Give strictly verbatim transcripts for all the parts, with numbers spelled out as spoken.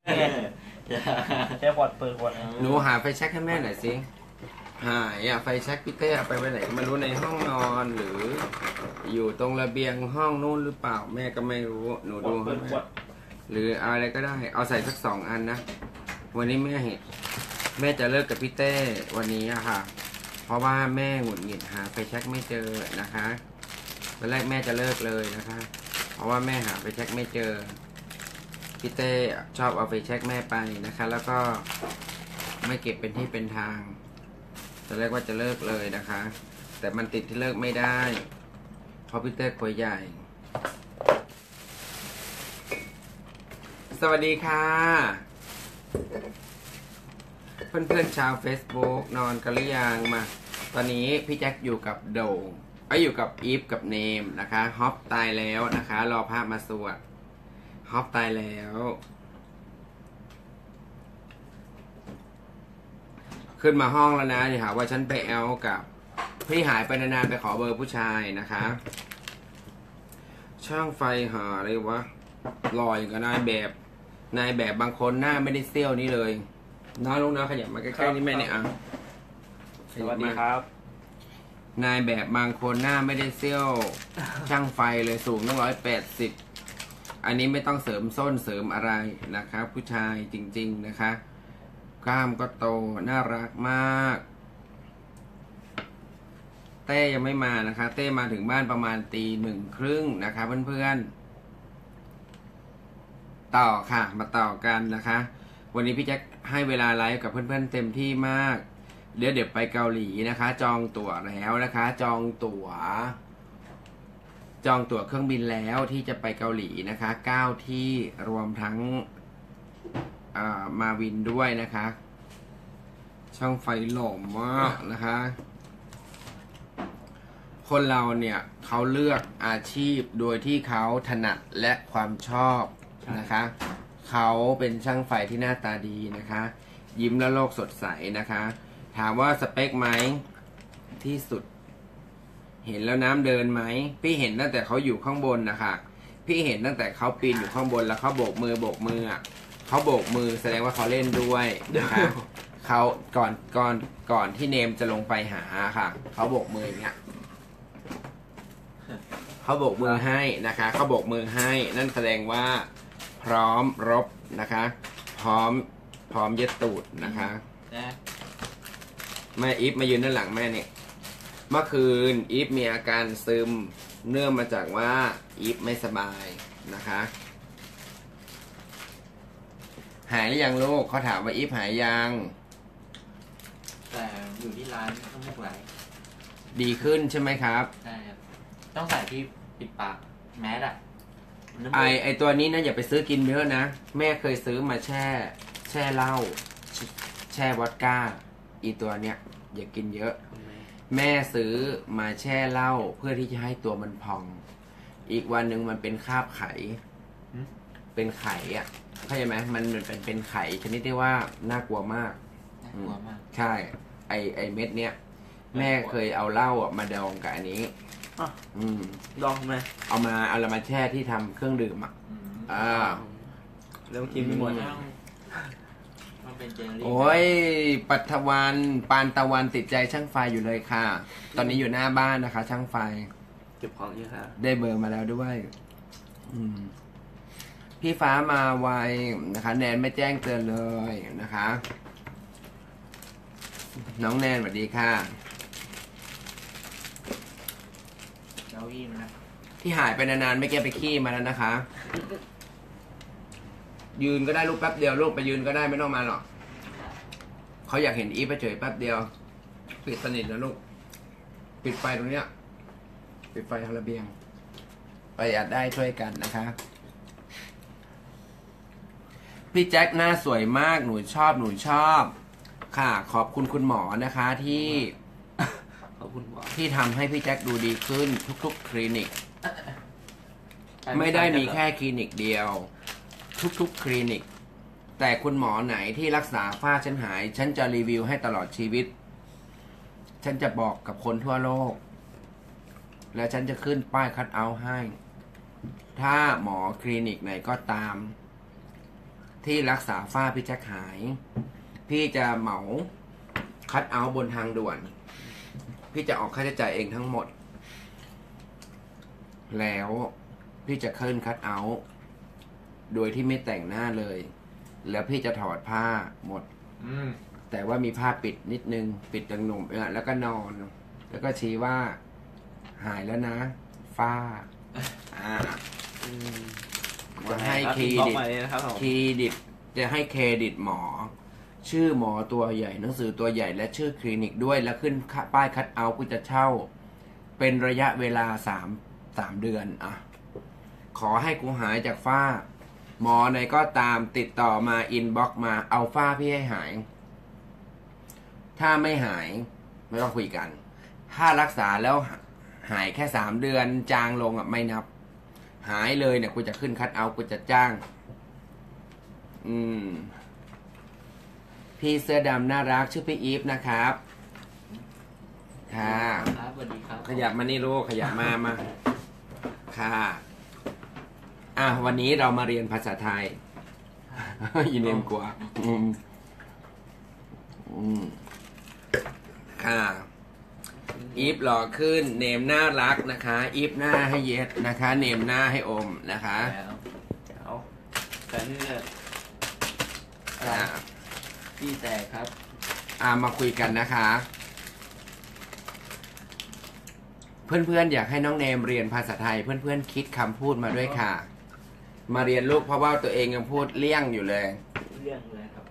แค่ขวดเปิดขวดหนูหาไฟแช็กให้แม่หน่อยสิหายอ่ะไฟแช็กพี่เต้เอาไปไว้ไหนก็ไม่รู้ในห้องนอนหรืออยู่ตรงระเบียงห้องนู่นหรือเปล่าแม่ก็ไม่รู้หนูดูให้แม่หรืออะไรก็ได้เอาใส่สักสองอันนะวันนี้แม่เห็นแม่จะเลิกกับพี่เต้วันนี้อะค่ะเพราะว่าแม่หงุดหงิดหาไฟแช็กไม่เจอนะคะตอนแรกแม่จะเลิกเลยนะคะเพราะว่าแม่หาไฟแช็กไม่เจอพี่เต้ชอบเอาไฟแช็กแม่ไปนะคะแล้วก็ไม่เก็บเป็นที่เป็นทางตอนแรกว่าจะเลิกเลยนะคะแต่มันติดที่เลิกไม่ได้เพราะพี่เต้ควยใหญ่สวัสดีค่ะเพื่อนๆชาว Facebook นอนกันหรือยังมาตอนนี้พี่แจ็คอยู่กับโด่งก็อยู่กับอีฟกับเนมนะคะฮอปตายแล้วนะคะรอภาพมาสวดฮอปตายแล้วขึ้นมาห้องแล้วนะเดี๋ยวหาว่าฉันไปแอลกับพี่หายไปนานๆไปขอเบอร์ผู้ชายนะคะช่างไฟหาอะไรวะลอยกับนายแบบนายแบบบางคนหน้าไม่ได้เซี่ยวนี้เลยน้าลุงนะขยับมาใกล้ๆนี่แม่เนี่ยอ่ะสวัสดีครับนายแบบบางคนหน้าไม่ได้เซี่ยวช่างไฟเลยสูงตั้งร้อยแปดสิบอันนี้ไม่ต้องเสริมส้นเสริมอะไรนะคะผู้ชายจริงๆนะคะกล้ามก็โตน่ารักมากเต้ยังไม่มานะคะเต้มาถึงบ้านประมาณตีหนึ่งครึ่งนะคะเพื่อนๆต่อค่ะมาต่อกันนะคะวันนี้พี่แจ็คให้เวลาไลฟ์กับเพื่อนๆเต็มที่มากเดี๋ยวเดี๋ยวไปเกาหลีนะคะจองตั๋วแล้วนะคะจองตั๋วจองตั๋วเครื่องบินแล้วที่จะไปเกาหลีนะคะเก้าที่รวมทั้งมาวินด้วยนะคะช่างไฟหล่อมากนะคะคนเราเนี่ยเขาเลือกอาชีพโดยที่เขาถนัดและความชอบนะคะเขาเป็นช่างไฟที่หน้าตาดีนะคะยิ้มและโลกสดใสนะคะถามว่าสเปคไหมที่สุดเห็นแล้วน้ำเดินไหมพี่เห็นตั้งแต่เขาอยู่ข้างบนนะคะพี่เห็นตั้งแต่เขาปีนอยู่ข้างบนแล้วเขาโบกมือโบกมือเขาโบกมือแสดงว่าเขาเล่นด้วยนะคะเขาก่อนก่อนก่อนที่เนมจะลงไปหาค่ะเขาโบกมืออย่างเงี้ยเขาโบกมือให้นะคะเขาโบกมือให้นั่นแสดงว่าพร้อมรบนะคะพร้อมพร้อมเย็ดตูดนะคะแม่อีฟมายืนด้านหลังแม่เนี่ยเมื่อคืนอีฟมีอาการซึมเนื่องมาจากว่าอีฟไม่สบายนะคะหายหรือยังลูกเขาถามว่าอีฟหายยังแต่อยู่ที่ร้านน้ำมูกไหลดีขึ้นใช่ไหมครับใช่ครับต้องใส่ที่ปิดปากแมสอะไอไอตัวนี้นะอย่าไปซื้อกินเยอะนะแม่เคยซื้อมาแช่แช่เหล้าแช่วอดก้าอีตัวเนี้ยอย่ากินเยอะแม่ซื้อมาแช่เหล้าเพื่อที่จะให้ตัวมันพองอีกวันหนึ่งมันเป็นคราบไขเป็นไข่อ่ะเข้าใจไหมมันเป็นเป็นไข่ชนิดที่ว่าน่ากลัวมากน่ากลัวมากใช่ไอไอเม็ดเนี้ยแม่เคยเอาเหล้าอ่ะมาดองกับอันนี้อืมดองไหมเอามาเอาละมาแช่ที่ทำเครื่องดื่มอ่ะอ่าแล้วกินไม่หมดโอ้ยปัทวันปานตะวันติดใจช่างไฟอยู่เลยค่ะตอนนี้อยู่หน้าบ้านนะคะช่างไฟเก็บของเยอะค่ะได้เบอร์มาแล้วด้วยอืมพี่ฟ้ามาไวนะคะแนนไม่แจ้งเตือนเลยนะคะน้องแนนสวัสดีค่ะเราวิ่งนะที่หายไปนานๆไม่แก้ไปขี้มาแล้วนะคะยืนก็ได้ลูกแป๊บเดียวลูกไปยืนก็ได้ไม่ต้องมาหรอกเขาอยากเห็นอีฟไปเฉยแป๊บเดียวปิดสนิทนะลูกปิดไฟตรงเนี้ยปิดไฟทางระเบียงประหยัดได้ช่วยกันนะคะพี่แจ็คหน้าสวยมากหนูชอบหนูชอบค่ะขอบคุณคุณหมอนะคะที่ขอบคุณหมอที่ทำให้พี่แจ็คดูดีขึ้นทุกๆคลินิกไม่ได้มีแค่คลินิกเดียวทุกๆคลินิกแต่คุณหมอไหนที่รักษาฝ้าฉันหายฉันจะรีวิวให้ตลอดชีวิตฉันจะบอกกับคนทั่วโลกและฉันจะขึ้นป้ายคัทเอาท์ให้ถ้าหมอคลินิกไหนก็ตามที่รักษาฝ้าพี่แจ็คหาย พี่จะเหมาคัทเอาท์บนทางด่วน พี่จะออกค่าใช้จ่ายเองทั้งหมด แล้วพี่จะขึ้นคัทเอาท์โดยที่ไม่แต่งหน้าเลย แล้วพี่จะถอดผ้าหมดอืมแต่ว่ามีผ้าปิดนิดนึง ปิดตรงหนุ่มเออแล้วก็นอน แล้วก็ชี้ว่าหายแล้วนะ ฝ้า อ่าอืมจะให้เครดิตบล็อกไปนะครับผมเครดิตจะให้เครดิตหมอ ชื่อหมอตัวใหญ่หนังสือตัวใหญ่และชื่อคลินิกด้วยแล้วขึ้นป้ายคัทเอาท์กูจะเช่า เป็นระยะเวลาสามสามเดือนอ่ะ ขอให้กูหายจากฝ้า หมอไหนก็ตามติดต่อมาอินบ็อกมาเอาฝ้าพี่ให้หาย ถ้าไม่หายไม่ต้องคุยกัน ถ้ารักษาแล้วหายแค่สามเดือนจางลงอ่ะไม่นับ หายเลยเนี่ยกูจะขึ้นคัทเอาท์กูจะจ้าง อืม พี่เสื้อดำน่ารักชื่อพี่อีฟนะครับ ค่ะครับสวัสดีครับขยับมานี่ลูกขยับมามา ค่ะ อ่ะวันนี้เรามาเรียนภาษาไทย ยินเนมกลัวอืมอืมค่ะ อีฟหล่อขึ้น เนมน่ารักนะคะ อีฟหน้าให้เย็ดนะคะ เนมหน้าให้อมนะคะแล้วเอาแต่นี่เนี่ยอ่าพี่แตกครับอ่ามาคุยกันนะคะ เพื่อนๆอยากให้น้องเนมเรียนภาษาไทย เพื่อนๆคิดคำพูดมาด้วยค่ะ มาเรียนลูกเพราะว่าตัวเองยังพูดเลี่ยงอยู่เลยเรื่องเลยครับ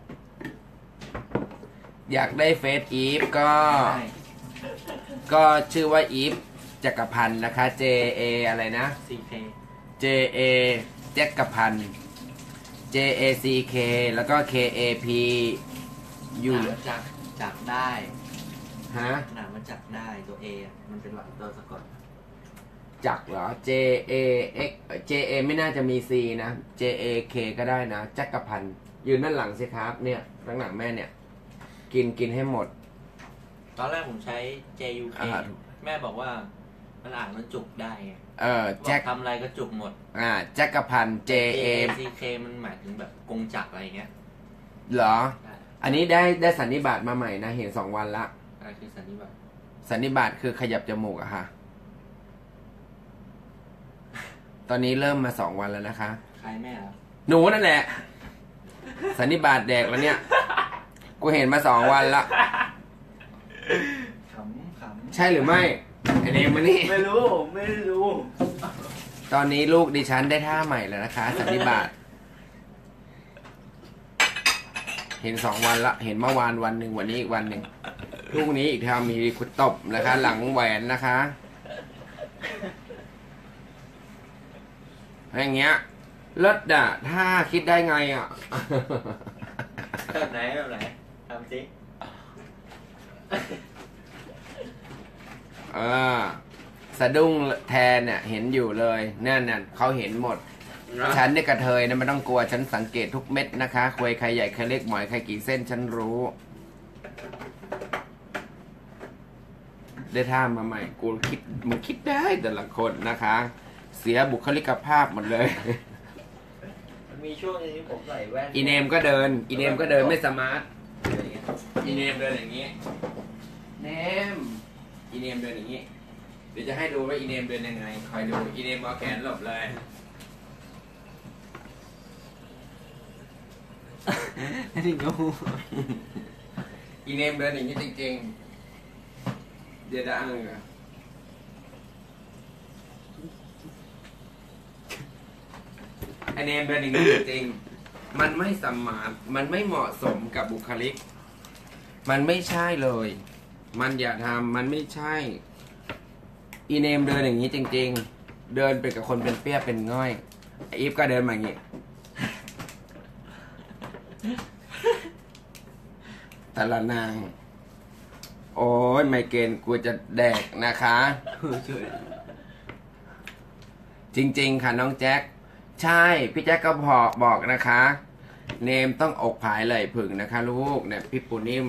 อยากได้เฟซอีฟก็ใช่ก็ชื่อว่าอีฟจักรพันธ์นะคะ J A อะไรนะซีเค J A จักรพันธ์ J A C K แล้วก็ K A P อยู่หนามันจักจักได้ฮะหนามันจักได้ตัวเอมันเป็นหลักตัวสะกดจักรเหรอ J A X J A ไม่น่าจะมี C นะ J A K ก็ได้นะ จักรพันธ์ยืนด้านหลังสิครับ เนี่ยข้างหลังแม่เนี่ย กินกินให้หมดตอนแรกผมใช้ J U K อ่าแม่บอกว่ามันอ่านมันจุกได้ไงเออบอกแจ็คทำอะไรก็จุกหมดอ่าจักรพันธ์ J A C K มันหมายถึงแบบกงจักรอะไรอย่างเงี้ยเหรอใช่อันนี้ได้ได้สันนิบาตมาใหม่นะ เห็นสองวันละอะไรคือสันนิบาตสันนิบาตคือขยับจมูกอะค่ะ ตอนนี้เริ่มมาสองวันแล้วนะคะใครแม่ครับหนูนั่นแหละ สันนิบาตแดกแล้วเนี่ย กูเห็นมาสองวันละขำขำใช่หรือไม่ไอเนมมานี่ไม่รู้ไม่รู้ตอนนี้ลูกดิฉันได้ท่าใหม่แล้วนะคะ สันนิบาต เห็นสองวันละ เห็นเมื่อวานวันหนึ่งวันนี้อีกวันหนึ่งพรุ่งนี้อีกทำมีคุดตบนะคะ หลังแหวนนะคะอย่างเงี้ยเลิศด่ะถ้าคิดได้ไงอ่ะแบบไหนแบบไหนทำสิเออสะดุ้งแทนเนี่ยเห็นอยู่เลยนั่นน่ะเขาเห็นหมด ฉันเนี่ยกระเทยนะไม่ต้องกลัวฉันสังเกตทุกเม็ดนะคะควยใครใหญ่ใครเล็กหมอยใครกี่เส้นฉันรู้ ได้ท่ามาใหม่กูคิดมึงคิดได้แต่ละคนนะคะ เสียบุคลิกภาพหมดเลยมันมีช่วงนึงที่ผมใส่แว่นอีเนมก็เดิน อีเนมก็เดินไม่สมาร์ท อีเนมเดินอย่างนี้ เนม อีเนมเดินอย่างนี้ เดี๋ยวจะให้ดูว่าอีเนมเดินยังไง คอยดู อีเนมเอาแขนหลบเลยไม่ถึงงูอีเนมเดินอย่างนี้จริงๆ เดี๋ยวจะอ้างเหรอไอเนมเดินอย่างนี้จริงๆ มันไม่สมมาตรมันไม่เหมาะสมกับบุคลิก มันไม่ใช่เลย มันอย่าทำมันไม่ใช่ อีเนมเดินอย่างนี้จริงๆ เดินไปกับคนเป็นเปี้ยเป็นง่อยไออีฟก็เดินมาอย่างนี้ แต่ละนาง โอ้ยไมเกรนกูจะแดกนะคะช่วยจริงๆ ค่ะน้องแจ็ค ใช่ พี่แจ็คก็บอกบอกนะคะ เนมต้องอกผายไหล่ผึ่งนะคะ ลูกเนี่ยพี่ปูนิ่ม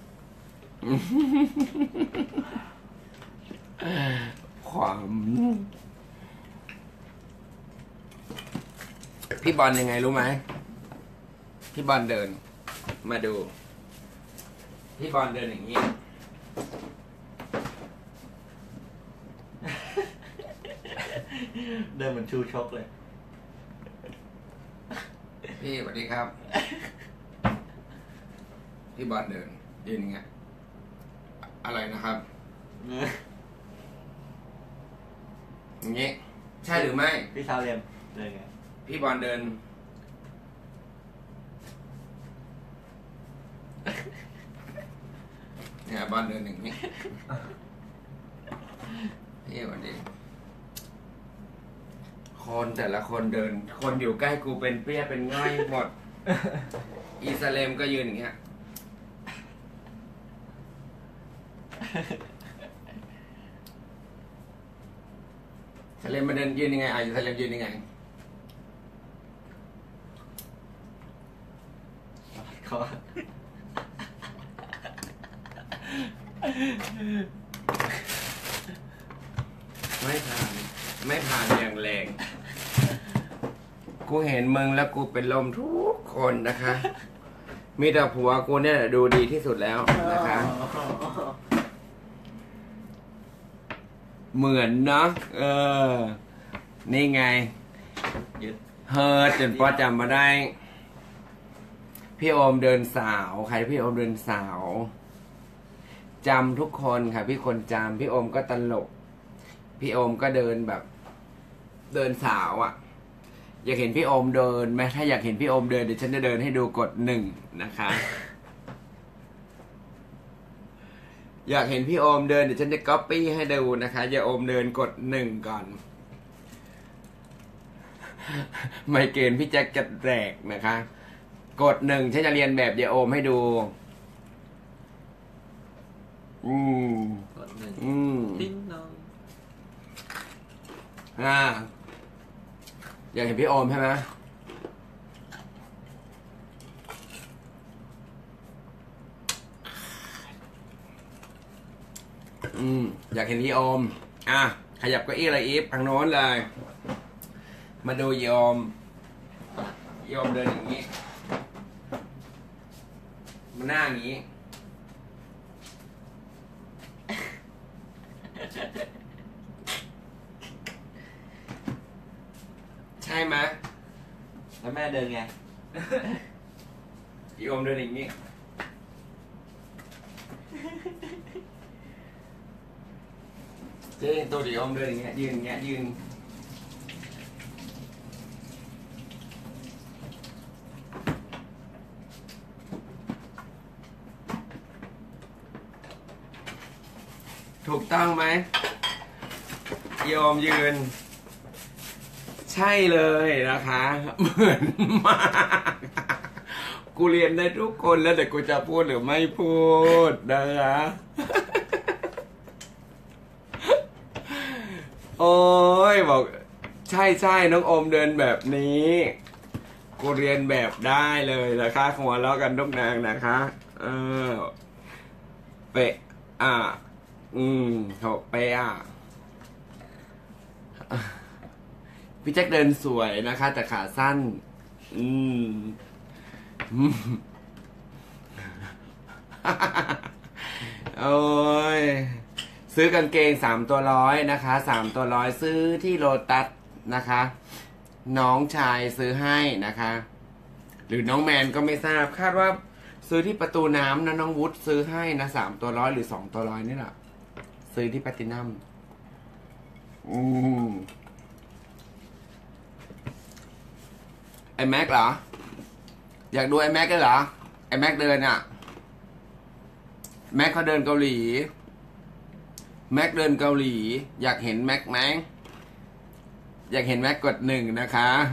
ความ พี่บอลยังไงรู้ไหมพี่บอลเดิน มาดู พี่บอลเดินอย่างนี้เดินเหมือนชูชกเลยพี่สวัสดีครับ พี่บอลเดินยืนอย่างเงี้ยอะไรนะครับอย่างงี้ใช่หรือไม่พี่ชาวเรียนเดินไงพี่บอลเดินเนี่ยบอลเดินอย่างนี้พี่วันดีคนแต่ละคนเดิน คนอยู่ใกล้กูเป็นเปี้ยเป็นง่อยหมด อิสราเอลก็ยืนอย่างเงี้ยอิสราเอลมาเดินยืนยังไงอ่ะอิสราเอลยืนยังไงเขาไม่ผ่านไม่ผ่านอย่างแรงกูเห็นมึงแล้วกูเป็นลมทุกคนนะคะ มีแต่ผัวกูเนี่ยดูดีที่สุดแล้วนะคะ เหมือนเนาะเออ นี่ไงยึดเฮิร์ตจนพอจำมาได้ พี่โอมเดินสาว ใครพี่โอมเดินสาวจำทุกคนค่ะ พี่คนจำพี่โอมก็ตลก พี่โอมก็เดินแบบ เดินสาวอะ่ะ อยากเห็นพี่โอมเดินไหมถ้าอยากเห็นพี่โอมเดินเดี๋ยวฉันจะเดินให้ดูกดหนึ่งนะคะ อยากเห็นพี่โอมเดินเดี๋ยวฉันจะก๊อปปี้ให้ดูนะคะอย่าโอมเดินกดหนึ่งก่อน ไมเกรนพี่แจ็คจะแตกนะคะ กดหนึ่งฉันจะเรียนแบบอย่าโอมให้ดู อืมกดหนึ่งอืมติ้งน้องอ่าอยากเห็นพี่โอมใช่ไหมอืมอยากเห็นพี่โอมอ่ะขยับเก้าอี้อะไรอีฟทางโน้นเลย มาดูโยมโยมเดินอย่างนี้มันหน้าอย่างนี้ ใช่ไหมแล้วแม่เดินไงโยมเดินอย่างนี้เจ๊ตัวดิโยมเดินอย่างเงี้ยยืนอย่างเงี้ยยืนถูกต้องไหมโยมยืน ใช่เลยนะคะ เหมือนมาก กูเรียนได้ทุกคนแล้วแต่กูจะพูดหรือไม่พูดนะคะ โอ้ยบอกใช่ใช่น้องโอมเดินแบบนี้ กูเรียนแบบได้เลยนะคะหัวเราะกันทุกนางนะคะ เออเปะอ่ะอืมโหเปะอ่ะพี่แจ็คเดินสวยนะคะ แต่ขาสั้น อืม โอ้ยซื้อกางเกงสามตัวร้อยนะคะสามตัวร้อยซื้อที่โลตัสนะคะ น้องชายซื้อให้นะคะ หรือน้องแมนก็ไม่ทราบคาดว่า ซื้อที่ประตูน้ำนะน้องวุฒิซื้อให้นะสามตัวร้อยหรือสองตัวร้อยนี่แหละซื้อที่แพลตินัมอืมไอแม็กเหรอ อยากดูไอแม็กกันเหรอไอแม็กเดินอ่ะแม็กเขาเดินเกาหลีแม็กเดินเกาหลีอยากเห็นแม็กไหมอยากเห็นแม็กกดหนึ่งนะคะ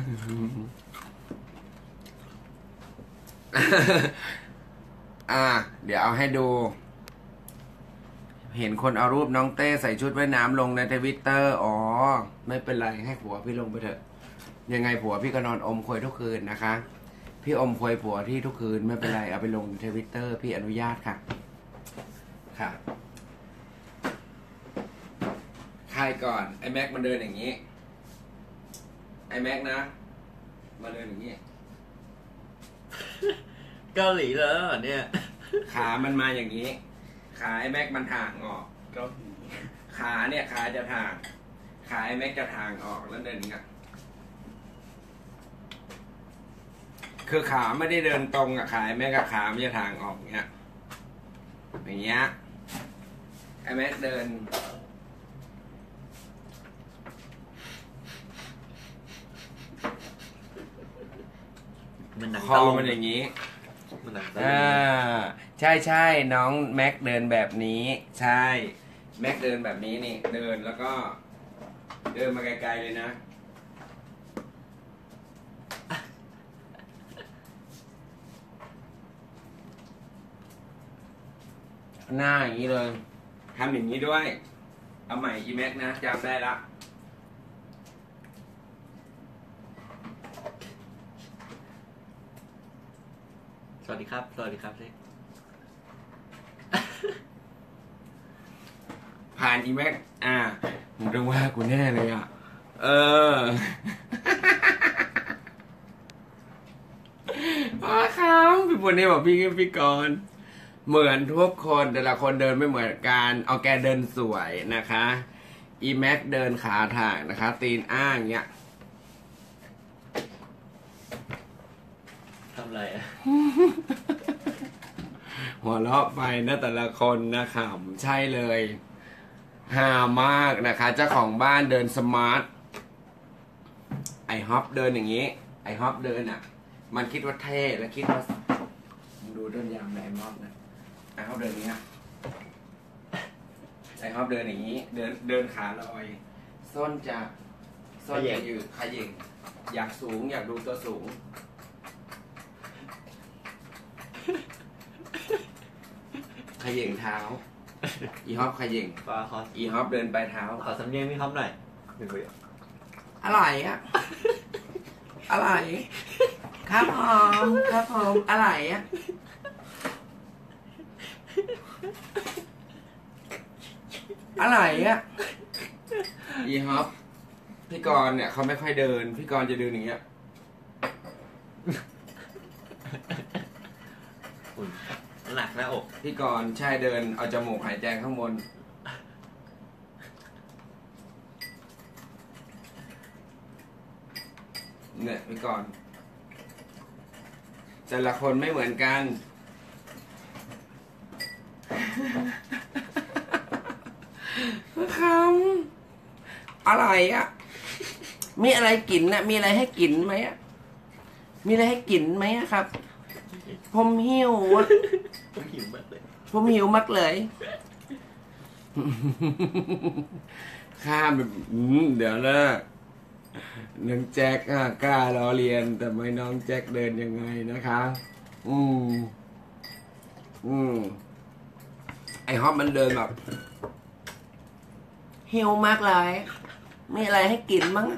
อ่าเดี๋ยวเอาให้ดู เห็นคนเอารูปน้องเต้ใส่ชุดว่ายน้ำลงในทวิตเตอร์อ๋อไม่เป็นไรให้ผัวพี่ลงไปเถอะยังไงผัวพี่ก็นอนอมควยทุกคืนนะคะพี่อมควยผัวที่ทุกคืนไม่เป็นไรเอาไปลงทวิตเตอร์พี่อนุญาตค่ะค่ะใครก่อนไอแม็กมันเดินอย่างนี้ไอแม็กนะมาเดินอย่างนี้เกาหลีแล้วเหรอเนี่ยขามันมาอย่างนี้ ขาไอ้แม็กมันห่างออกเกาหลีขาเนี่ยขาจะทาง ขาไอ้แม็กจะทางออกแล้วเดินอย่างเงี้ยคือขาไม่ได้เดินตรงอะขาไอ้แม็กกับขามันจะทางออกอย่างเงี้ย อย่างเงี้ย ไอ้แม็กเดินมันหนังคอตะลุงมันอย่างนี้มันหนังตะลุอ่าง ใช่ใช่น้องแม็กเดินแบบนี้ ใช่ แม็กเดินแบบนี้นี่ เดินแล้วก็ เดินมาไกลๆเลยนะ หน้าอย่างนี้เลยทำอย่างนี้ด้วย เอาใหม่อีแม็กนะจำได้ละสวัสดีครับ สวัสดีครับเซ็กผ่านอีแม็กอ่ามึงต้องว่ากูแน่เลยอ่ะ เออพ่อครับพี่ปุ่นนี่บอกพี่พี่กรณ์เหมือนทุกคนแต่ละคนเดินไม่เหมือนกันเอาแกเดินสวยนะคะ อีแม็กเดินขาทางนะคะ ตีนอ้างเงี้ยทำอะไรอ่ะหัวเราะไปนะแต่ละคนนะขำใช่เลยฮามากนะคะ เจ้าของบ้านเดินสมาร์ท ไอฮอปเดินอย่างนี้ ไอฮอปเดินอ่ะ มันคิดว่าเท่และคิดว่ามึงดูเดินยามไอฮอปนะไอฮอปเดินอย่างเงี้ยไอฮอปเดินอย่างนี้ เดินเดินขาลอย ส้นจะส้นจะอยู่ขยิงอยากสูงอยากดูตัวสูงขยิงเท้า อีฮอปขยิงขอขออีฮอปเดินไปเท้าขอสำเนียงพี่ครับหน่อยหนึ่งประโยคอะไรอ่ะ อะไร ครับผมครับผมอะไรอ่ะ อะไรอ่ะ อีฮอปพี่กรณ์เนี่ยเขาไม่ค่อยเดิน พี่กรณ์จะเดินอย่างเงี้ยอุ่นหนักหน้าอกพี่กรณ์ใช่เดินเอาจมูกหายใจข้างบน เนี่ยพี่กรณ์แต่ละคนไม่เหมือนกัน คำอะไรอ่ะ มีอะไรกินนะมีอะไรให้กินไหมอ่ะ มีอะไรให้กินไหมอะครับ ผมหิวอะหิวมากเลยผมหิวมากเลย ข้ามแบบอืมเดี๋ยวนะน้องแจ็คอะกล้าล้อเลียน แต่ไม่น้องแจ็คเดินยังไงนะคะ อืม อืม ไอฮอปมันเดินแบบหิวมากเลย มีอะไรให้กินมั้ง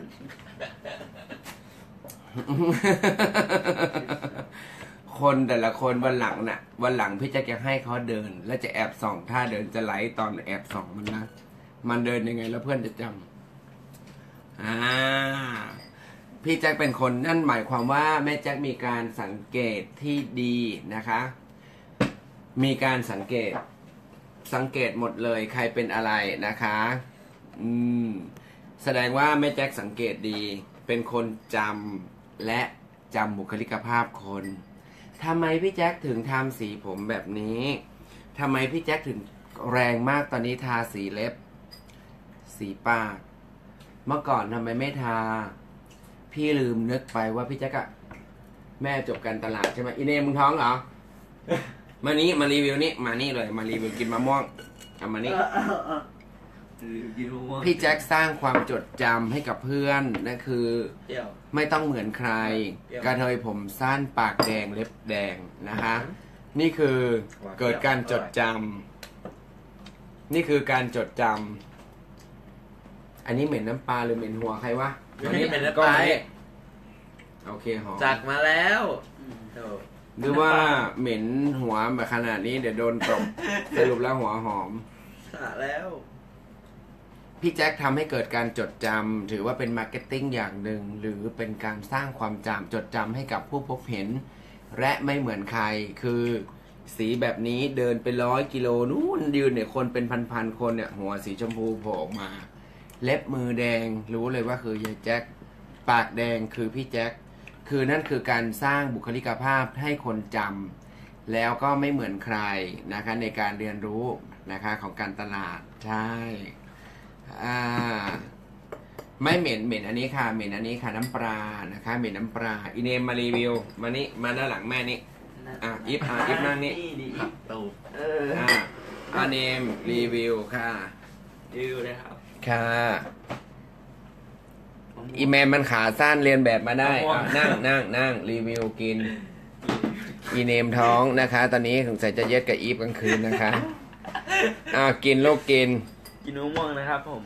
คนแต่ละคนวันหลังน่ะ วันหลังพี่แจ็คจะให้เขาเดิน แล้วจะแอบส่องท่าเดินจะไลฟ์ตอนแอบส่องมันนะ มันเดินยังไงแล้วเพื่อนจะจำอ่า พี่แจ็คเป็นคนนั่นหมายความว่าแม่แจ็คมีการสังเกตที่ดีนะคะ มีการสังเกต สังเกตหมดเลยใครเป็นอะไรนะคะ อืม แสดงว่าแม่แจ็คสังเกตดี เป็นคนจำและจำบุคลิกภาพคนทำไมพี่แจ็คถึงทำสีผมแบบนี้ทำไมพี่แจ็คถึงแรงมากตอนนี้ทาสีเล็บ สีปาก เมื่อก่อนทำไมไม่ทา พี่ลืมนึกไปว่าพี่แจ็คอะแม่จบการตลาดใช่ไหมอีเนมมึงท้องเหรอ มานี้มารีวิวนี่มานี่เลยมารีวิวกินมะม่วงเอามานี่กินมะม่วงพี่แจ็คสร้างความจดจำให้กับเพื่อนนั่นคือเดี่ยวไม่ต้องเหมือนใครเดี๋ยวกระเทยผมสั้นปากแดงเล็บแดงนะคะ นี่คือเกิดการจดจำนี่คือการจดจำอันนี้เหม็นน้ำปลาหรือเหม็นหัวใครวะไม่ได้เป็นน้ำก็ปลาอันนี้โอเคหอมจักมาแล้วโธ่หรือว่าเหม็นหัวแบบขนาดนี้เดี๋ยวโดนตบ สรุปแล้วหัวหอมสะแล้วพี่แจ็คทำให้เกิดการจดจำถือว่าเป็นมาร์เก็ตติ้งอย่างหนึ่งหรือเป็นการสร้างความจำจดจำให้กับผู้พบเห็นและไม่เหมือนใครคือสีแบบนี้เดินไปร้อยกิโลนู่นยืนเนี่ยคนเป็นพันๆคนเนี่ยหัวสีชมพูโผล่ออกมาเล็บมือแดงรู้เลยว่าคือยายแจ็คปากแดงคือพี่แจ็คคือนั่นคือการสร้างบุคลิกภาพให้คนจำแล้วก็ไม่เหมือนใครนะคะในการเรียนรู้นะคะของการตลาดใช่อ่าไม่เหม็นเหม็นอันนี้ค่ะเหม็นอันนี้ค่ะน้ำปลานะคะเหม็นน้ำปลาอีเนมมารีวิวมานี่มาด้านหลังแม่นี่อ่ะอิฟอ่ะอิฟนั่งนี่ดีผักตูบเอออ่ะอาเนมรีวิวค่ะรีวิวเลยครับค่ะอีเมมมันขาสั้นเรียนแบบมาได้อ่ะนั่งนั่งนั่งรีวิวกินอีเนมท้องนะคะ ตอนนี้สงสัยจะเย็ดกับอีฟกลางคืนนะคะอ่ะกินลูกกินกินมะม่วงนะครับผม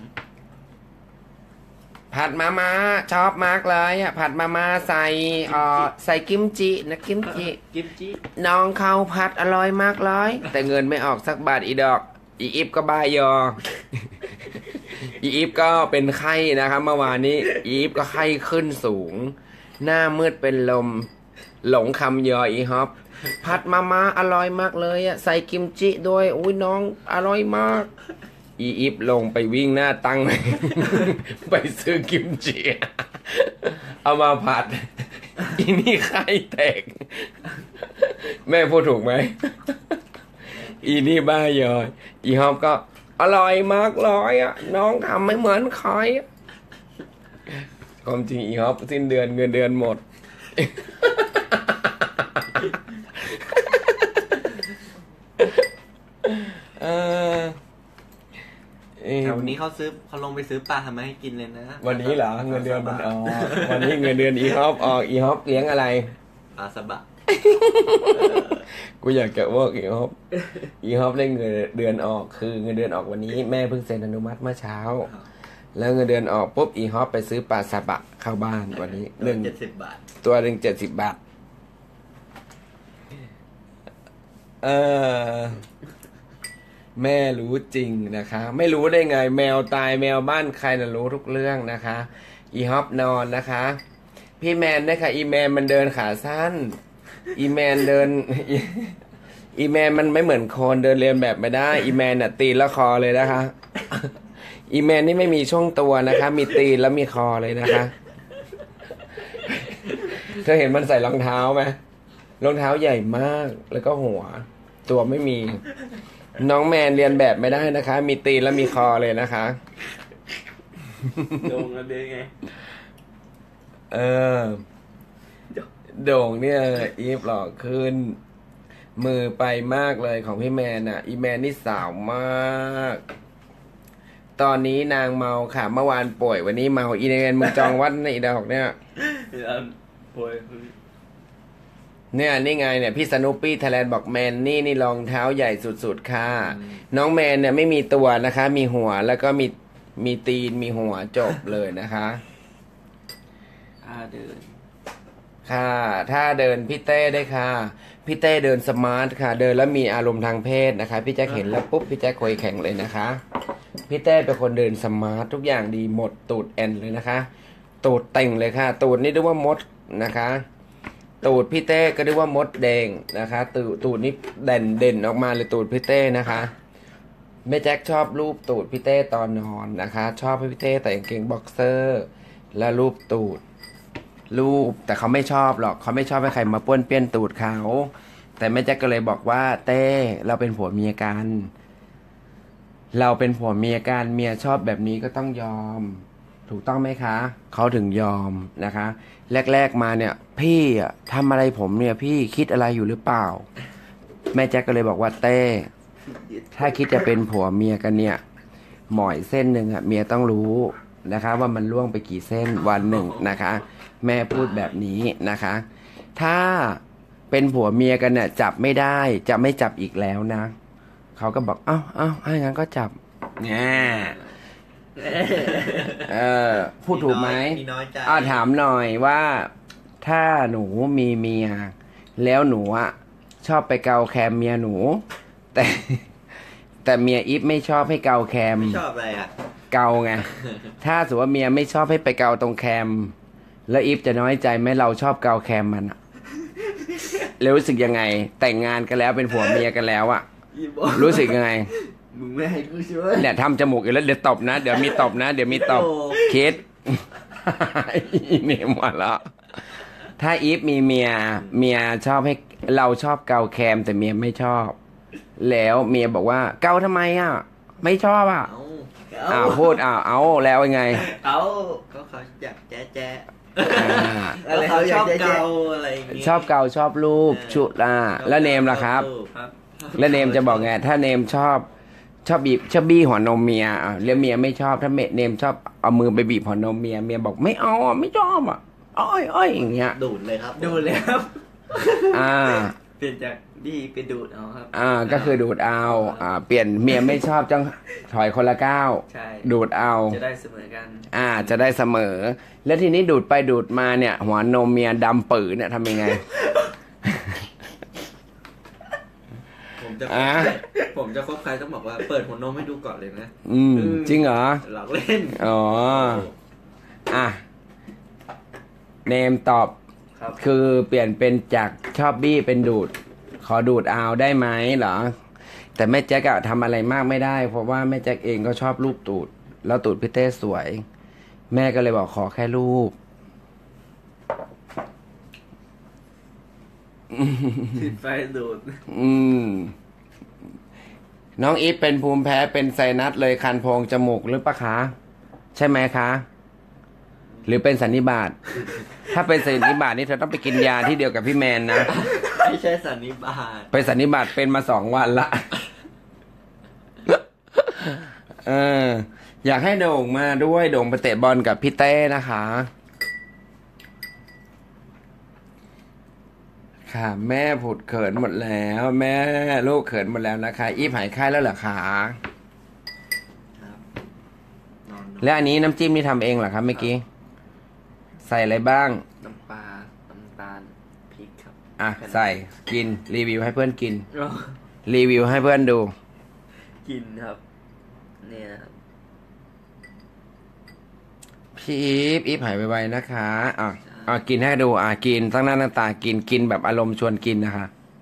ผัดมาม่าชอบมากเลยอ่ะผัดมาม่าใส่เอ่อใส่กิมจินะกิมจิกิมจิน้องข้าวผัดอร่อยมากเลยแต่เงินไม่ออกสักบาทอีดอก อีอิฟก็บายอ อีอิฟก็เป็นไข้นะครับเมื่อวานนี้อีอิฟก็ไข้ขึ้นสูง หน้ามืดเป็นลม หลงคำยออีฮอปผัดมาม่าอร่อยมากเลยอ่ะใส่กิมจิด้วยอุ้ยน้องอร่อยมากอีอิฟลงไปวิ่งหน้าตั้ง ไปซื้อกิมจิ เอามาผัด อีนี่ไข้แตก แม่พูดถูกไหม อีนี่บ้ายอยอีฮอปก็อร่อยมากเลยอ่ะน้องทำไม่เหมือนใครอะความจริงอีฮอปสิ้นเดือนเงินเดือนหมด เออแต่วันนี้เขาซื้อเขาลงไปซื้อปลาทำมาให้กินเลยนะวันนี้เหรอเงินเดือนมันออกวันนี้เงินเดือนอีฮอปออกอีฮอปเลี้ยงอะไรปลาสบะกูอยากจะว่าอีฮอปอีฮอปได้เงินเดือนออกคือเงินเดือนออกวันนี้แม่เพิ่งเซ็นอนุมัติเมื่อเช้า แล้วเงินเดือนออกปุ๊บอีฮอปไปซื้อปลาซาบะเข้าบ้านวันนี้หนึ่งเจ็ดสิบบาทตัวหนึ่งเจ็ดสิบบาทเออแม่รู้จริงนะคะ ไม่รู้ได้ไงแมวตายแมวบ้านใครน่ะรู้ทุกเรื่องนะคะ อีฮอปนอนนะคะ พี่แมนนะคะอีแมนมันเดินขาสั้น อีแมนเดิน อีแมนมันไม่เหมือนคนเดินเรียนแบบไม่ได้ อีแมนน่ะตีนและคอเลยนะคะ อีแมนนี่ไม่มีช่วงตัวนะคะ มีตีนแล้วมีคอเลยนะคะ เธอเห็นมันใส่รองเท้าไหมรองเท้าใหญ่มากแล้วก็หัว ตัวไม่มี น้องแมนเรียนแบบไม่ได้นะคะ มีตีนแล้วมีคอเลยนะคะโดงกันเลยไงเออโด่งเนี่ยอีฟหล่อขึ้น มือไปมากเลยของพี่แมนอ่ะ อีแมนนี่สาวมาก ตอนนี้นางเมาค่ะเมื่อวานป่วยวันนี้เมาอีแมนมึงจองวัดในอีดอกเนี่ยป่วยเนี่ยนี่ไงเนี่ยพี่สนุปปี้ไทยแลนด์บอกแมนนี่นี่รองเท้าใหญ่สุดๆค่ะน้องแมนเนี่ยไม่มีตัวนะคะ มีหัวแล้วก็มีมีตีนมีหัวจบเลยนะคะท่าเดินค่ะถ้าเดินพี่เต้ได้ค่ะพี่เต้เดินสมาร์ทค่ะ เดินแล้วมีอารมณ์ทางเพศนะคะพี่แจ๊คเห็นแล้วปุ๊บพี่แจ๊คคุยแข่งเลยนะคะพี่เต้เป็นคนเดินสมาร์ททุกอย่างดีหมดตูดแอนเลยนะคะ ตูดเต่งเลยค่ะ ตูดนี่เรียกว่ามดนะคะ ตูดพี่เต้ก็เรียกว่ามดแดงนะคะ ตูดตูดนี่เด่นเด่นออกมาเลยตูดพี่เต้นะคะแม่แจ็คชอบรูปตูดพี่เต้ตอนนอนนะคะ ชอบให้พี่เต้แต่งกางเกงบ็อกเซอร์ และรูปตูดรูปแต่เขาไม่ชอบหรอกเขาไม่ชอบให้ใครมาป้วนเปี้ยนตูดเขาแต่แม่แจ็คก็เลยบอกว่าเต้เราเป็นผัวเมียกันเราเป็นผัวเมียกันเมียชอบแบบนี้ก็ต้องยอมถูกต้องไหมคะเขาถึงยอมนะคะแรกๆมาเนี่ยพี่อะทำอะไรผมเนี่ยพี่คิดอะไรอยู่หรือเปล่าแม่แจ็คก็เลยบอกว่าเต้ถ้าคิดจะเป็นผัวเมียกันเนี่ยหมอยเส้นหนึ่งอะเมียต้องรู้นะคะว่ามันล่วงไปกี่เส้นวันหนึ่งนะคะแม่พูดแบบนี้นะคะถ้าเป็นผัวเมียกันเนี่ยจับไม่ได้จะไม่จับอีกแล้วนะเขาก็บอกเอ้าเอ้าถ้างั้นก็จับเนี่ยเออพูดถูกไหมมีน้อยใจอ่าถามหน่อยว่าถ้าหนูมีเมียแล้วหนูอ่ะชอบไปเกาแคมเมียหนู แต่แต่เมียอีฟไม่ชอบให้เกาแคมไม่ชอบอะไรอ่ะเกาไง ถ้าสมมติว่าเมียไม่ชอบให้ไปเกาตรงแคมแล้วอีฟจะน้อยใจไหมเราชอบเกาแคมมันอะแล้วรู้สึกยังไง แต่งงานกันแล้วเป็นผัวเมียกันแล้วอะอีบอกรู้สึกยังไงมึงไม่ให้กูช่วยเนี่ยทำจมูกอีกแล้วเดี๋ยวตบนะ เดี๋ยวมีตบนะ เดี๋ยวมีตบโอ้คิด เนมหมดแล้วถ้าอีฟมีเมียเมียชอบให้เราชอบเกาแคมแต่เมียไม่ชอบ แล้วเมียบอกว่าเกาทำไมอ่ะ ไม่ชอบอ่ะเอาอ้าวพูดอ้าวเอาแล้วยังไงเอาก็เขาอยากแจ๊ะแจ๊ะอ่าอะไรเขาเขาชชออบบ เกาเกาอะไรอย่างงี้ชอบเกาชอบรูปชุดอ่าแล้วเนมล่ะครับครับแล้วเนมจะบอกไง ถ้าเนมชอบ ชอบบีบชอบบี้หัวนมเมียอ่ะแล้วเมียไม่ชอบถ้าเนมชอบเอามือไปบีบหัวนมเมียเมียบอกไม่เอาอ่ะไม่ชอบอ่ะอ้อยอ้อยอย่างเงี้ยดูดเลยครับดูเลยครับอ่าเปลี่ยนจากบี้ไปดูดเอาครับอ่าก็คือดูดเอาอ่าเปลี่ยนเมียไม่ชอบจังถอยคนละก้าวใช่ดูดเอาจะได้เสมอกันอ่าจะได้เสมอ แล้วทีนี้ดูดไปดูดมาเนี่ย หัวนมเมียดำปื๋เนี่ยทำยังไงผมจะอ่ะผมจะคบใครต้องบอกว่าเปิดหัวนมให้ดูก่อนเลยนะอืมจริงเหรอหลอกเล่นอ๋ออ่ะเนมตอบครับคือเปลี่ยนเป็นจากชอบบี้เป็นดูด ขอดูดเอาได้ไหมเหรอ แต่แม่แจ๊กอะทำอะไรมากไม่ได้ เพราะว่าแม่แจ๊กเองก็ชอบรูปตูด แล้วตูดพี่เต้สวย แม่ก็เลยบอกขอแค่รูปติดไฟดูดอืม น้องอีฟเป็นภูมิแพ้เป็นไซนัสเลยคันโพรงจมูกหรือปะคะ ใช่ไหมคะ หรือเป็นสันนิบาต ถ้าเป็นสันนิบาตนี่เธอต้องไปกินยาที่เดียวกับพี่แมนนะไม่ใช่สันนิบาตไปสันนิบาตเป็นมาสองวันละ เออ อยากให้โด่งมาด้วยโด่งไปเตะบอลกับพี่เต้นะคะ ค่ะ แม่ผุดเขินหมดแล้ว แม่ลูกเขินหมดแล้วนะคะ อีฟหายไข้แล้วเหรอคะครับนอนแล้วอันนี้น้ำจิ้มนี่ทำเองเหรอครับเมื่อกี้ ใส่อะไรบ้างน้ำปลา น้ำตาล พริกครับอ่ะ ใส่กินรีวิวให้เพื่อนกินก็รีวิวให้เพื่อนดูกินครับ เนี่ยครับพี่อีฟอีฟหายไวๆนะคะอ่ะอ่ะกินให้ดูอ่ะกินตั้งหน้าตั้งตากินกินแบบอารมณ์ชวนกินนะคะ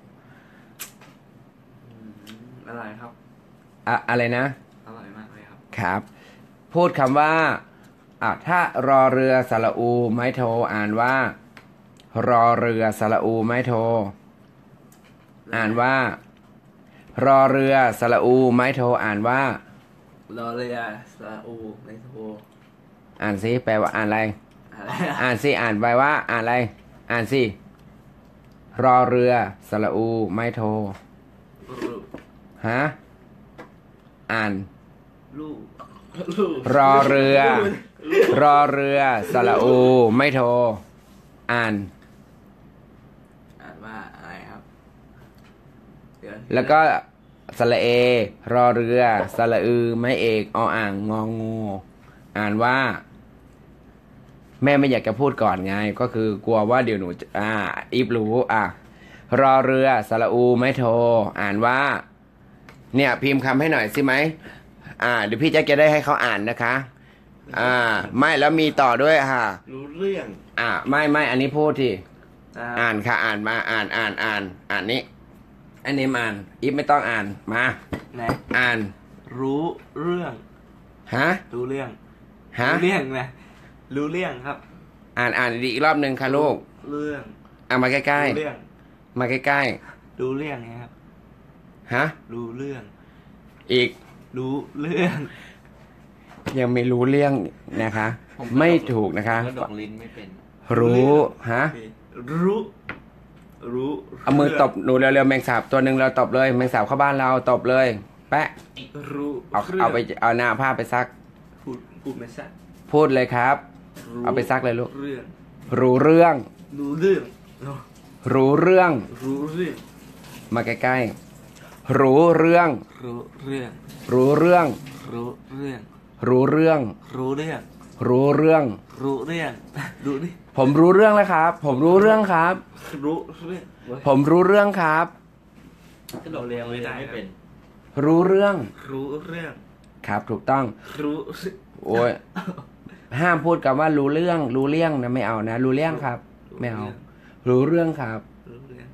อืมอะไรครับอะอะไรนะอร่อยมากเลยครับครับ พูดคำว่าอ่ะถ้ารอเรือสระอูไม้โทอ่านว่า รอเรือสระอูไม้โท อ่านว่า รอเรือสระอูไม้โทอ่านว่ารอเรือสระอูไม่โทรอ่านสิแปลว่าอ่านอะไรอะไรอะอ่านสิอ่านไปว่า อ่านอะไร อ่านสิรอเรือสระอูไม้โทลูกฮะ อ่านลูกลูกรอเรือ รอเรือสระอูไม่โท อ่านอ่านว่าอะไรครับเดี๋ยวแล้วก็สระเอ รอเรือสระอือไม่เอกออ่างงองูอ่านว่า แม่ไม่อยากจะพูดก่อนไง ก็คือกลัวว่าเดี๋ยวหนูจะอ่าอีฟรู้อ่ะรอเรือสระอูไม่โท อ่านว่า เนี่ยพิมพ์คำให้หน่อยสิไหมอ่าเดี๋ยวพี่แจ๊คจะได้ให้เขาอ่านนะคะ อ่า ไม่แล้วมีต่อด้วยค่ะรู้เรื่องอ่าไม่ไม่อันนี้พูดทีอ่าอ่านค่ะ อ่านมาอ่านอ่านอ่านอ่านนี้อันนี้มาอ่านอีฟไม่ต้องอ่านมาไหนอ่านรู้เรื่องฮะรู้เรื่องฮะรู้เรื่องนะรู้เรื่องครับอ่านอ่านอีกรอบหนึ่งค่ะลูกเรื่องเอามาใกล้รู้เรื่องๆมาใกล้รู้เรื่องไงครับๆฮะรู้เรื่องอีกรู้เรื่องยังไม่รู้เรื่องนะคะ ไม่ถูกนะคะแล้วดอกลิ้นไม่เป็นรู้ฮะรู้ รู้เอามือตบหนูเร็วๆแมงสาบตัวหนึ่งเราตบเลยแมงสาบเข้าบ้านเราตบเลย แปะรู้เอาเอาไปเอาหน้าผ้าไปซักพูดพูดไม่ชัดพูดเลยครับรู้เอาไปซักเลยลูกเรื่องรู้เรื่องรู้เรื่องเนอะรู้เรื่องรู้เรื่องมาใกล้ๆรู้เรื่องรู้เรื่องรู้เรื่องรู้เรื่องรู้เรื่องรู้เรื่องรู้เรื่องรู้เรื่องรู้ดิผมรู้เรื่องแล้วครับ ผมรู้เรื่องครับรู้เรื่องเว้ยผมรู้เรื่องครับก็ดอกเรียงไม่ได้ไม่เป็เป็น นรู้เรื่องรู้เรื่องครับถูกต้องรู้โอ้ยห้ามพูดกับว่ารู้เรื่อง รู้เรื่องนะไม่เอานะ รู้เรื่องครับ ไม่เอา รู้เรื่องครับรู้เรื่องครับ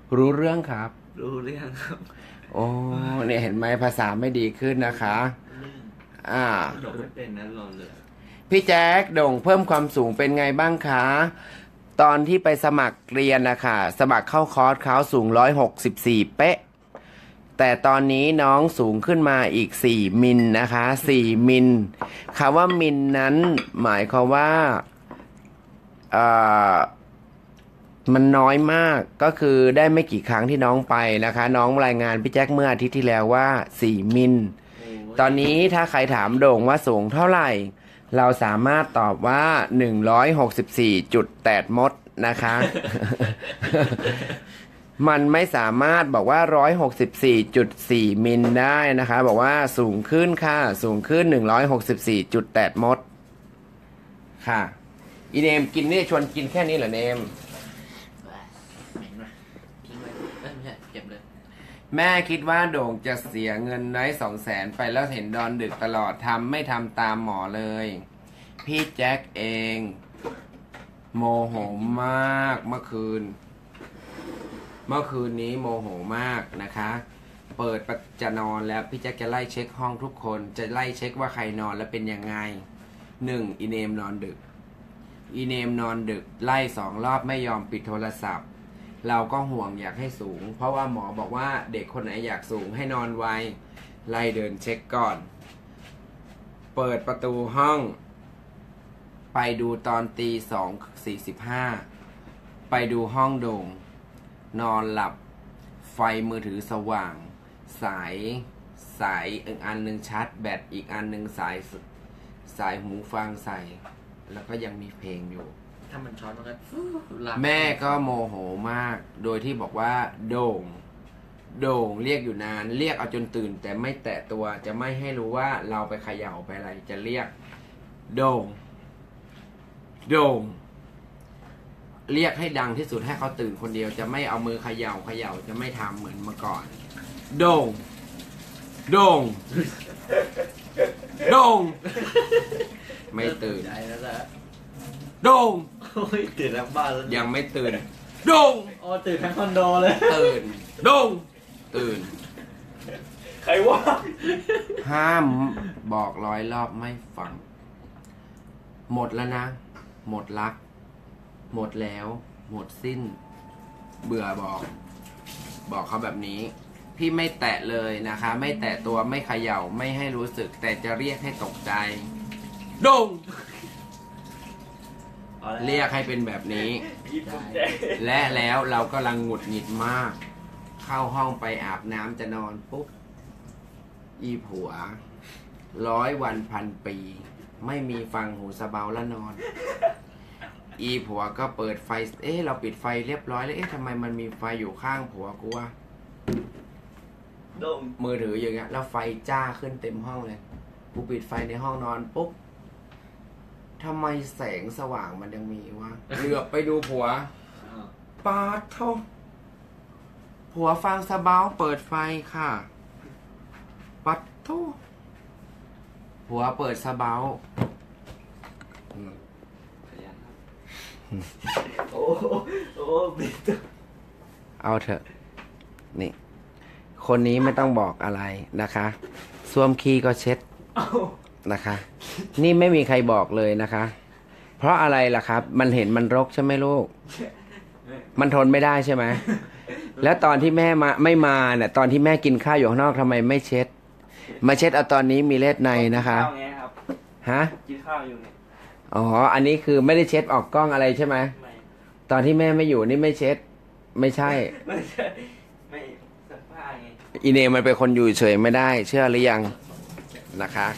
รู้เรื่องครับรู้เรื่องครับโอ้เนี่ยเห็นไหมภาษาไม่ดีขึ้นนะคะ อ่าโดดไม่เป็นนะรอเลยพี่แจ๊คโด่งเพิ่มความสูงเป็นไงบ้างคะ ตอนที่ไปสมัครเรียนนะคะสมัครเข้าคอร์สเขาสูงร้อยหกสิบสี่เป๊ะแต่ตอนนี้น้องสูงขึ้นมาอีกสี่มิลนะคะสี่มิลคำว่ามิลนั้นหมายความว่าเอ่อมันน้อยมากก็คือได้ไม่กี่ครั้งที่น้องไปนะคะน้องรายงานพี่แจ็คเมื่ออาทิตย์ที่แล้วว่าสี่มิลตอนนี้ถ้าใครถามโด่งว่าสูงเท่าไหร่เราสามารถตอบว่าหนึ่งร้อยหกสิบสี่จุดแปดมดนะคะ มันไม่สามารถบอกว่า หนึ่งร้อยหกสิบสี่จุดสี่ มิลได้นะคะบอกว่าสูงขึ้นค่ะสูงขึ้น หนึ่งร้อยหกสิบสี่จุดแปด มดค่ะอีเนมกินนี่ชวนกินแค่นี้เหรอเนมเหม็นว่ะทิ้งไว้เอ้ยไม่ใช่เก็บเลยแม่คิดว่าโด่งจะเสียเงินไว้สองแสนไปแล้วเห็นดอนดึกตลอดทำไม่ทำตามหมอเลย พี่แจ็คเองโมโหมากเมื่อคืนเมื่อคืนนี้โมโหมากนะคะ เปิดจะนอนแล้วพี่แจ็คจะไล่เช็คห้องทุกคนจะไล่เช็คว่าใครนอนแล้วเป็นยังไงหนึ่งอีเนมนอนดึกอีเนมนอนดึกไล่สองรอบไม่ยอมปิดโทรศัพท์เราก็ห่วงอยากให้สูงเพราะว่าหมอบอกว่าเด็กคนไหนอยากสูงให้นอนไวไล่เดินเช็คก่อนเปิดประตูห้องไปดูตอนตีสองสี่สิบห้าไปดูห้องโด่งนอนหลับไฟมือถือสว่างสายสายอีกอันหนึ่งชาร์จแบตอีกอันหนึ่งสายสายหูฟังใส่แล้วก็ยังมีเพลงอยู่ถ้ามันช็อตมันก็หลับแม่ก็โมโหมากโดยที่บอกว่าโด่งโด่งเรียกอยู่นานเรียกเอาจนตื่นแต่ไม่แตะตัวจะไม่ให้รู้ว่าเราไปเขย่าไปอะไรจะเรียกโด่งโด่งเรียกให้ดังที่สุดให้เขาตื่นคนเดียวจะไม่เอามือเขย่าเขย่าจะไม่ทำเหมือนเมื่อก่อนโด่งโด่งโด่งไม่ตื่นใจแล้วล่ะโด่งโอ้ยตื่นแล้วบ้านแล้วยังไม่ตื่นโด่งโอ้ตื่นทั้งคอนโดเลยตื่นโด่งตื่นใครวะห้ามบอกร้อยรอบไม่ฟังหมดแล้วนะหมดรักหมดแล้วหมดสิ้นเบื่อบอกบอกเขาแบบนี้พี่ไม่แตะเลยนะคะไม่แตะตัวไม่เขย่าไม่ให้รู้สึกแต่จะเรียกให้ตกใจโด่งเรียกให้เป็นแบบนี้และแล้วเรากำลังหงุดหงิดมากเข้าห้องไปอาบน้ำจะนอนปุ๊บอีผัวร้อยวันพันปีไม่มีฟังหูสะเบาแล้วนอนอีผัวก็เปิดไฟเอ๊ะเราปิดไฟเรียบร้อยแล้วเอ๊ะทำไมมันมีไฟอยู่ข้างผัวกูวะมือถืออย่างเงี้ยแล้วไฟจ้าขึ้นเต็มห้องเลยกูปิดไฟในห้องนอนปุ๊บทำไมแสงสว่างมันยังมีวะเหลือบไปดูผัวปาดเท่าผัวฟังสะเบาเปิดไฟค่ะปัดโทผัวเปิดสะเบาโอ้โอ้บิดเอาเถอะนี่คนนี้ไม่ต้องบอกอะไรนะคะส้วมขี้ก็เช็ดนะคะ นี่ไม่มีใครบอกเลยนะคะ เพราะอะไรล่ะครับมันเห็นมันรกใช่ไหมลูกมันทนไม่ได้ใช่ไหมแล้วตอนที่แม่มาไม่มาเนี่ยตอนที่แม่กินข้าวอยู่ข้างนอกทำไมไม่เช็ดมาเช็ดเอาตอนนี้มีเลือดในนะคะฮะกินข้าวอยู่เนี่ยอ๋ออันนี้คือไม่ได้เช็ดออกกล้องอะไรใช่ไหมตอนที่แม่ไม่อยู่นี่ไม่เช็ดไม่ใช่ไม่ใช่ไม่สักผ้าไงอีเนมันเป็นคนอยู่เฉยไม่ได้เชื่อหรือยังนะคะ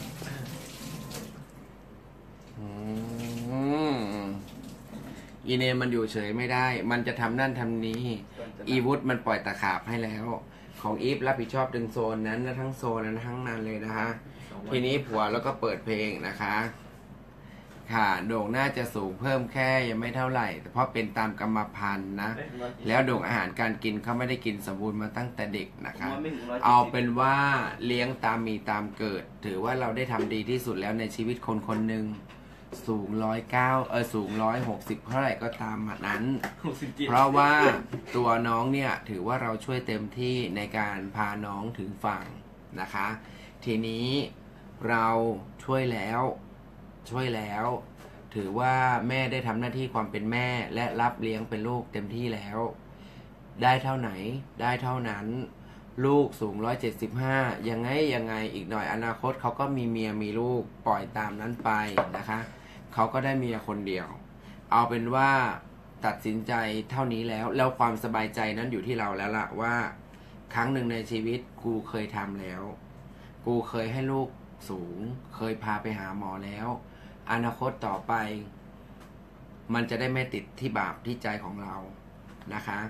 อีเนมันอยู่เฉยไม่ได้มันจะทำนั่นทำนี้อีวุฒมันปล่อยตะขาบให้แล้วของอีฟรับผิดชอบดึงโซนนั้นและทั้งโซนนั้นทั้งนั้นเลยนะคะทีนี้ผัวแล้วก็เปิดเพลงนะคะค่ะโด่งน่าจะสูงเพิ่มแค่ยังไม่เท่าไหร่แต่เพราะเป็นตามกรรมพันธุ์นะแล้วโด่งอาหารการกินเขาไม่ได้กินสมบูรณ์มาตั้งแต่เด็กนะคะเอาเป็นว่าเลี้ยงตามมีตามเกิดถือว่าเราได้ทำดีที่สุดแล้วในชีวิตคนคนหนึ่งสูงร้อยเก้าเออสูงร้อยหกสิบเท่าไหร่ก็ตามนั้นหกสิบเจ็ดเพราะว่าตัวน้องเนี่ยถือว่าเราช่วยเต็มที่ในการพาน้องถึงฝั่งนะคะ ทีนี้เราช่วยแล้วช่วยแล้ว ถือว่าแม่ได้ทำหน้าที่ความเป็นแม่และรับเลี้ยงเป็นลูกเต็มที่แล้ว ได้เท่าไหนได้เท่านั้น ลูกสูงร้อยเจ็ดสิบห้ายังไงยังไงอีกหน่อยอนาคตเขาก็มีเมียมีลูกปล่อยตามนั้นไปนะคะเขาก็ได้เมียคนเดียว เอาเป็นว่าตัดสินใจเท่านี้แล้วแล้วความสบายใจนั้นอยู่ที่เราแล้วล่ะว่าครั้งหนึ่งในชีวิตกูเคยทำแล้วกูเคยให้ลูกสูงเคยพาไปหาหมอแล้วอนาคตต่อไปมันจะได้ไม่ติดที่บาปที่ใจของเรานะคะ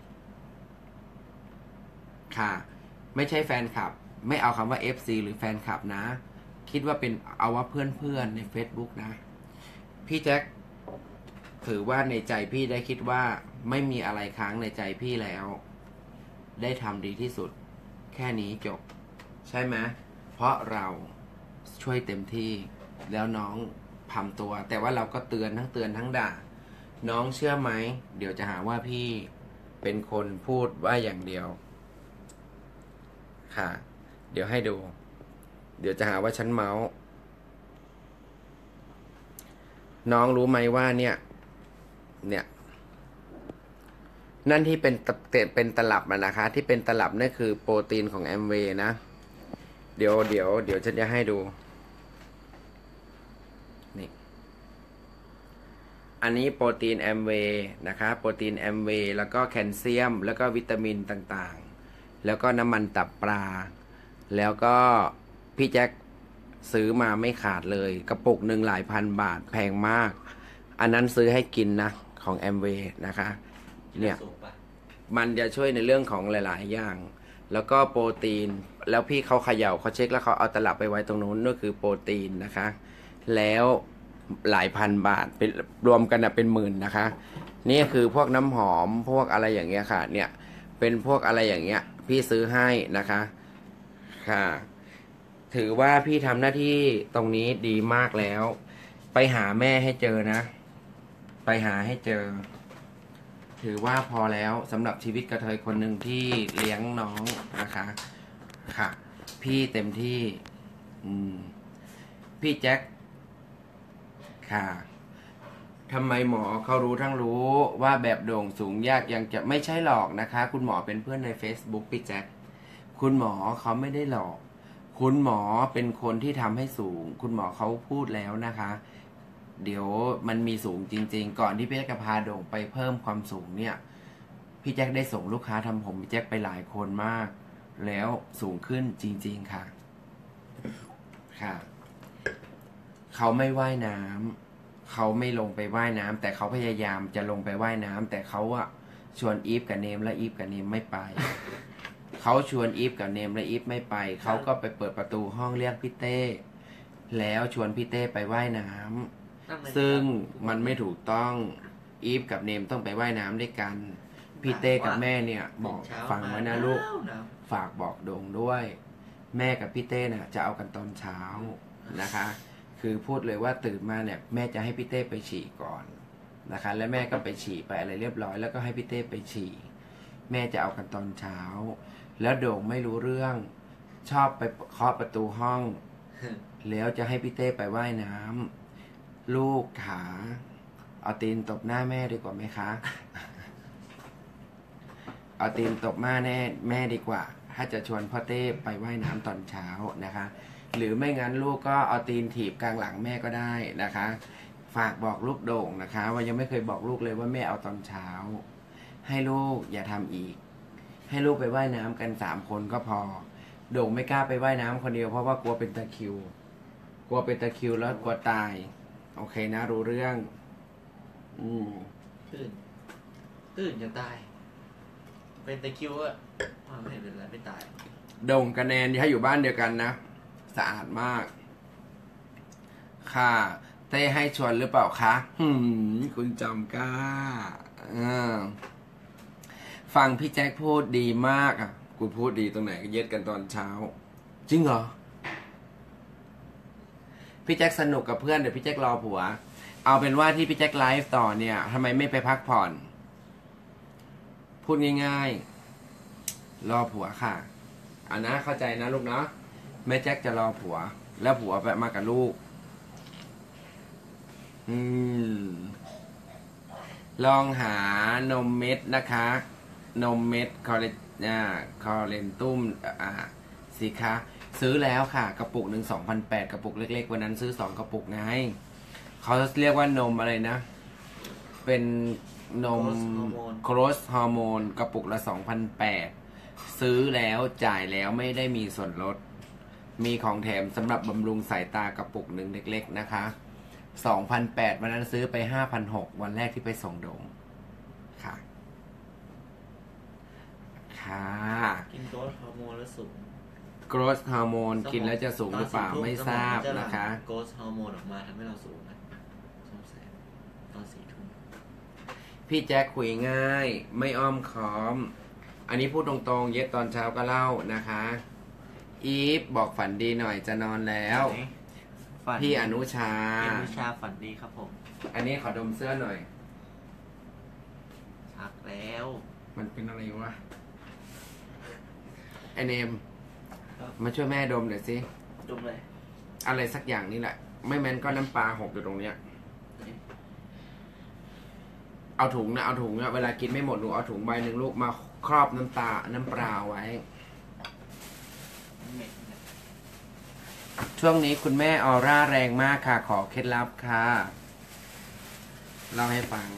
ค่ะไม่ใช่แฟนคลับไม่เอาคำว่า เอฟ ซี หรือแฟนคลับนะคิดว่าเป็นเอาว่าเพื่อนๆใน Facebook นะพี่แจ็คถือว่าในใจพี่ได้คิดว่าไม่มีอะไรค้างในใจพี่แล้วได้ทำดีที่สุดแค่นี้จบใช่ไหมเพราะเราช่วยเต็มที่แล้วน้องทำตัวแต่ว่าเราก็เตือนทั้งเตือนทั้งด่าน้องเชื่อไหมเดี๋ยวจะหาว่าพี่เป็นคนพูดว่าอย่างเดียวค่ะเดี๋ยวให้ดูเดี๋ยวจะหาว่าฉันเมาส์น้องรู้ไหมว่าเนี่ยเนี่ยนั่นที่เป็นเป็นตลับนะนะคะที่เป็นตลับนั่นคือโปรตีนของแอมเวย์นะเดี๋ยวเดี๋ยวเดี๋ยวฉันจะให้ดูนี่อันนี้โปรตีนแอมเวย์นะคะโปรตีนแอมเวย์แล้วก็แคลเซียมแล้วก็วิตามินต่างๆแล้วก็น้ำมันตับปลาแล้วก็พี่แจ็คซื้อมาไม่ขาดเลยกระปุกหนึ่งหลายพันบาทแพงมากอันนั้นซื้อให้กินนะของแอมเวย์นะคะเนี่ยมันจะช่วยในเรื่องของหลายๆอย่างแล้วก็โปรตีนแล้วพี่เขาเขย่าเขาเช็คแล้วเขาเอาตลับไปไว้ตรงนู้นนั่นคือโปรตีนนะคะแล้วหลายพันบาทเป็นรวมกันนะเป็นหมื่นนะคะนี่คือพวกน้ำหอมพวกอะไรอย่างเงี้ยค่ะเนี่ยเป็นพวกอะไรอย่างเงี้ยพี่ซื้อให้นะคะค่ะถือว่าพี่ทำหน้าที่ตรงนี้ดีมากแล้วไปหาแม่ให้เจอนะไปหาให้เจอถือว่าพอแล้วสำหรับชีวิตกระเทยคนหนึ่งที่เลี้ยงน้องนะคะค่ะพี่เต็มที่อืมพี่แจ็คค่ะทำไมหมอเขารู้ทั้งรู้ว่าแบบโด่งสูงยากยังจะไม่ใช่หลอกนะคะคุณหมอเป็นเพื่อนใน Facebook พี่แจ็คคุณหมอเขาไม่ได้หลอกคุณหมอเป็นคนที่ทำให้สูงคุณหมอเขาพูดแล้วนะคะเดี๋ยวมันมีสูงจริงๆก่อนที่พี่แจ็คจะพาโด่งไปเพิ่มความสูงเนี่ยพี่แจ็คได้ส่งลูกค้าทำผมพี่แจ็คไปหลายคนมากแล้วสูงขึ้นจริงๆค่ะค่ะเขาไม่ว่ายน้ำเขาไม่ลงไปว่ายน้ำแต่เขาพยายามจะลงไปว่ายน้ำแต่เขาอะชวนอีฟกับเนมและอีฟกับเนมไม่ไป เขาชวนอีฟกับเนมและอีฟไม่ไปเขาก็ไปเปิดประตูห้องเรียกพี่เต้แล้วชวนพี่เต้ไปว่ายน้ำซึ่งมันไม่ถูกต้องอีฟกับเนมต้องไปว่ายน้ำด้วยกันพี่เต้กับแม่เนี่ยบอกฟังไว้นะลูกฝากบอกโด่งด้วยแม่กับพี่เต้น่ะจะเอากันตอนเช้านะคะคือพูดเลยว่าตื่นมาเนี่ยแม่จะให้พี่เต้ไปฉี่ก่อนนะคะแล้วแม่ก็ไปฉี่ไปอะไรเรียบร้อยแล้วก็ให้พี่เต้ไปฉี่แม่จะเอากันตอนเช้าแล้วโด่งไม่รู้เรื่องชอบไปเคาะประตูห้องแล้วจะให้พี่เต้ไปว่ายน้ำลูกขาเอาตีนตบหน้าแม่ดีกว่าไหมคะเอาตีนตบหน้าแน่แม่ดีกว่าถ้าจะชวนพ่อเต้ไปว่ายน้ำตอนเช้านะคะหรือไม่งั้นลูกก็เอาตีนถีบกลางหลังแม่ก็ได้นะคะฝากบอกลูกโด่งนะคะว่ายังไม่เคยบอกลูกเลยว่าแม่เอาตอนเช้าให้ลูกอย่าทำอีกให้ลูกไปว่ายน้ำกันสามคนก็พอโด่งไม่กล้าไปว่ายน้ำคนเดียวเพราะว่ากลัวเป็นตะคริวกลัวเป็นตะคริวแล้วกลัวตายโอเคนะรู้เรื่องอืมตื่นตื่นจะตายเป็นตะคริวอะไม่เป็นไรไม่ตายโด่งกับแนนถ้าอยู่บ้านเดียวกันนะสะอาดมากค่ะเต้ให้ชวนหรือเปล่าคะหืมคุณจำกล้าฟังพี่แจ็คพูดดีมากอ่ะกูพูดดีตรงไหนก็เย็ดกันตอนเช้าจริงเหรอพพี่แจ็คสนุกกับเพื่อนเดี๋ยวพี่แจ็ครอผัว เอาเป็นว่าที่พี่แจ็คไลฟ์ต่อเนี่ยทำไมไม่ไปพักผ่อน พูดง่ายๆรอผัวค่ะอันนะเข้าใจนะลูกเนาะแม่แจ็คจะรอผัว แล้วผัวไปมากับลูกอืมลองหานมเม็ดนะคะ นมเม็ดคอเลอ่าคอเลนตุ้มอ่าสิคะซื้อแล้วค่ะกระปุกหนึ่งสองพันแปดกระปุกเล็กๆวันนั้นซื้อสองกระปุกไงเขาเรียกว่านมอะไรนะเป็นนมโครสฮอร์โมนกระปุกละสองพันแปดซื้อแล้วจ่ายแล้วไม่ได้มีส่วนลดมีของแถมสำหรับบำรุงสายตากระปุกหนึ่งเล็กๆนะคะสองพันแปดวันนั้นซื้อไปห้าพันหกวันแรกที่ไปส่งโดมค่ะค่ะกินโกรทฮอร์โมนแล้วสูงโกรทฮอร์โมนกินแล้วจะสูงหรือเปล่าไม่ทราบนะคะโกรทฮอร์โมนออกมาทำให้เราสูงนะสงสัยตอนสี่ทุ่มพี่แจ็คคุยง่ายไม่อ้อมค้อมอันนี้พูดตรงๆเย็ดตอนเช้าก็เล่านะคะอีฟบอกฝันดีหน่อยจะนอนแล้วพี่อนุชาพี่อนุชาฝันดีครับผมอันนี้ขอดมเสื้อหน่อยชักแล้วมันเป็นอะไรวะไอเนมมาช่วยแม่ดมหน่อยสิดมเลยอะไรสักอย่างนี่แหละไม่แม้นก็น้ำปลาหกอยู่ตรงเนี้ยเอาถุงนะเอาถุงนะเวลากินไม่หมดหนูเอาถุงใบหนึ่งลูกมาครอบน้ำตาน้ำปลาไว้ช่วงนี้คุณแม่ออร่าแรงมากค่ะขอเคล็ดลับค่ะเล่าให้ฟัง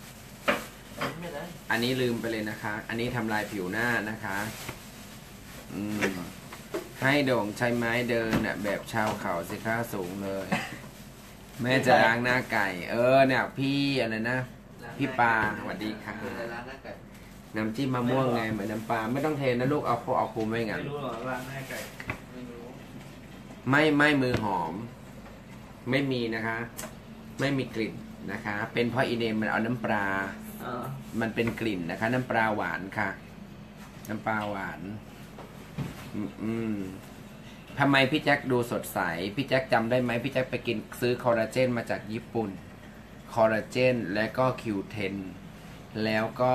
อันนี้ลืมไปเลยนะคะอันนี้ทำลายผิวหน้านะคะอืมให้โด่งใช้ไม้เดินน่ะแบบชาวเขาสิค่าสูงเลยแม่จะล้างหน้าไก่เออเนี่ยพี่อะไรนะพี่ปลาสวัสดีค่ะน้ำจิ้มมะม่วงไงเหมือนน้ำปลาไม่ต้องเทนะลูกเอาเอาคุมไว้งั้นไม่รู้หรอล้างหน้าไก่ไม่รู้ไม่ไม่มือหอมไม่มีนะคะ ไม่มีกลิ่นนะคะ เป็นเพราะอีเนมมันเอาน้ำปลามันเป็นกลิ่นนะคะ น้ำปลาหวานค่ะ น้ำปลาหวานอืมทำไมพี่แจ็คดูสดใสพี่แจ็คจำได้ไหมพี่แจ็คไปกินซื้อคอลลาเจนมาจากญี่ปุ่นคอลลาเจนและก็คิวเทนแล้วก็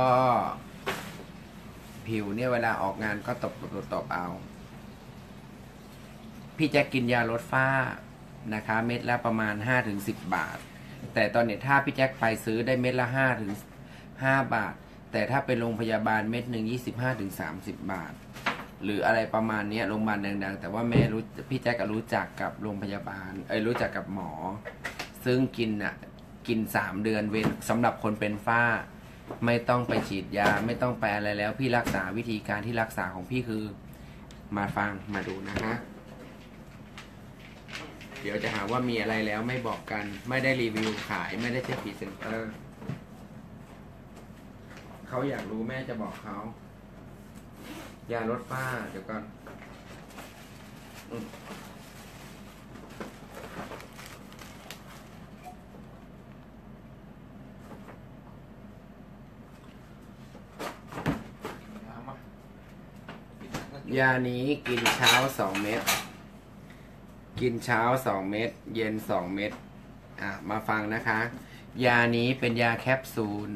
ผิวเนี่ยเวลาออกงานก็ตบตบตบเอาพี่แจ็คกินยาลดฝ้านะคะเม็ดละประมาณ ห้าถึงสิบ บาทแต่ตอนนี้ถ้าพี่แจ็คไปซื้อได้เม็ดละ ห้าถึงห้า บาทแต่ถ้าเป็นโรงพยาบาลเม็ดหนึ่ง ยี่สิบห้าถึงสามสิบ บาทหรืออะไรประมาณนี้โรงพยาบาลดังๆแต่ว่าแม่รู้พี่แจ็คก็รู้จักกับโรงพยาบาลเอ้ยรู้จักกับหมอซึ่งกินอ่ะกินสามเดือนเว้นสำหรับคนเป็นฝ้าไม่ต้องไปฉีดยาไม่ต้องไปอะไรแล้วพี่รักษาวิธีการที่รักษาของพี่คือมาฟังมาดูนะฮะเดี๋ยวจะหาว่ามีอะไรแล้วไม่บอกกันไม่ได้รีวิวขายไม่ได้ใช้พรีเซนเตอร์เขาอยากรู้แม่จะบอกเขายาลดฝ้าเดี๋ยวก่อนยานี้กินเช้าสองเม็ดกินเช้าสองเม็ดเย็นสองเม็ดอ่ะมาฟังนะคะยานี้เป็นยาแคปซูล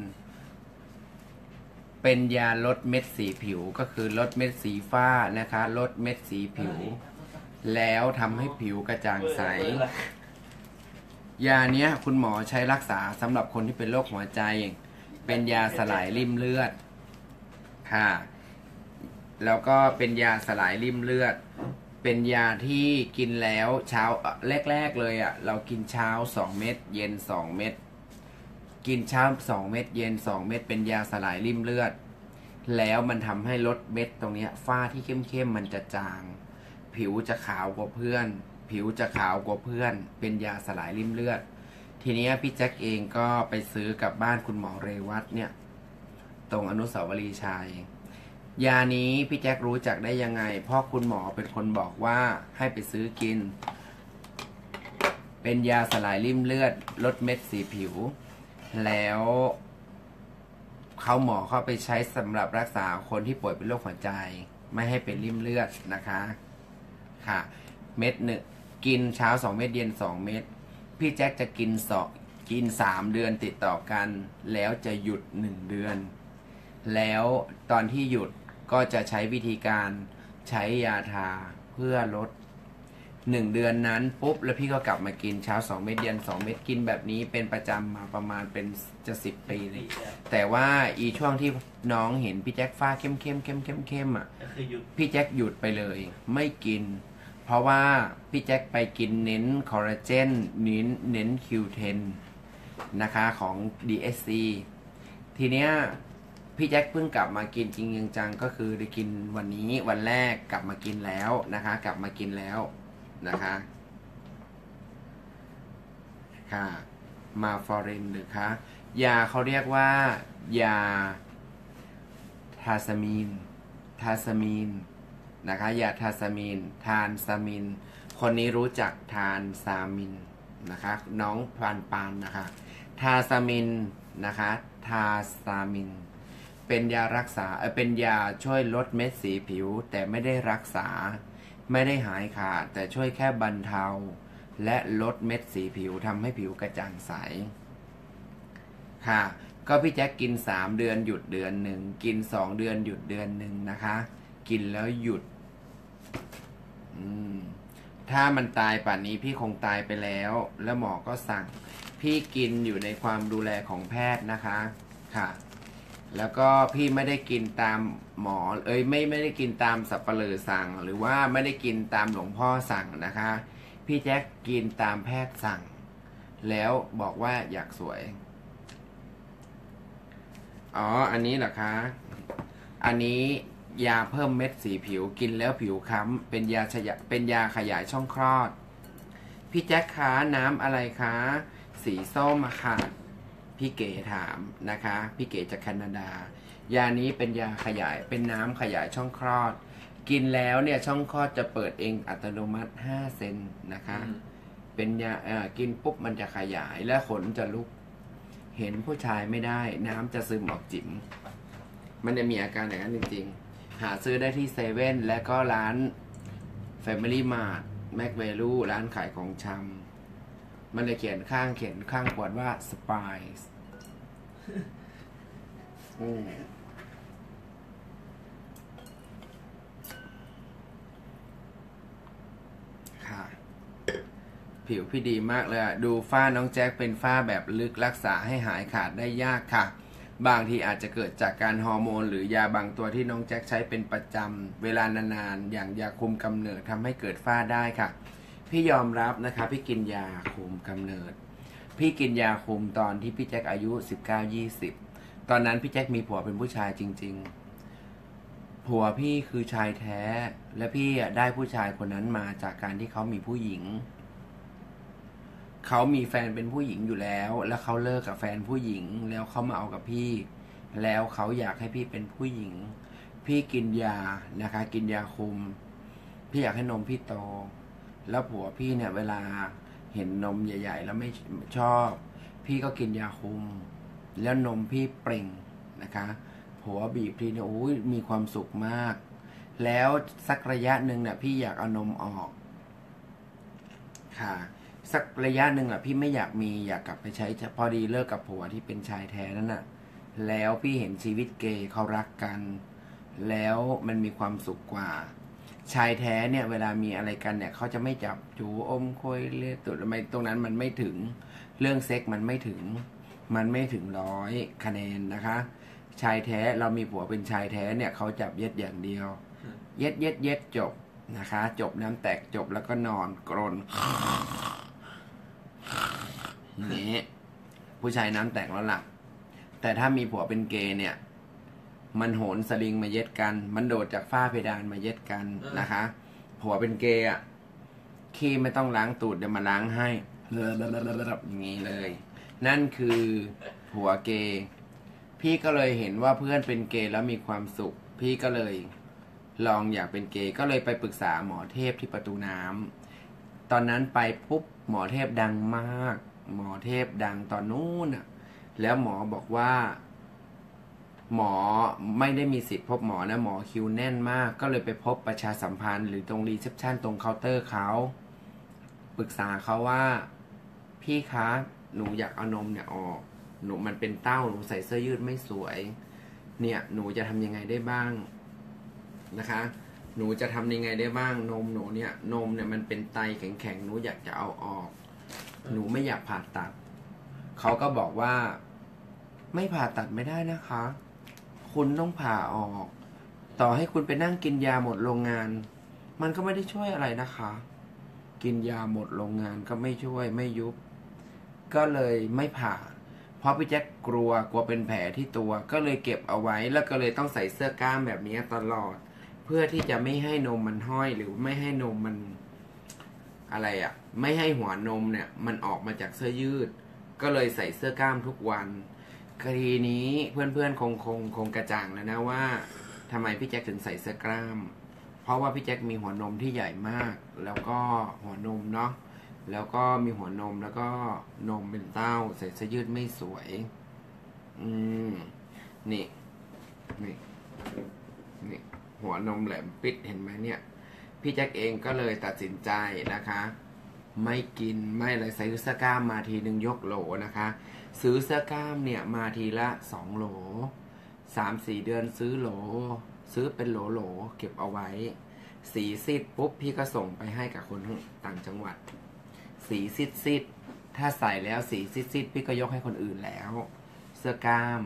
เป็นยาลดเม็ดสีผิวก็คือลดเม็ดสีฟ้านะคะลดเม็ดสีผิวแล้วทำให้ผิวกระจ่างใสยาเนี้ยคุณหมอใช้รักษาสำหรับคนที่เป็นโรคหัวใจเป็นยาสลายริ่มเลือดค่ะแล้วก็เป็นยาสลายริ่มเลือดเป็นยาที่กินแล้วเช้าแรกๆเลยอ่ะเรากินเช้าสองเม็ดเย็นสองเม็ดกินเช้าสองเม็ดเย็นสองเม็ดเป็นยาสลายริ่มเลือดแล้วมันทำให้ลดเม็ดตรงนี้ฝ้าที่เข้มๆมันจะจางผิวจะขาวกว่าเพื่อนผิวจะขาวกว่าเพื่อนเป็นยาสลายริ่มเลือดทีนี้พี่แจ็คเองก็ไปซื้อกับบ้านคุณหมอเรวัตเนี่ยตรงอนุสาวรีย์ชัยยานี้พี่แจ็ครู้จักได้ยังไงเพราะคุณหมอเป็นคนบอกว่าให้ไปซื้อกินเป็นยาสลายริ่มเลือดลดเม็ดสีผิวแล้วเขาหมอเข้าไปใช้สำหรับรักษาคนที่ป่วยเป็นโรคหัวใจไม่ให้เป็นริ่มเลือดนะคะค่ะเม็ดหนึ่งกินเช้าสองเม็ดเย็นสองเม็ดพี่แจ็คจะกินสองกินสามเดือนติดต่อกัน แล้วจะหยุดหนึ่งเดือน แล้วตอนที่หยุดก็จะใช้วิธีการใช้ยาทาเพื่อลดหนึ่งเดือนนั้นปุ๊บแล้วพี่ก็กลับมากินเช้าสองเม็ดเย็นสองเม็ดกินแบบนี้เป็นประจำมาประมาณเป็นจะสิบปีเลยแต่ว่าอีช่วงที่น้องเห็นพี่แจ็คฝ้าเข้มเข้มเข้มเข้มเข้มอ่ะก็คือหยุดพี่แจ็คหยุดไปเลยไม่กิน เพราะว่าพี่แจ็คไปกินเน้นคอลลาเจนเน้นเน้น คิว เท็น นะคะของ ดี เอส ซี ทีเนี้ยพี่แจ็คเพิ่งกลับมากินจริงจังก็คือได้กินวันนี้วันแรกกลับมากินแล้วนะคะกลับมากินแล้วนะคะค่ะมาฟอรินหรือคะยาเขาเรียกว่ายาทาสมีนทาสมีนนะคะยาทาสมีนทานซามินคนนี้รู้จักทานซามินนะคะน้องพานปานนะคะทาซามินนะคะทาซามินเป็นยารักษาเออเป็นยาช่วยลดเม็ดสีผิวแต่ไม่ได้รักษาไม่ได้หายขาดแต่ช่วยแค่บรรเทาและลดเม็ดสีผิวทำให้ผิวกระจ่างใสค่ะก็พี่แจ็คกินสามเดือนหยุดเดือนหนึ่งกินสองเดือนหยุดเดือนหนึ่งนะคะกินแล้วหยุดอืมถ้ามันตายป่านนี้พี่คงตายไปแล้วแล้วหมอก็สั่งพี่กินอยู่ในความดูแลของแพทย์นะคะค่ะแล้วก็พี่ไม่ได้กินตามหมอเอ้ยไม่ไม่ได้กินตามสับปะเลอสั่งหรือว่าไม่ได้กินตามหลวงพ่อสั่งนะคะพี่แจ็คกินตามแพทย์สั่งแล้วบอกว่าอยากสวยอ๋ออันนี้เหรอคะอันนี้ยาเพิ่มเม็ดสีผิวกินแล้วผิวค้ำเป็นยาขยะเป็นยาขยายช่องคลอดพี่แจ็คคะน้ำอะไรคะสีส้มอะค่ะพี่เก๋ถามนะคะพี่เก๋จากแคนาดายานี้เป็นยาขยายเป็นน้ำขยายช่องคลอดกินแล้วเนี่ยช่องคลอดจะเปิดเองอัตโนมัติห้าเซนนะคะเป็นยาเอ่อกินปุ๊บมันจะขยายและขนจะลุกเห็นผู้ชายไม่ได้น้ำจะซึมออกจิ๋มมันจะมีอาการอย่างนั้นจริงๆหาซื้อได้ที่เซเว่นและก็ร้าน Family Mart Mac Value ร้านขายของชำมันจะเขียนข้างเขียนข้างขวดว่า Spice อืมค่ะผิวพี่ดีมากเลยดูฝ้าน้องแจ็คเป็นฝ้าแบบลึกรักษาให้หายขาดได้ยากค่ะบางทีอาจจะเกิดจากการฮอร์โมนหรือยาบางตัวที่น้องแจ็คใช้เป็นประจำเวลานานๆอย่างยาคุมกำเนิดทำให้เกิดฝ้าได้ค่ะพี่ยอมรับนะคะพี่กินยาคุมกำเนิดพี่กินยาคุมตอนที่พี่แจ็คอายุสิบเก้า ยี่สิบตอนนั้นพี่แจ็คมีผัวเป็นผู้ชายจริงๆผัวพี่คือชายแท้และพี่ได้ผู้ชายคนนั้นมาจากการที่เขามีผู้หญิงเขามีแฟนเป็นผู้หญิงอยู่แล้วแล้วเขาเลิกกับแฟนผู้หญิงแล้วเขามาเอากับพี่แล้วเขาอยากให้พี่เป็นผู้หญิงพี่กินยานะคะกินยาคุมพี่อยากให้นมพี่โตแล้วผัวพี่เนี่ยเวลาเห็นนมใหญ่ๆแล้วไม่ชอบพี่ก็กินยาคุมแล้วนมพี่เปล่งนะคะผัวบีบทีเนี่ยโอ้ยมีความสุขมากแล้วสักระยะหนึ่งเนี่ยพี่อยากเอานมออกค่ะสักระยะหนึ่งอ่ะพี่ไม่อยากมีอยากกลับไปใช้พอดีเลิกกับผัวที่เป็นชายแท้นั่นน่ะแล้วพี่เห็นชีวิตเกย์เขารักกันแล้วมันมีความสุขกว่าชายแท้เนี่ยเวลามีอะไรกันเนี่ยเขาจะไม่จับจูอมคุยเลือดตุดอะไรตรงนั้นมันไม่ถึงเรื่องเซ็กมันไม่ถึงมันไม่ถึงร้อยคะแนนนะคะชายแท้เรามีผัวเป็นชายแท้เนี่ยเขาจับเย็ดอย่างเดียวเย็ดเย็ดเย็ดจบนะคะจบน้ำแตกจบแล้วก็นอนกรนนี่ผู้ชายน้ำแตกแล้วหลับแต่ถ้ามีผัวเป็นเกย์เนี่ยมันโหนสลิงมาเย็ดกันมันโดดจากฝ้าเพดานมาเย็ดกันนะคะผัวเป็นเกย์อ่ะขี้ไม่ต้องล้างตูดเดี๋ยวมาล้างให้อย่างนี้เลยนั่นคือผัวเกย์พี่ก็เลยเห็นว่าเพื่อนเป็นเกย์แล้วมีความสุขพี่ก็เลยลองอยากเป็นเกย์ก็เลยไปปรึกษาหมอเทพที่ประตูน้ำตอนนั้นไปปุ๊บหมอเทพดังมากหมอเทพดังตอนนู้นอ่ะแล้วหมอบอกว่าหมอไม่ได้มีสิทธิ์พบหมอนะหมอคิวแน่นมากก็เลยไปพบประชาสัมพันธ์หรือตรงรีเซพชันตรงเคาน์เตอร์เขาปรึกษาเขาว่าพี่คะหนูอยากเอานมเนี่ยออกหนูมันเป็นเต้าหนูใส่เสื้อยืดไม่สวยเนี่ยหนูจะทำยังไงได้บ้างนะคะหนูจะทำยังไงได้บ้างนมหนูเนี่ยนมเนี่ยมันเป็นไตแข็งๆหนูอยากจะเอาออกหนูไม่อยากผ่าตัดเขาก็บอกว่าไม่ผ่าตัดไม่ได้นะคะคุณต้องผ่าออกต่อให้คุณไปนั่งกินยาหมดโรงงานมันก็ไม่ได้ช่วยอะไรนะคะกินยาหมดโรงงานก็ไม่ช่วยไม่ยุบก็เลยไม่ผ่าเพราะพี่แจ๊คกลัวกลัวเป็นแผลที่ตัวก็เลยเก็บเอาไว้แล้วก็เลยต้องใส่เสื้อกล้ามแบบนี้ตลอดเพื่อที่จะไม่ให้นมมันห้อยหรือไม่ให้นมมันอะไรอะ่ะไม่ให้หัวนมเนี่ยมันออกมาจากเสื้อยืดก็เลยใส่เสื้อกล้ามทุกวันคดีนี้เพื่อนๆคงคงคงกระจ่างแล้วนะว่าทำไมพี่แจ็คถึงใส่เสื้อกล้ามเพราะว่าพี่แจ็คมีหัวนมที่ใหญ่มากแล้วก็หัวนมเนาะแล้วก็มีหัวนมแล้วก็นมเป็นเต้าใส่เสื้อยืดไม่สวยอืมนี่นี่นี่หัวนมแหลมปิดเห็นไหมเนี่ยพี่แจ็คเองก็เลยตัดสินใจนะคะไม่กินไม่อะไรใส่เสื้อกล้ามมาทีหนึ่งยกโหลนะคะซื้อเสื้อกล้ามเนี่ยมาทีละสองโหลสามสี่เดือนซื้อโหลซื้อเป็นโหลโหลเก็บเอาไว้สีซีดปุ๊บพี่ก็ส่งไปให้กับคนต่างจังหวัดสีซีดซีดถ้าใส่แล้วสีซีดซีดพี่ก็ยกให้คนอื่นแล้วเสื้อกล้าม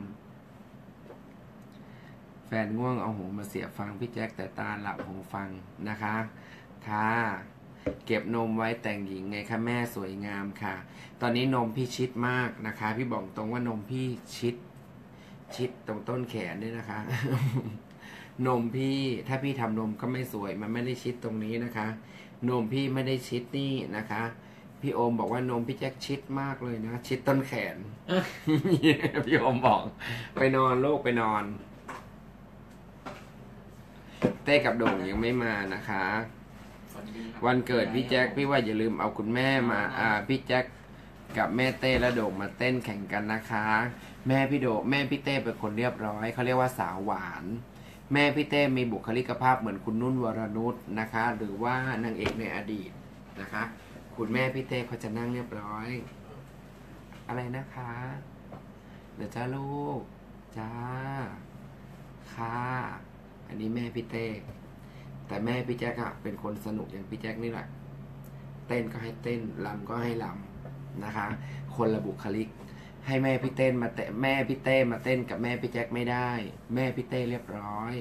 แฟนง่วงเอาหูมาเสียบฟังพี่แจ็คแต่ตาหลับหูฟังนะคะค่ะเก็บนมไว้แต่งหญิงไงคะแม่สวยงามค่ะตอนนี้นมพี่ชิดมากนะคะพี่บอกตรงว่านมพี่ชิดชิดตรงต้นแขนด้วยนะคะ นมพี่ถ้าพี่ทำนมก็ไม่สวยมันไม่ได้ชิดตรงนี้นะคะนมพี่ไม่ได้ชิดนี่นะคะพี่โอมบอกว่านมพี่แจ็คชิดมากเลยนะชิดต้นแขน พี่โอมบอกไปนอนลูกไปนอนเต้กับโด่งยังไม่มานะคะวันเกิดพี่แจ็คพี่ว่าอย่าลืมเอาคุณแม่มาอ่าพี่แจ็คกับแม่เต้และโด่งมาเต้นแข่งกันนะคะแม่พี่โด่งแม่พี่เต้เป็นคนเรียบร้อยเขาเรียกว่าสาวหวานแม่พี่เต้มีบุคลิกภาพเหมือนคุณนุ่นวรนุชนะคะ หรือว่านางเอกในอดีตนะคะคุณแม่พี่เต้เขาจะนั่งเรียบร้อยอะไรนะคะเดี๋ยวจ้าลูกจ้าค่ะอันนี้แม่พี่เต้แต่แม่พี่แจ๊คอะเป็นคนสนุกอย่างพี่แจ๊คนี่แหละเต้นก็ให้เต้นรำก็ให้รำนะคะคนละบุคลิกให้แม่พี่เต้นมาเต้นแม่พี่เต้มาเต้นกับแม่พี่แจ็คไม่ได้แม่พี่เต้เรียบร้อย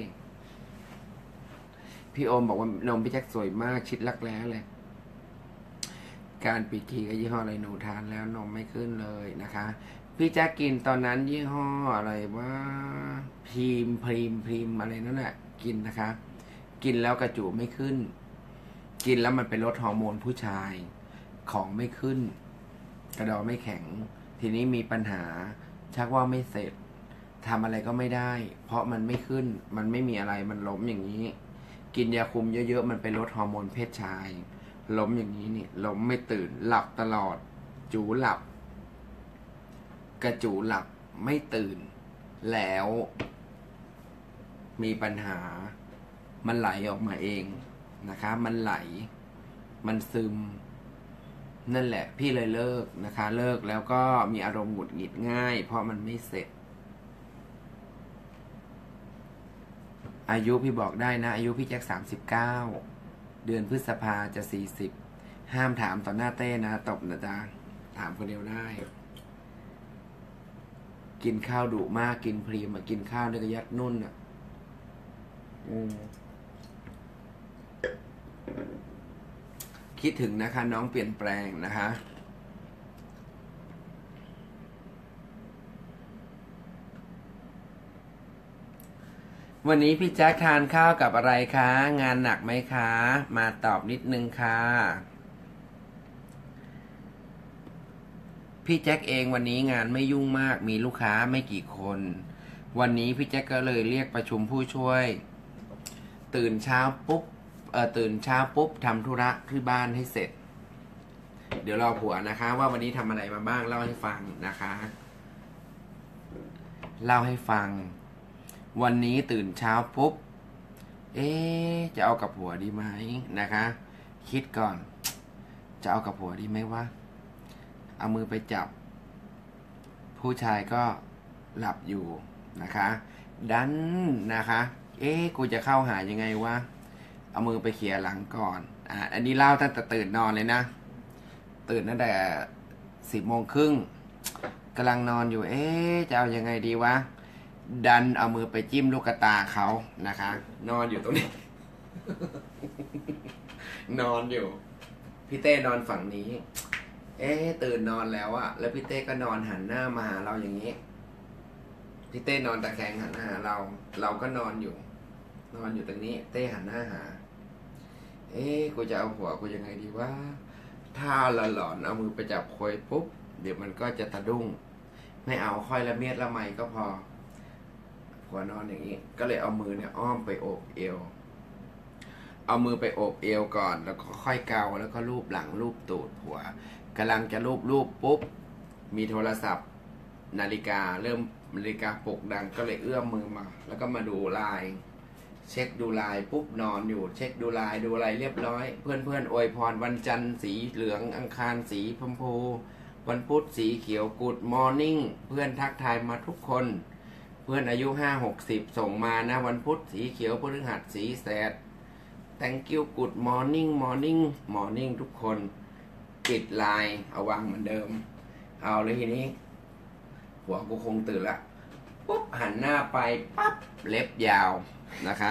พี่โอมบอกว่านมพี่แจ็คสวยมากชิดรักแร้เลยการปีกีกับยี่ห้ออะไรหนูทานแล้วนมไม่ขึ้นเลยนะคะพี่แจ็คกินตอนนั้นยี่ห้ออะไรว่าพรีมพรีมพรีมอะไรนั่นแหละกินนะคะกินแล้วกระจูไม่ขึ้นกินแล้วมันเป็นลดฮอร์โมนผู้ชายของไม่ขึ้นกระดอไม่แข็งทีนี้มีปัญหาชักว่าไม่เสร็จทำอะไรก็ไม่ได้เพราะมันไม่ขึ้นมันไม่มีอะไรมันล้มอย่างนี้กินยาคุมเยอะๆมันไปลดฮอร์โมนเพศชายล้มอย่างนี้นี่ล้มไม่ตื่นหลับตลอดจูหลับกระจูหลับไม่ตื่นแล้วมีปัญหามันไหลออกมาเองนะคะมันไหลมันซึมนั่นแหละพี่เลยเลิกนะคะเลิกแล้วก็มีอารมณ์หงุดหงิดง่ายเพราะมันไม่เสร็จอายุพี่บอกได้นะอายุพี่แจ็คสามสิบเก้าเดือนพฤษภาจะสี่สิบห้ามถามต่อหน้าเต้นะตบนะจ๊ะถามคนเดียวได้กินข้าวดุมากกินพรีมากินข้าวในกระยัดนุ่นอ่ะอืมคิดถึงนะคะน้องเปลี่ยนแปลงนะคะวันนี้พี่แจ๊คทานข้าวกับอะไรคะงานหนักไหมคะมาตอบนิดนึงค่ะพี่แจ็คเองวันนี้งานไม่ยุ่งมากมีลูกค้าไม่กี่คนวันนี้พี่แจ็คก็เลยเรียกประชุมผู้ช่วยตื่นเช้าปุ๊บเออตื่นเช้าปุ๊บทำธุระที่บ้านให้เสร็จเดี๋ยวรอผัวนะคะว่าวันนี้ทำอะไรมาบ้างเล่าให้ฟังนะคะเล่าให้ฟังวันนี้ตื่นเช้าปุ๊บเอ๊ะจะเอากับผัวดีไหมนะคะคิดก่อนจะเอากับผัวดีไหมวะเอามือไปจับผู้ชายก็หลับอยู่นะคะดันนะคะเอ๊ะกูจะเข้าหายังไงวะเอามือไปเขี่ยหลังก่อนอ่ะอันนี้เล่าตั้งแต่ตื่นนอนเลยนะตื่นตั้งแต่สิบโมงครึ่งกำลังนอนอยู่เอ๊ะจะเอายังไงดีวะดันเอามือไปจิ้มลูกตาเขานะคะนอนอยู่ตรงนี้ นอนอยู่พี่เต้นอนฝั่งนี้เอ๊ะตื่นนอนแล้วอะแล้วพี่เต้ก็นอนหันหน้ามาหาเราอย่างนี้พี่เต้นอนตะแคงหันหน้าหาเราเราก็นอนอยู่นอนอยู่ตรงนี้เต้หันหน้าหาเอ๊ะกูจะเอาหัวกูยังไงดีว่าถ้าละหลอนเอามือไปจับคอยปุ๊บเดี๋ยวมันก็จะตะดุ้งไม่เอาค่อยละเมียดละไมก็พอหัวนอนอย่างนี้ก็เลยเอามือเนี่ยอ้อมไปโอบเอวเอามือไปโอบเอวก่อนแล้วก็ค่อยเกาแล้วก็ลูบหลังลูบตูดหัวกำลังจะลูบลูบปุ๊บมีโทรศัพท์นาฬิกาเริ่มนาฬิกาปลุกดังก็เลยเอื้อมมือมาแล้วก็มาดูไลน์เช็คดูไลน์ปุ๊บนอนอยู่เช็คดูไลน์ดูอะไรเรียบร้อยเพื่อนเพื่อนอวยพรวันจันทร์สีเหลืองอังคารสีชมพูวันพุธสีเขียวกูดมอร์นิ่งเพื่อนทักทายมาทุกคนเพื่อนอายุห้าหกสิบส่งมานะวันพุธสีเขียวพฤหัสสีแสด thank you good morning morning morning ทุกคนปิดไลน์เอาวางเหมือนเดิมเอาเลยทีนี้หัวกูคงตื่นละปุ๊บหันหน้าไปปั๊บเล็บยาวนะคะ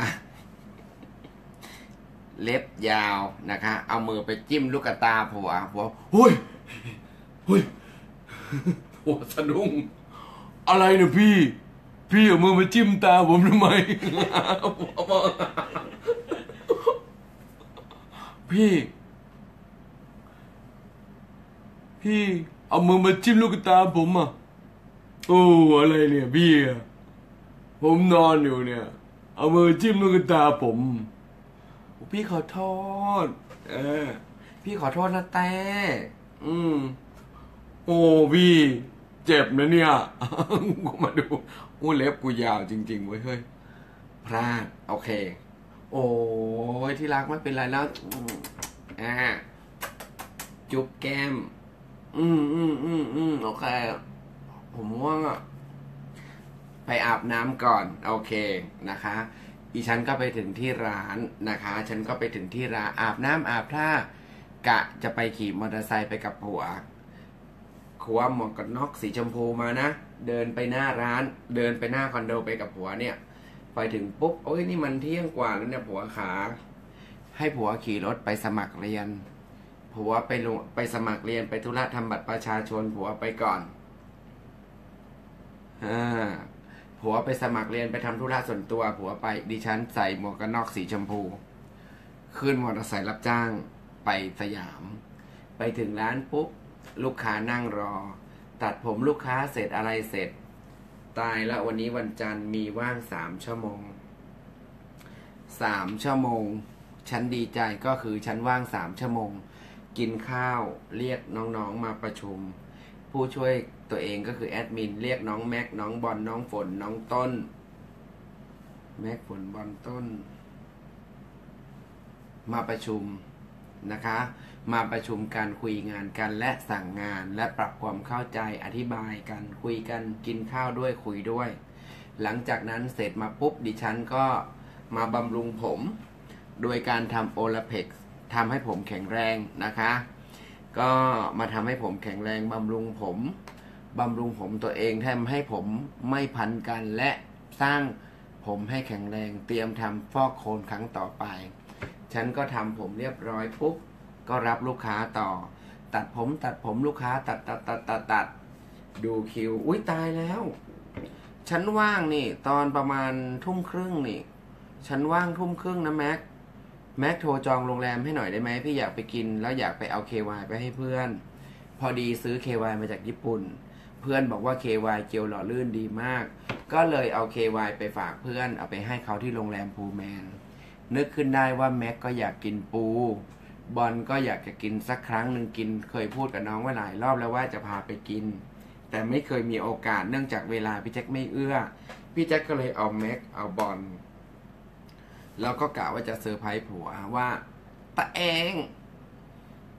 เล็บยาวนะคะเอามือไปจิ้มลูกตาผัวผัวหุ้ยหุ้ยผัวสะดุ้งอะไรเนี่ยพี่พี่เอามือมาจิ้มตาผมทำไมพี่พี่เอามือมาจิ้มลูกตาผมอ่ะโอ้อะไรเนี่ยพี่อะผมนอนอยู่เนี่ยเอามือจิ้มลูกตาผมพี่ขอโทษเออพี่ขอโทษนะแต่อืมโอ้พี่เจ็บนะเนี่ยกูมาดูโอ้เล็บกูยาวจริงๆเว้ยเฮ้ยพลาดโอเคโอ้ยที่รักไม่เป็นไรแล้วอ่าจุ๊บแก้มอืมอืมอืมอืมโอเคผมว่าไปอาบน้ำก่อนโอเคนะคะอีฉันก็ไปถึงที่ร้านนะคะฉันก็ไปถึงที่ร้านอาบน้ำอาบท่ากะจะไปขี่มอเตอร์ไซค์ไปกับผัวคว้าหมวกกันน็อกสีชมพูมานะเดินไปหน้าร้านเดินไปหน้าคอนโดไปกับผัวเนี่ยไปถึงปุ๊บโอ้ยนี่มันเที่ยงกว่าแล้วเนี่ยผัวขาให้ผัวขี่รถไปสมัครเรียนผัวไปลงไปสมัครเรียนไปธุระทำบัตรประชาชนผัวไปก่อนอ่าผัวไปสมัครเรียนไปทำธุระส่วนตัวผัวไปดิฉันใส่หมวกกันน็อกสีชมพูขึ้นมอเตอร์ไซค์รับจ้างไปสยามไปถึงร้านปุ๊บลูกค้านั่งรอตัดผมลูกค้าเสร็จอะไรเสร็จตายแล้ววันนี้วันจันทร์มีว่างสามชั่วโมงสามชั่วโมงฉันดีใจก็คือฉันว่างสามชั่วโมงกินข้าวเรียกน้องๆมาประชุมผู้ช่วยตัวเองก็คือแอดมินเรียกน้องแม็กน้องบอลน้องฝนน้องต้นแม็กฝนบอลต้นมาประชุมนะคะมาประชุมการคุยงานกันและสั่งงานและปรับความเข้าใจอธิบายกันคุยกันกินข้าวด้วยคุยด้วยหลังจากนั้นเสร็จมาปุ๊บดิฉันก็มาบำรุงผมโดยการทำโอลาเพกซ์ทำให้ผมแข็งแรงนะคะก็มาทำให้ผมแข็งแรงบำรุงผมบำรุงผมตัวเองทำให้ผมไม่พันกันและสร้างผมให้แข็งแรงเตรียมทำฟอกโคนครั้งต่อไปฉันก็ทำผมเรียบร้อยปุ๊บก็รับลูกค้าต่อตัดผมตัดผมลูกค้าตัดตัดตัดตัดตัดดูคิวอุ้ยตายแล้วฉันว่างนี่ตอนประมาณทุ่มครึ่งนี่ฉันว่างทุ่มครึ่งนะแม็กแม็กโทรจองโรงแรมให้หน่อยได้ไหมพี่อยากไปกินแล้วอยากไปเอา เค วาย ไปให้เพื่อนพอดีซื้อ เค วาย มาจากญี่ปุ่นเพื่อนบอกว่า เค วาย เจลหล่อลื่นดีมากก็เลยเอา เค วาย ไปฝากเพื่อนเอาไปให้เขาที่โรงแรมพูแมนนึกขึ้นได้ว่าแม็กก็อยากกินปูบอลก็อยากจะกินสักครั้งหนึ่งกินเคยพูดกับน้องไว้หลายรอบแล้วว่าจะพาไปกินแต่ไม่เคยมีโอกาสเนื่องจากเวลาพี่แจ็คไม่เอื้อพี่แจ็คก็เลยเอาแม็กเอาบอลแล้วก็กะว่าจะเซอร์ไพรส์ผัวว่าตาเอง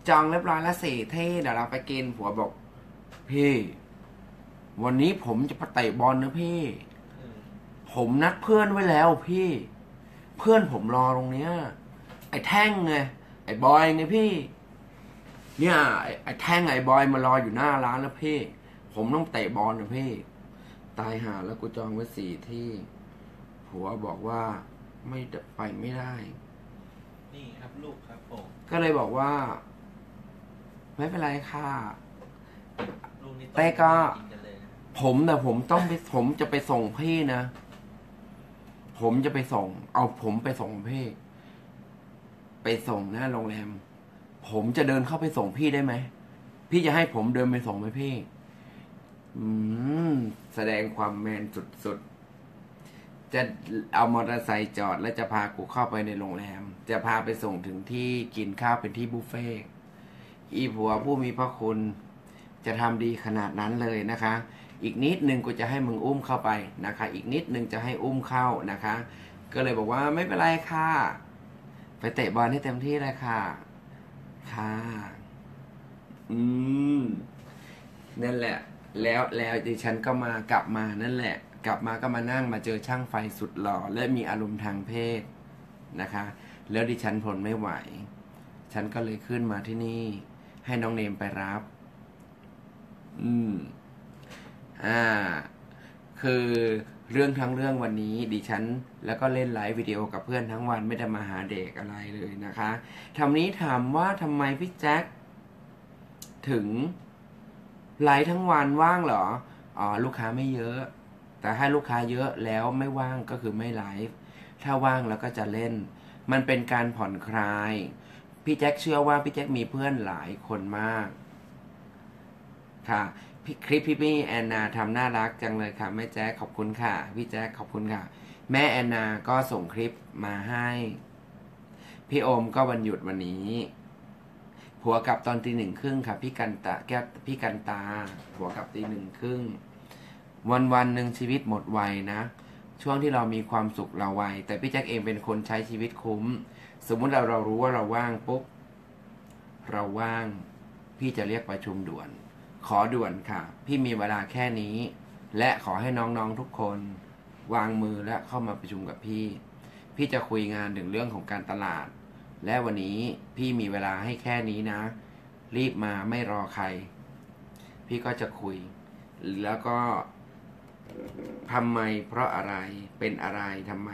จองเรียบร้อยแล้วสิเท่เดี๋ยวเราไปกินผัวบอกพี่วันนี้ผมจะไปเตะบอลนะพี่ผมนัดเพื่อนไว้แล้วพี่เพื่อนผมรอตรงเนี้ยไอ้แท่งไงไอ้บอยไงพี่เนี่ยไอ้แท่งไอ้บอยมารออยู่หน้าร้านแล้วพี่ผมต้องเตะบอลนะพี่ตายหาแล้วกูจองไว้สี่ที่ผัวบอกว่าไม่ไปไม่ได้นี่ครับลูกครับผมก็เลยบอกว่าไม่เป็นไรค่ะแต่ก็ผมแต่ผมต้องไปผมจะไปส่งพี่นะผมจะไปส่งเอาผมไปส่งพี่ไปส่งหน้าโรงแรมผมจะเดินเข้าไปส่งพี่ได้ไหมพี่จะให้ผมเดินไปส่งไหมพี่อืมแสดงความแมนสุดๆจะเอามอเตอร์ไซค์จอดแล้วจะพากูเข้าไปในโรงแรมจะพาไปส่งถึงที่กินข้าวเป็นที่บุฟเฟ่ต์อีผัวผู้มีพระคุณจะทำดีขนาดนั้นเลยนะคะอีกนิดนึงกูจะให้มึงอุ้มเข้าไปนะคะอีกนิดนึงจะให้อุ้มเข้านะคะก็เลยบอกว่าไม่เป็นไรค่ะไปเตะบอลให้เต็มที่เลยค่ะค่ะอืมนั่นแหละแล้วแล้วดิฉันก็มากลับมานั่นแหละกลับมาก็มานั่งมาเจอช่างไฟสุดหล่อและมีอารมณ์ทางเพศนะคะแล้วดิฉันทนไม่ไหวฉันก็เลยขึ้นมาที่นี่ให้น้องเนมไปรับอืมอ่าคือเรื่องทั้งเรื่องวันนี้ดิฉันแล้วก็เล่นไลฟ์วิดีโอกับเพื่อนทั้งวันไม่ได้มาหาเด็กอะไรเลยนะคะทำนี้ถามว่าทำไมพี่แจ็คถึงไลฟ์ทั้งวันว่างเหรออ๋อลูกค้าไม่เยอะแต่ถ้าลูกค้าเยอะแล้วไม่ว่างก็คือไม่ไลฟ์ถ้าว่างแล้วก็จะเล่นมันเป็นการผ่อนคลายพี่แจ็คเชื่อว่าพี่แจ็คมีเพื่อนหลายคนมากค่ะพี่คลิปพี่พี่แอนนาทำน่ารักจังเลยค่ะแม่แจ๊คขอบคุณค่ะพี่แจ๊คขอบคุณค่ะแม่แอนนาก็ส่งคลิปมาให้พี่โอมก็วันหยุดวันนี้ผัวกลับตอนตีหนึ่งครึ่งค่ะพี่กันตาแก้วพี่กันตาผัวกลับตีหนึ่งครึ่งวันวันหนึ่งชีวิตหมดไวนะช่วงที่เรามีความสุขเราไวแต่พี่แจ็คเองเป็นคนใช้ชีวิตคุ้มสมมุติเราเรารู้ว่าเราว่างปุ๊บเราว่างพี่จะเรียกประชุมด่วนขอด่วนค่ะพี่มีเวลาแค่นี้และขอให้น้องๆทุกคนวางมือและเข้ามาประชุมกับพี่พี่จะคุยงานถึงเรื่องของการตลาดและวันนี้พี่มีเวลาให้แค่นี้นะรีบมาไม่รอใครพี่ก็จะคุยแล้วก็ทำไมเพราะอะไรเป็นอะไรทำไม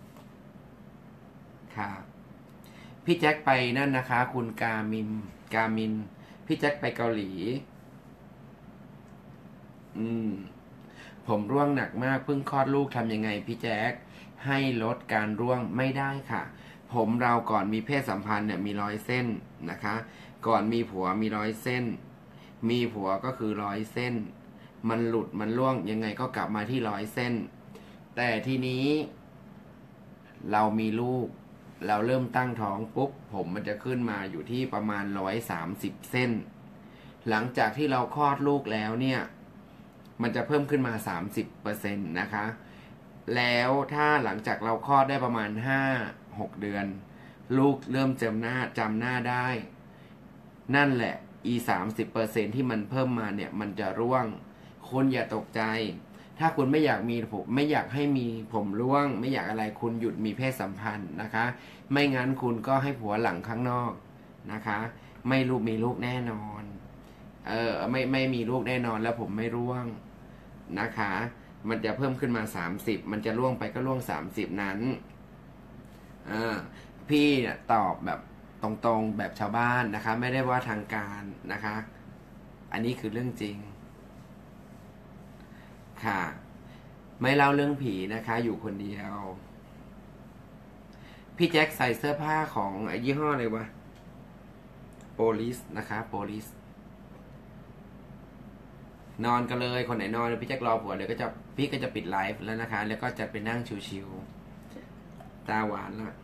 ค่ะพี่แจ็คไปนั่นนะคะคุณกามินกามินพี่แจ็คไปเกาหลีอืมผมร่วงหนักมากเพิ่งคลอดลูกทำยังไงพี่แจ๊คให้ลดการร่วงไม่ได้ค่ะผมเราก่อนมีเพศสัมพันธ์เนี่ยมีร้อยเส้นนะคะก่อนมีผัวมีร้อยเส้นมีผัวก็คือร้อยเส้นมันหลุดมันร่วงยังไงก็กลับมาที่ร้อยเส้นแต่ทีนี้เรามีลูกเราเริ่มตั้งท้องปุ๊บผมมันจะขึ้นมาอยู่ที่ประมาณร้อยสามสิบเส้นหลังจากที่เราคลอดลูกแล้วเนี่ยมันจะเพิ่มขึ้นมา สามสิบเปอร์เซ็นต์ นะคะแล้วถ้าหลังจากเราคลอดได้ประมาณ ห้าหก เดือนลูกเริ่มจำหน้าจำหน้าได้นั่นแหละอี สามสิบเปอร์เซ็นต์ ที่มันเพิ่มมาเนี่ยมันจะร่วงคุณอย่าตกใจถ้าคุณไม่อยากมีผมไม่อยากให้มีผมร่วงไม่อยากอะไรคุณหยุดมีเพศสัมพันธ์นะคะไม่งั้นคุณก็ให้ผัวหลังข้างนอกนะคะไม่ลูกมีลูกแน่นอนเออไม่ไม่มีลูกแน่นอนแล้วผมไม่ร่วงนะคะมันจะเพิ่มขึ้นมาสามสิบมันจะร่วงไปก็ร่วงสามสิบนั้นอ่าพี่เนี่ยตอบแบบตรงๆแบบชาวบ้านนะคะไม่ได้ว่าทางการนะคะอันนี้คือเรื่องจริงค่ะไม่เล่าเรื่องผีนะคะอยู่คนเดียวพี่แจ็คใส่เสื้อผ้าของไอ้ยี่ห้ออะไรวะโปลิสนะคะโปลิสนอนกันเลยคนไหนนอนพี่แจ็ครอผัวเดี๋ยวก็จะพี่ก็จะปิดไลฟ์แล้วนะคะแล้วก็จะไปนั่งชิวๆตาหวานละ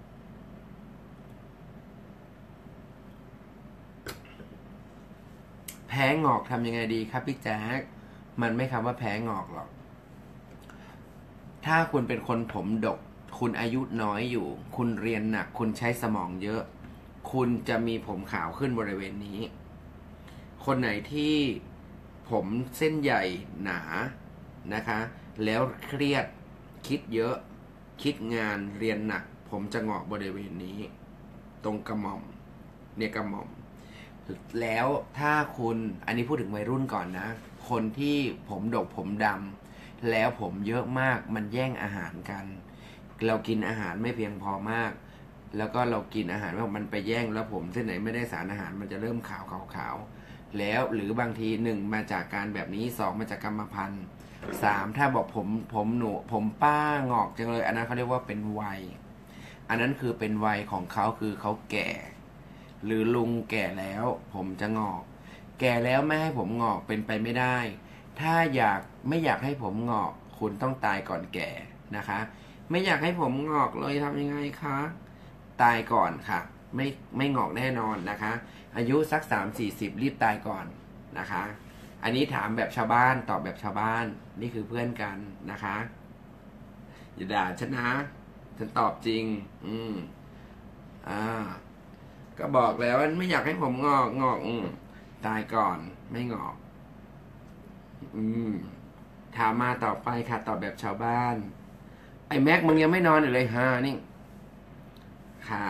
แพ้งอกทำยังไงดีครับพี่แจ็คมันไม่คำว่าแพ้งอกหรอกถ้าคุณเป็นคนผมดกคุณอายุน้อยอยู่คุณเรียนหนักคุณใช้สมองเยอะคุณจะมีผมขาวขึ้นบริเวณนี้ คนไหนที่ผมเส้นใหญ่หนานะคะ แล้วเครียดคิดเยอะคิดงานเรียนหนักผมจะงอกบริเวณนี้ ตรงกระหม่อมเนี่ยกระหม่อมแล้วถ้าคุณอันนี้พูดถึงวัยรุ่นก่อนนะคนที่ผมดกผมดำแล้วผมเยอะมากมันแย่งอาหารกันเรากินอาหารไม่เพียงพอมากแล้วก็เรากินอาหารว่ามันไปแย่งแล้วผมเส้นไหนไม่ได้สารอาหารมันจะเริ่มขาวขาวขาวแล้วหรือบางทีหนึ่งมาจากการแบบนี้สองมาจากกรรมพันธุ์สามถ้าบอกผมผมหนูผมป้างอกจังเลยอันนั้นเขาเรียกว่าเป็นวัยอันนั้นคือเป็นวัยของเขาคือเขาแก่หรือลุงแก่แล้วผมจะงอกแก่แล้วไม่ให้ผมงอกเป็นไปไม่ได้ถ้าอยากไม่อยากให้ผมงอกคุณต้องตายก่อนแก่นะคะไม่อยากให้ผมงอกเลยทำยังไงคะตายก่อนค่ะไม่ไม่งอกแน่นอนนะคะอายุสักสามสี่สิบรีบตายก่อนนะคะอันนี้ถามแบบชาวบ้านตอบแบบชาวบ้านนี่คือเพื่อนกันนะคะอย่าด่าฉันนะฉันตอบจริงอืมอ่าก็บอกแล้วว่าไม่อยากให้ผมงอกงอกอืมตายก่อนไม่งอกอืมถามมาต่อไปค่ะตอบแบบชาวบ้านไอ้แม็กมึงยังไม่นอนอยู่เลยฮะนี่ค่ะ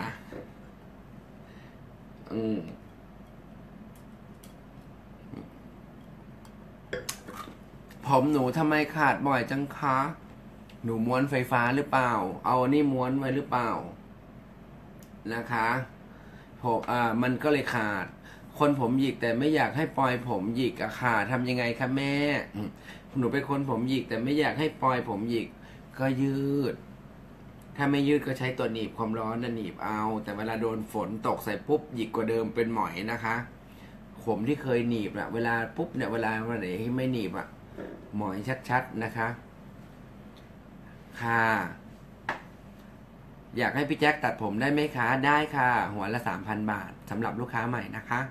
อืมผมหนูทำไมขาดบ่อยจังคะหนูม้วนไฟฟ้าหรือเปล่าเอานี่ม้วนไว้หรือเปล่านะคะผมอ่ามันก็เลยขาดคนผมหยิกแต่ไม่อยากให้ปล่อยผมหยิกอะค่ะทำยังไงคะแม่หนูเป็นคนผมหยิกแต่ไม่อยากให้ปล่อยผมหยิกก็ยืดถ้าไม่ยืดก็ใช้ตัวหนีบความร้อนนะหนีบเอาแต่เวลาโดนฝนตกใส่ปุ๊บหยิกกว่าเดิมเป็นหมอยนะคะผมที่เคยหนีบอะเวลาปุ๊บเนี่ยเวลาวันไหนที่ไม่หนีบอะหมอยชัดๆนะคะค่ะอยากให้พี่แจ็คตัดผมได้ไหมคะได้ค่ะหัวละสามพันบาทสำหรับลูกค้าใหม่นะคะ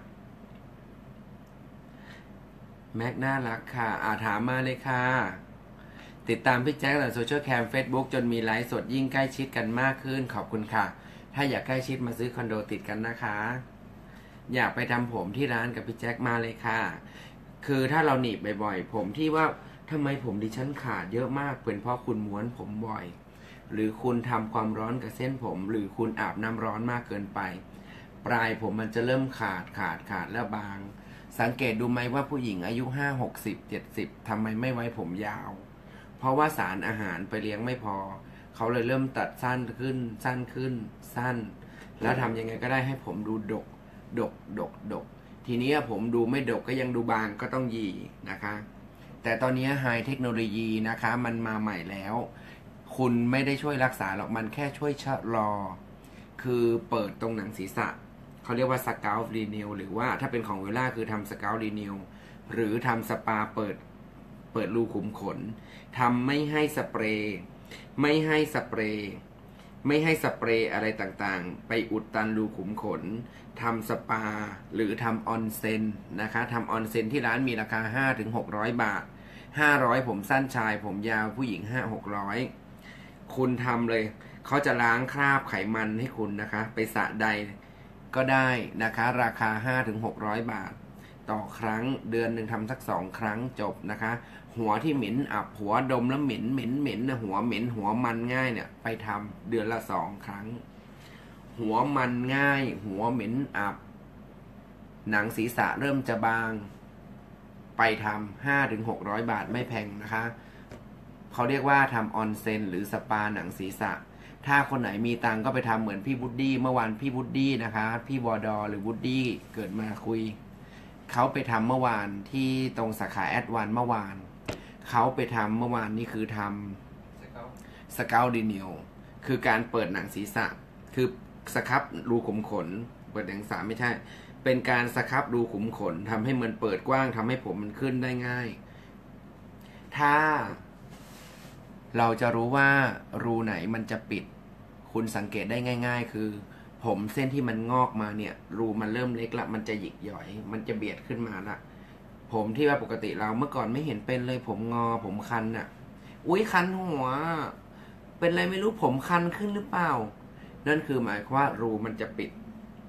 แม็กน่ารักค่ะอ่าถามมาเลยค่ะติดตามพี่แจ็คในโซเชียลแคม Facebook จนมีไลฟ์สดยิ่งใกล้ชิดกันมากขึ้นขอบคุณค่ะถ้าอยากใกล้ชิดมาซื้อคอนโดติดกันนะคะอยากไปทำผมที่ร้านกับพี่แจ็คมาเลยค่ะคือถ้าเราหนีบบ่อยๆผมที่ว่าทำไมผมดิฉันขาดเยอะมากเป็นเพราะคุณม้วนผมบ่อยหรือคุณทำความร้อนกับเส้นผมหรือคุณอาบน้ำร้อนมากเกินไปปลายผมมันจะเริ่มขาดขาดขาดแล้วบางสังเกตดูไหมว่าผู้หญิงอายุห้าหกสิบเจ็ดสิบทำไมไม่ไว้ผมยาวเพราะว่าสารอาหารไปเลี้ยงไม่พอเขาเลยเริ่มตัดสั้นขึ้นสั้นขึ้นสั้นแล้วทำยังไงก็ได้ให้ผมดูดกดกดกดกทีนี้ผมดูไม่ดกก็ยังดูบางก็ต้องหยีนะคะแต่ตอนนี้ไฮเทคโนโลยีนะคะมันมาใหม่แล้วคุณไม่ได้ช่วยรักษาหรอกมันแค่ช่วยชะลอคือเปิดตรงหนังศีรษะเขาเรียกว่าสกาลรีนิวหรือว่าถ้าเป็นของเวล่าคือทำสกาลรีนิวหรือทำสปาเปิดเปิดรูขุมขนทำไม่ให้สเปรย์ไม่ให้สเปรย์ไม่ให้สเปรย์อะไรต่างๆไปอุดตันรูขุมขนทำสปาหรือทำออนเซ็นนะคะทำออนเซ็นที่ร้านมีราคา ห้าถึงหกร้อย บาทห้าร้อยผมสั้นชายผมยาวผู้หญิง ห้าหกร้อยคุณทำเลยเขาจะล้างคราบไขมันให้คุณนะคะไปสระใดก็ได้นะคะราคา ห้าถึงหกร้อย บาทต่อครั้งเดือนหนึ่งทำสักสองครั้งจบนะคะหัวที่เหม็นอับหัวดมแล้วเหม็นเหม็นเหม็นนะหัวเหม็นหัวมันง่ายเนี่ยไปทำเดือนละสองครั้งหัวมันง่ายหัวเหม็นอับหนังศีรษะเริ่มจะบางไปทำ ห้าถึงหกร้อย บาทไม่แพงนะคะเขาเรียกว่าทำออนเซ็นหรือสปาหนังศีรษะถ้าคนไหนมีตังก็ไปทำเหมือนพี่วูดดี้เมื่อวานพี่วูดดี้นะคะพี่วอดอหรือวูดดี้เกิดมาคุยเขาไปทำเมื่อวานที่ตรงสาขาแอดวานเมื่อวานเขาไปทำเมื่อวานนี่คือทำสเกลดีนิวคือการเปิดหนังศีรษะคือสครับรูขุมขนเปิดหนังศีรษะไม่ใช่เป็นการสครับรูขุมขนทำให้มันเปิดกว้างทำให้ผมมันขึ้นได้ง่ายถ้าเราจะรู้ว่ารูไหนมันจะปิดคุณสังเกตได้ง่ายๆคือผมเส้นที่มันงอกมาเนี่ยรูมันเริ่มเล็กละมันจะหยิกหย่อยมันจะเบียดขึ้นมาละผมที่ว่าปกติเราเมื่อก่อนไม่เห็นเป็นเลยผมงอผมคันน่ะอุ้ยคันหัวเป็นอะไรไม่รู้ผมคันขึ้นหรือเปล่านั่นคือหมายความว่ารูมันจะปิด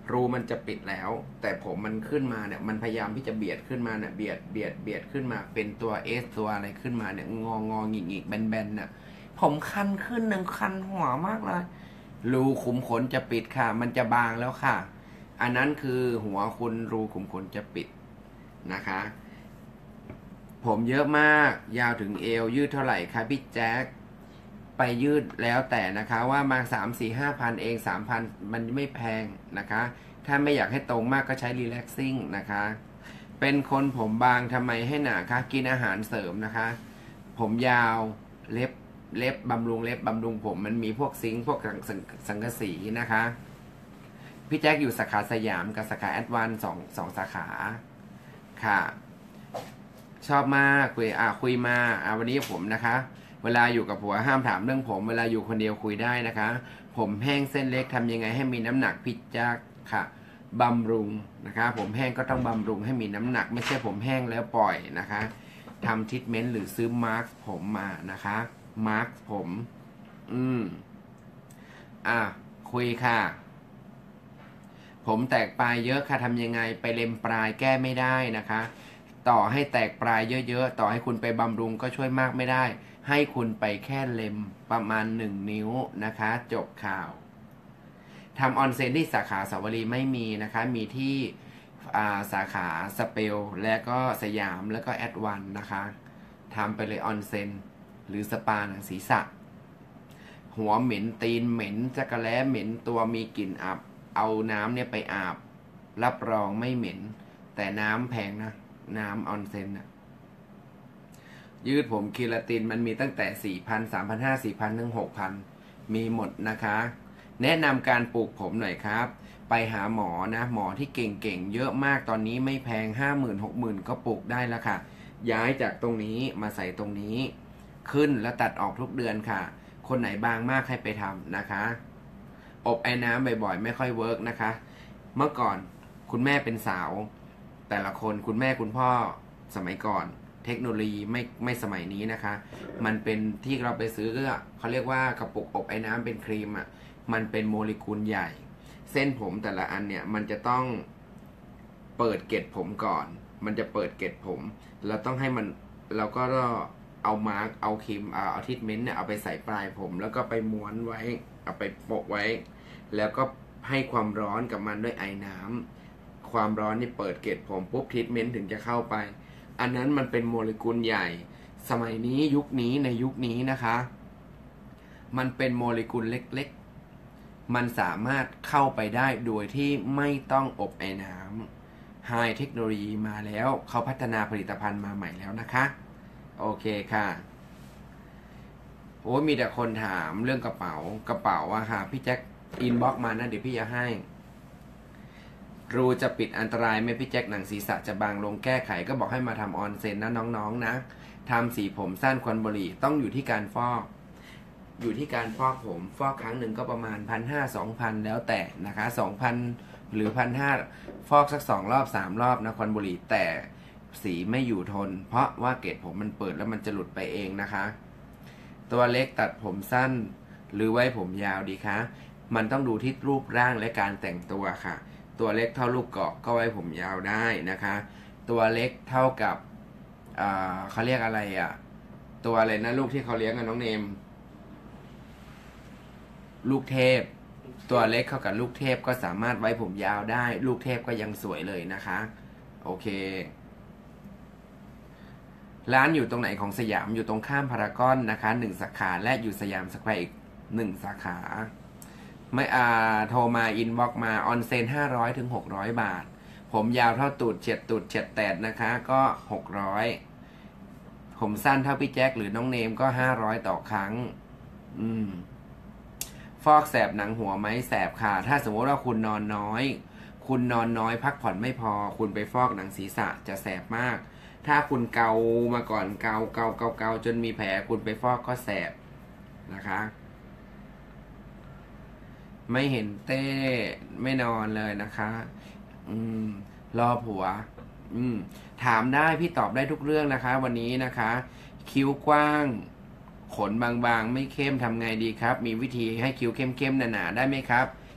รูมันจะปิดแล้ว แต่ผมมันขึ้นมาเนี่ยมันพยายามที่จะเบียดขึ้นมาเนี่ยเบียดเบียดเบียดขึ้นมาเป็นตัวเอสตัวอะไรขึ้นมาเนี่ยงองอหงิกหงิกแบนแบนเนี่ยผมคันขึ้นหนึ่งคันหัวมากเลยรูขุมขนจะปิดค่ะมันจะบางแล้วค่ะอันนั้นคือหัวคุณรูขุมขนจะปิดนะคะผมเยอะมากยาวถึงเอวยืดเท่าไหร่คะพี่แจ๊คไปยืดแล้วแต่นะคะว่ามาสามสี่ห้าพันเองสามพันมันไม่แพงนะคะถ้าไม่อยากให้ตรงมากก็ใช้รีแลกซิ่งนะคะเป็นคนผมบางทำไมให้หนาคะกินอาหารเสริมนะคะผมยาวเล็บเล็บบำรุงเล็บบำรุงผมมันมีพวกซิงค์พวกสังสังกะสีนะคะพี่แจ๊คอยู่สาขาสยามกับสาขาแอดวานซ์สองสองสาขาค่ะชอบมากคุยอ่ะคุยมาอ่ะวันนี้ผมนะคะเวลาอยู่กับผัวห้ามถามเรื่องผมเวลาอยู่คนเดียวคุยได้นะคะผมแห้งเส้นเล็กทำยังไงให้มีน้ำหนักพี่แจ๊คค่ะบำรุงนะคะผมแห้งก็ต้องบำรุงให้มีน้ำหนักไม่ใช่ผมแห้งแล้วปล่อยนะคะทำทรีทเมนต์หรือซื้อมาร์คผมมานะคะมาร์คผมอืมอ่ะคุยค่ะผมแตกปลายเยอะค่ะทำยังไงไปเล็มปลายแก้ไม่ได้นะคะต่อให้แตกปลายเยอะๆต่อให้คุณไปบำรุงก็ช่วยมากไม่ได้ให้คุณไปแค่เล็มประมาณหนึ่งนิ้วนะคะจบข่าวทำออนเซ็นที่สาขาสาวรีไม่มีนะคะมีที่สาขาสเปลและก็สยามแล้วก็แอดวันนะคะทำไปเลยออนเซ็นหรือสปาหนังศีรษะหัวเหม็นตีนเหม็นจักรแล้เหม็นตัวมีกลิ่นอับเอาน้ำเนี่ยไปอาบรับรองไม่เหม็นแต่น้ำแพงนะน้ำออนเซ็นนะยืดผมคีราตินมันมีตั้งแต่ สี่พัน สามพันห้าร้อย สี่พัน ถึง หกพัน มีหมดนะคะแนะนำการปลูกผมหน่อยครับไปหาหมอนะหมอที่เก่งๆเยอะมากตอนนี้ไม่แพง ห้าหมื่น หกหมื่น ก็ปลูกได้แล้วค่ะย้ายจากตรงนี้มาใส่ตรงนี้ขึ้นแล้วตัดออกทุกเดือนค่ะคนไหนบางมากให้ไปทำนะคะอบไอ้น้ำบ่อยๆไม่ค่อยเวิร์กนะคะเมื่อก่อนคุณแม่เป็นสาวแต่ละคนคุณแม่คุณพ่อสมัยก่อนเทคโนโลยีไม่ไม่สมัยนี้นะคะมันเป็นที่เราไปซื้อเขาเรียกว่ากระปุกอบไอ้น้ำเป็นครีมอ่ะมันเป็นโมเลกุลใหญ่เส้นผมแต่ละอันเนี่ยมันจะต้องเปิดเกล็ดผมก่อนมันจะเปิดเกล็ดผมเราต้องให้มันเราก็เอามาร์กเอาครีมเอาทรีทเมนต์เนี่ยเอาไปใส่ปลายผมแล้วก็ไปม้วนไว้เอาไปโปะไว้แล้วก็ให้ความร้อนกับมันด้วยไอ้น้ำความร้อนนี่เปิดเกล็ดผมปุ๊บทรีทเมนต์ถึงจะเข้าไปอันนั้นมันเป็นโมเลกุลใหญ่สมัยนี้ยุคนี้ในยุคนี้นะคะมันเป็นโมเลกุลเล็กๆมันสามารถเข้าไปได้โดยที่ไม่ต้องอบไอ้น้ำไฮเทคโนโลยีมาแล้วเขาพัฒนาผลิตภัณฑ์มาใหม่แล้วนะคะโอเคค่ะโอ้มีแต่คนถามเรื่องกระเป๋ากระเป๋าอะค่ะพี่แจ็คอินบ็อกมานะเดี๋ยวพี่จะให้รูจะปิดอันตรายไหมพี่แจ็คหนังศีรษะจะบางลงแก้ไขก็บอกให้มาทำออนเซ็นนะน้องๆนะทำสีผมสั้นควันบุหรี่ต้องอยู่ที่การฟอกอยู่ที่การฟอกผมฟอกครั้งหนึ่งก็ประมาณ พันห้าร้อย สองพัน แล้วแต่นะคะ สองพัน หรือ พันห้าร้อย ฟอกสักสองรอบสามรอบนะควันบุหรี่แต่สีไม่อยู่ทนเพราะว่าเกล็ดผมมันเปิดแล้วมันจะหลุดไปเองนะคะตัวเล็กตัดผมสั้นหรือไว้ผมยาวดีคะมันต้องดูที่รูปร่างและการแต่งตัวค่ะตัวเล็กเท่าลูกกอกก็ไว้ผมยาวได้นะคะตัวเล็กเท่ากับเขาเรียกอะไรอ่ะตัวอะไรนะลูกที่เขาเลี้ยงกันน้องเนมลูกเทพตัวเล็กเข้ากับลูกเทพก็สามารถไว้ผมยาวได้ลูกเทพก็ยังสวยเลยนะคะโอเคร้านอยู่ตรงไหนของสยามอยู่ตรงข้ามพารากอนนะคะหนึ่งสาขาและอยู่สยามสแควร์อีกหนึ่งสาขาไม่อ่าโทรมาอินบ็อกมาออนเซ็นห้าร้อยถึงหกร้อยบาทผมยาวเท่าตูดเฉียดตูดเฉียดแตดนะคะก็หกร้อยผมสั้นเท่าพี่แจ็คหรือน้องเนมก็ห้าร้อยต่อครั้งอืมฟอกแสบหนังหัวไหมแสบค่ะถ้าสมมติว่าคุณนอนน้อยคุณนอนน้อยพักผ่อนไม่พอคุณไปฟอกหนังศีรษะจะแสบมากถ้าคุณเกามาก่อนเกาเกาเกาเกาจนมีแผลคุณไปฟอกก็แสบนะคะไม่เห็นเต้ไม่นอนเลยนะคะอืมรอผัวอืมถามได้พี่ตอบได้ทุกเรื่องนะคะวันนี้นะคะคิ้วกว้างขนบางๆไม่เข้มทำไงดีครับมีวิธีให้คิ้วเข้มๆหนาๆได้ไหมครับ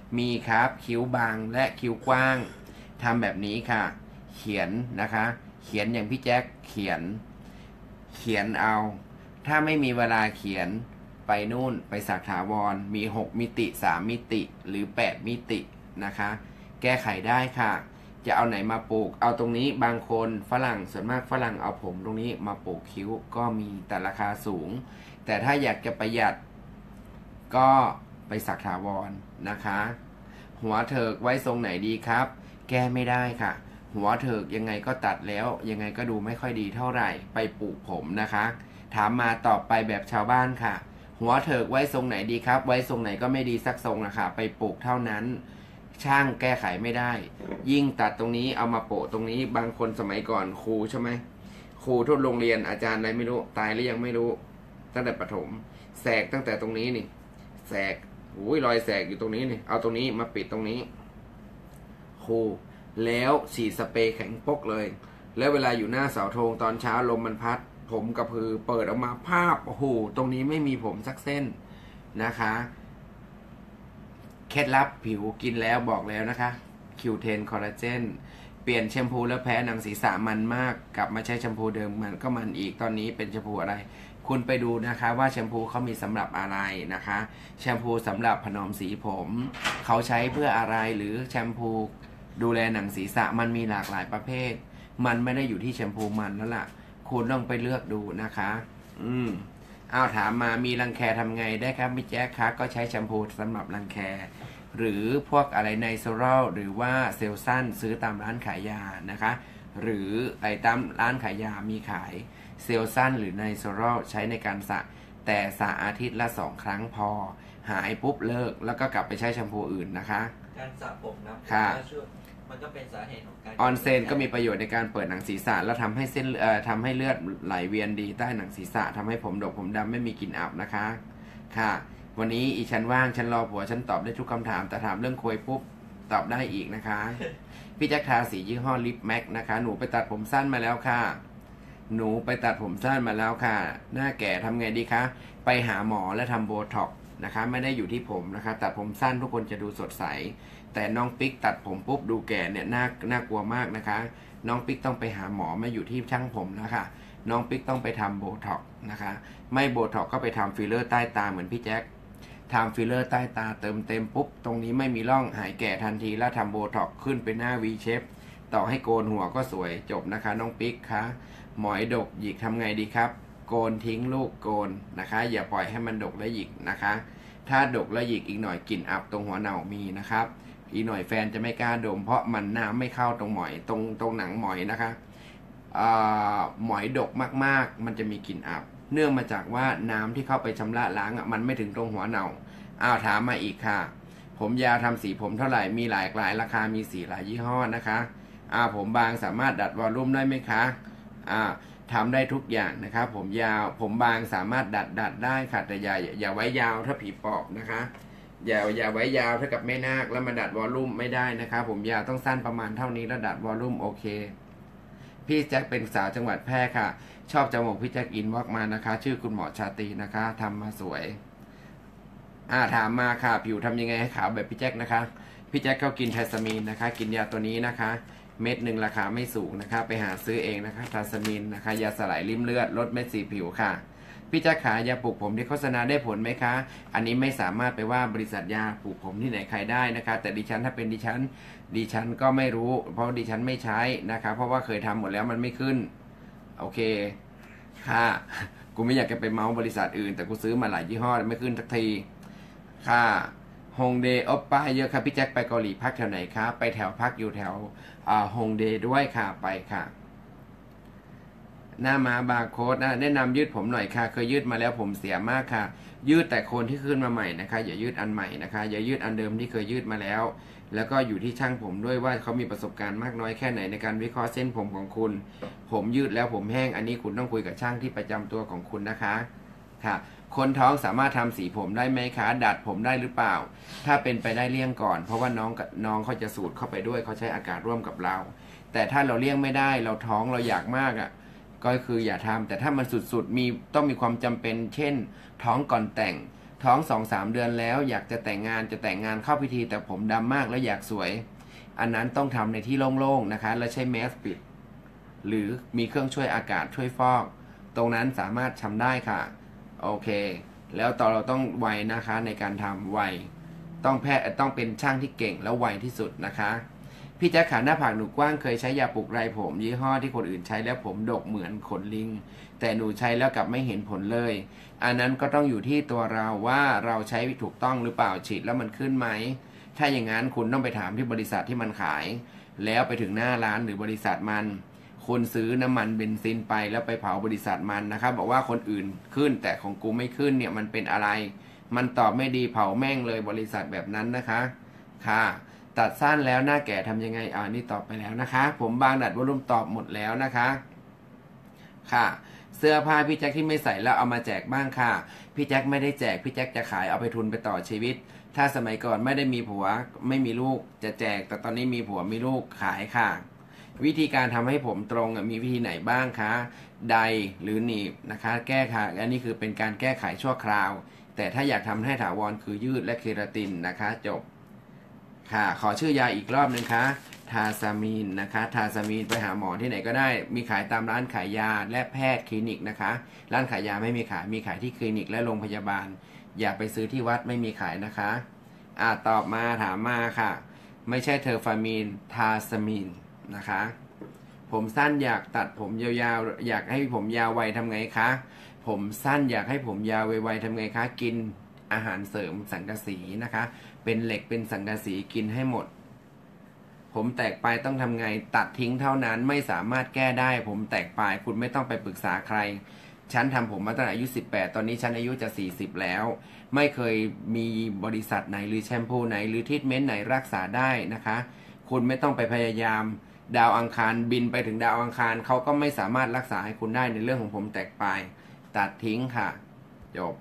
มีครับคิ้วบางและคิ้วกว้างทำแบบนี้ค่ะเขียนนะคะเขียนอย่างพี่แจ็คเขียนเขียนเอาถ้าไม่มีเวลาเขียนไปนู่นไปสักถาวรมีหกมิติสามมิติหรือแปดมิตินะคะแก้ไขได้ค่ะจะเอาไหนมาปลูกเอาตรงนี้บางคนฝรั่งส่วนมากฝรั่งเอาผมตรงนี้มาปลูกคิ้วก็มีแต่ราคาสูงแต่ถ้าอยากจะประหยัดก็ไปสักถาวรนะคะหัวเถิกไว้ทรงไหนดีครับแก้ไม่ได้ค่ะหัวเถิกยังไงก็ตัดแล้วยังไงก็ดูไม่ค่อยดีเท่าไหร่ไปปลูกผมนะคะถามมาตอบไปแบบชาวบ้านค่ะหัวเถิกไว้ทรงไหนดีครับไว้ทรงไหนก็ไม่ดีสักทรงนะคะไปปลูกเท่านั้นช่างแก้ไขไม่ได้ยิ่งตัดตรงนี้เอามาโปะตรงนี้บางคนสมัยก่อนครูใช่ไหมครูทุกโรงเรียนอาจารย์อะไรไม่รู้ตายหรือยังไม่รู้ตั้งแต่ประถมแสกตั้งแต่ตรงนี้นี่แสกโอ้ยรอยแสกอยู่ตรงนี้นี่เอาตรงนี้มาปิดตรงนี้ครูแล้วฉีดสเปรย์แข็งปกเลยแล้วเวลาอยู่หน้าเสาธงตอนเช้าลมมันพัดผมกระพือเปิดออกมาภาพโอ้โหตรงนี้ไม่มีผมสักเส้นนะคะเคล็ดลับผิวกินแล้วบอกแล้วนะคะ คิว เทน คอลลาเจนเปลี่ยนแชมพูแล้วแพ้หนังศีรษะมันมากกลับมาใช้แชมพูเดิมมันก็มันอีกตอนนี้เป็นแชมพูอะไรคุณไปดูนะคะว่าแชมพูเขามีสำหรับอะไรนะคะแชมพูสำหรับถนอมสีผมเขาใช้เพื่ออะไรหรือแชมพูดูแลหนังศีรษะมันมีหลากหลายประเภทมันไม่ได้อยู่ที่แชมพูมันแล้วล่ะคุณต้องไปเลือกดูนะคะอืมเอาถามมามีรังแคทำไงได้ครับพี่แจ๊คคะก็ใช้แชมพูสำหรับรังแคหรือพวกอะไรไนโซรัลหรือว่าเซลซันซื้อตามร้านขายยานะคะหรือไอตามร้านขายยามีขายเซลซันหรือไนโซรัลใช้ในการสระแต่สระอาทิตย์ละสองครั้งพอหายปุ๊บเลิกแล้วก็กลับไปใช้แชมพูอื่นนะคะการสระผมนะค่ะมันก็เป็นสาเหตุของการออนเซนก็มีประโยชน์ในการเปิดหนังศีรษะแล้วทำให้เส้นเอ่อทำให้เลือดไหลเวียนดีใต้หนังศีรษะทำให้ผมดกผมดำไม่มีกลิ่นอับนะคะค่ะวันนี้อีฉันว่างฉันรอผัวฉันตอบได้ทุกคำถามแต่ถามเรื่องคุยปุ๊บตอบได้อีกนะคะพี่แจ็คทาสียี่ห้อลิปแม็กนะคะหนูไปตัดผมสั้นมาแล้วค่ะหนูไปตัดผมสั้นมาแล้วค่ะหน้าแก่ทำไงดีคะไปหาหมอและทำโบท็อกซ์นะคะไม่ได้อยู่ที่ผมนะคะตัดผมสั้นทุกคนจะดูสดใสแต่น้องปิ๊กตัดผมปุ๊บดูแก่เนี่ยน่าน่ากลัวมากนะคะน้องปิ๊กต้องไปหาหมอไม่อยู่ที่ช่างผมนะคะน้องปิ๊กต้องไปทำโบท็อกซ์นะคะไม่โบท็อกซ์ก็ไปทำฟิลเลอร์ใต้ตาเหมือนพี่แจ็คทำฟิลเลอร์ใต้ตาเติมเต็มปุ๊บตรงนี้ไม่มีร่องหายแก่ทันทีแล้วทำโบท็อกซ์ขึ้นไปหน้า V shape ต่อให้โกนหัวก็สวยจบนะคะน้องปิ๊กคะหมอยดกหยิกทำไงดีครับโกนทิ้งลูกโกนนะคะอย่าปล่อยให้มันดกและหยิกนะคะถ้าดกและหยิกอีกหน่อยกลิ่นอับตรงหัวเน่ามีนะครับอีกหน่อยแฟนจะไม่กล้าดมเพราะมันน้ำไม่เข้าตรงหมอยตรงตรงหนังหมอยนะคะหมอยดกมากๆมันจะมีกลิ่นอับเนื่องมาจากว่าน้ำที่เข้าไปชำระล้างมันไม่ถึงตรงหัวเน่าอ้าวถามมาอีกค่ะผมยาวทำสีผมเท่าไหร่มีหลายหลายราคามีสีหลายยี่ห้อนะคะอ้าวผมบางสามารถดัดวอลลุ่มได้ไหมคะอ่าทำได้ทุกอย่างนะครับผมยาวผมบางสามารถดัดดัดได้ค่ะแต่อย่าอย่าไว้ยาวถ้าผีปอบนะคะอย่าอย่าไว้ยาวเท่ากับแม่นาคแล้วมาดัดวอลลุ่มไม่ได้นะคะผมยาวต้องสั้นประมาณเท่านี้แล้วดัดวอลลุ่มโอเคพี่แจ็คเป็นสาวจังหวัดแพร่ค่ะชอบจมูกพี่แจ็คอินวอกมานะคะชื่อคุณหมอชาตรีนะคะทำมาสวยอ่าถามมาค่ะผิวทำยังไงให้ขาวแบบพี่แจ็คนะคะพี่แจ็คเขากินไทสมีนนะคะกินยาตัวนี้นะคะเม็ดหนึ่งราคาไม่สูงนะคะไปหาซื้อเองนะคะไทสมีนนะคะยาสลายริ่มเลือดลดเม็ดสีผิวค่ะพี่แจ็คขายาปลูกผมที่โฆษณาได้ผลไหมคะอันนี้ไม่สามารถไปว่าบริษัทยาปลูกผมที่ไหนใครได้นะคะแต่ดิฉันถ้าเป็นดิฉันดิฉันก็ไม่รู้เพราะดิฉันไม่ใช้นะคะเพราะว่าเคยทำหมดแล้วมันไม่ขึ้นโอเคค่ะกูไม่อยากจะไปเมาส์บริษัทอื่นแต่กูซื้อมาหลายยี่ห้อไม่ขึ้นสักทีค่ะฮงเดย์ออปป้าเยอะค่ะพี่แจ็คไปเกาหลีพักแถวไหนคะไปแถวพักอยู่แถวฮงเดย์ด้วยค่ะไปค่ะหน้ามาบาร์โค้ดนะแนะนำยืดผมหน่อยค่ะเคยยืดมาแล้วผมเสียมากค่ะยืดแต่โคนที่ขึ้นมาใหม่นะคะอย่ายืดอันใหม่นะคะอย่ายืดอันเดิมที่เคยยืดมาแล้วแล้วก็อยู่ที่ช่างผมด้วยว่าเขามีประสบการณ์มากน้อยแค่ไหนในการวิเคราะห์เส้นผมของคุณผมยืดแล้วผมแห้งอันนี้คุณต้องคุยกับช่างที่ประจำตัวของคุณนะคะค่ะคนท้องสามารถทำสีผมได้ไหมคะดัดผมได้หรือเปล่าถ้าเป็นไปได้เลี่ยงก่อนเพราะว่าน้องกับน้องเขาจะสูดเข้าไปด้วยเขาใช้อากาศร่วมกับเราแต่ถ้าเราเลี่ยงไม่ได้เราท้องเราอยากมากอ่ะก็คืออย่าทำแต่ถ้ามันสุดๆมีต้องมีความจำเป็นเช่นท้องก่อนแต่งท้องสองสามเดือนแล้วอยากจะแต่งงานจะแต่งงานเข้าพิธีแต่ผมดำมากแล้วอยากสวย อันนั้นต้องทำในที่โล่งๆนะคะแล้วใช้แมสปิดหรือมีเครื่องช่วยอากาศช่วยฟอกตรงนั้นสามารถทำได้ค่ะโอเคแล้วต่อเราต้องไวนะคะในการทำไวต้องแพทย์ต้องเป็นช่างที่เก่งแล้วไวที่สุดนะคะพี่แจ๊คขาหน้าผากหนูกว้างเคยใช้ยาปลุกไรผมยี่ห้อที่คนอื่นใช้แล้วผมดกเหมือนขนลิงแต่หนูใช้แล้วกลับไม่เห็นผลเลยอันนั้นก็ต้องอยู่ที่ตัวเราว่าเราใช้ถูกต้องหรือเปล่าฉีดแล้วมันขึ้นไหมถ้าอย่างนั้นคุณต้องไปถามที่บริษัทที่มันขายแล้วไปถึงหน้าร้านหรือบริษัทมันคุณซื้อน้ำมันเบนซินไปแล้วไปเผาบริษัทมันนะครับบอกว่าคนอื่นขึ้นแต่ของกูไม่ขึ้นเนี่ยมันเป็นอะไรมันตอบไม่ดีเผาแม่งเลยบริษัทแบบนั้นนะคะค่ะตัดสั้นแล้วหน้าแก่ทำยังไงอ่านี่ตอบไปแล้วนะคะผมบางดัดวอลุ่มตอบหมดแล้วนะคะค่ะเสื้อผ้าพี่แจ็คที่ไม่ใส่แล้วเอามาแจกบ้างค่ะพี่แจ็คไม่ได้แจกพี่แจ็คจะขายเอาไปทุนไปต่อชีวิตถ้าสมัยก่อนไม่ได้มีผัวไม่มีลูกจะแจกแต่ตอนนี้มีผัวมีลูกขายค่ะวิธีการทำให้ผมตรงมีวิธีไหนบ้างคะใดหรือหนีบนะคะแก้ค่ะอันนี้คือเป็นการแก้ไขชั่วคราวแต่ถ้าอยากทำให้ถาวรคือยืดและเคราตินนะคะจบค่ะขอชื่อยาอีกรอบนึงคะทาซามีนนะคะทาซามีนไปหาหมอที่ไหนก็ได้มีขายตามร้านขายยาและแพทย์คลินิกนะคะร้านขายยาไม่มีขายมีขายที่คลินิกและโรงพยาบาลอย่าไปซื้อที่วัดไม่มีขายนะคะอ่าตอบมาถามมาค่ะไม่ใช่เทอร์ฟามีนทาซามีนนะคะผมสั้นอยากตัดผมยาวๆอยากให้ผมยาวไวทำไงคะผมสั้นอยากให้ผมยาวไวๆทำไงคะกินอาหารเสริมสังกะสีนะคะเป็นเหล็กเป็นสังกะสีกินให้หมดผมแตกปลายต้องทำไงตัดทิ้งเท่านั้นไม่สามารถแก้ได้ผมแตกปลายคุณไม่ต้องไปปรึกษาใครฉันทำผมมาตั้งแต่อายุสิบแปดตอนนี้ฉันอายุจะสี่สิบแล้วไม่เคยมีบริษัทไหนหรือแชมพูไหนหรือทรีทเมนต์ไหนรักษาได้นะคะคุณไม่ต้องไปพยายามดาวอังคารบินไปถึงดาวอังคารเขาก็ไม่สามารถรักษาให้คุณได้ในเรื่องของผมแตกปลายตัดทิ้งค่ะจบ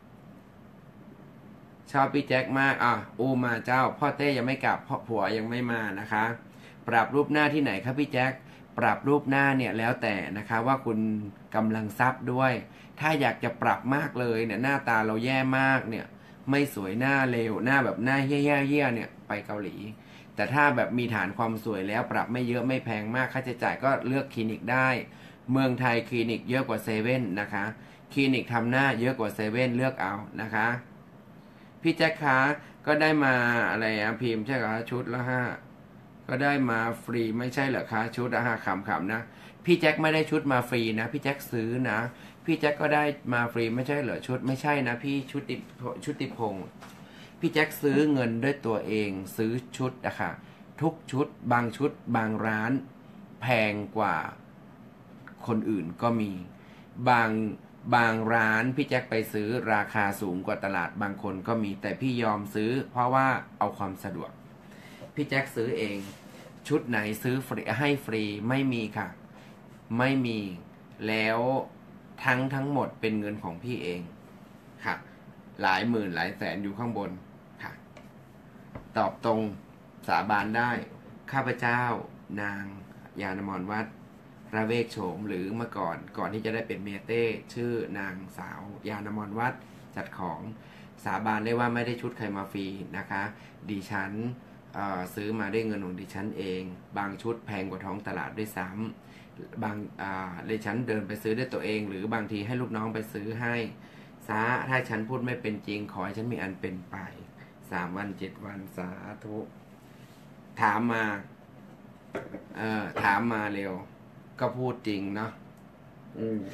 ชอบพี่แจ็คมากอ่ะอูมาเจ้าพ่อเต้ยังไม่กลับพ่อผัวยังไม่มานะคะปรับรูปหน้าที่ไหนครับพี่แจ็คปรับรูปหน้าเนี่ยแล้วแต่นะคะว่าคุณกำลังทรัพย์ด้วยถ้าอยากจะปรับมากเลยเนี่ยหน้าตาเราแย่มากเนี่ยไม่สวยหน้าเลวหน้าแบบหน้าเหี้ยๆเนี่ยไปเกาหลีแต่ถ้าแบบมีฐานความสวยแล้วปรับไม่เยอะไม่แพงมากค่าใช้จ่ายก็เลือกคลินิกได้เมืองไทยคลินิกเยอะกว่าเซเว่นนะคะคลินิกทำหน้าเยอะกว่าเซเว่นเลือกเอานะคะพี่แจ็คคะก็ได้มาอะไรอะพิมพ์ใช่ไหมชุดละห้าก็ได้มาฟรีไม่ใช่เหรอคะชุดละห้าขำๆนะพี่แจ็คไม่ได้ชุดมาฟรีนะพี่แจ็คซื้อนะพี่แจ็คก็ได้มาฟรีไม่ใช่เหรอชุดไม่ใช่นะพี่ชุติชุติพงศ์พี่แจ็คซื้อเงินด้วยตัวเองซื้อชุดอะค่ะทุกชุดบางชุดบางร้านแพงกว่าคนอื่นก็มีบางบางร้านพี่แจ็คไปซื้อราคาสูงกว่าตลาดบางคนก็มีแต่พี่ยอมซื้อเพราะว่าเอาความสะดวกพี่แจ็คซื้อเองชุดไหนซื้อฟรีให้ฟรีไม่มีค่ะไม่มีแล้วทั้งทั้งหมดเป็นเงินของพี่เองค่ะหลายหมื่นหลายแสนอยู่ข้างบนค่ะตอบตรงสาบานได้ข้าพเจ้านางยานมรวัดระเวกโฉมหรือเมื่อก่อนก่อนที่จะได้เป็นเมียเต้ชื่อนางสาวยานมรวัดจัดของสาบานได้ว่าไม่ได้ชุดใครมาฟรีนะคะดิฉันซื้อมาด้วยเงินของดิฉันเองบางชุดแพงกว่าท้องตลาดด้วยซ้ำบางดิฉันเดินไปซื้อด้วยตัวเองหรือบางทีให้ลูกน้องไปซื้อให้สาถ้าฉันพูดไม่เป็นจริงขอให้ฉันมีอันเป็นไปสามวันเจ็ดวันสาธุถามมาเอ่อถามมาเร็วก็พูดจริงเนาะอืม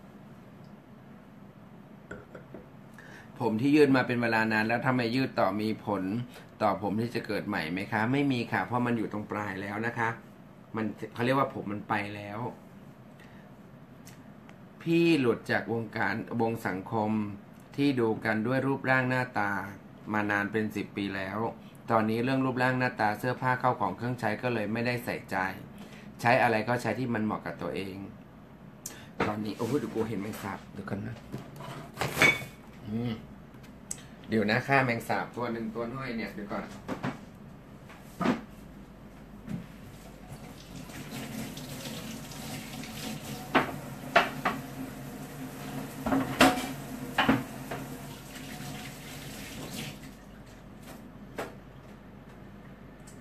ผมที่ยืดมาเป็นเวลานานแล้วทำไมยืดต่อมีผลต่อผมที่จะเกิดใหม่ไหมคะไม่มีค่ะเพราะมันอยู่ตรงปลายแล้วนะคะมันเขาเรียกว่าผมมันไปแล้วพี่หลุดจากวงการวงสังคมที่ดูกันด้วยรูปร่างหน้าตามานานเป็นสิบปีแล้วตอนนี้เรื่องรูปร่างหน้าตาเสื้อผ้าเข้าของเครื่องใช้ก็เลยไม่ได้ใส่ใจใช้อะไรก็ใช้ที่มันเหมาะกับตัวเองตอนนี้โอ้โหดูกูเห็นแมงสาบดูกันนะเดี๋ยวนะค่าแมงสาบตัวหนึ่งตัวน้อยเนี่ยเดี๋ยวก่อน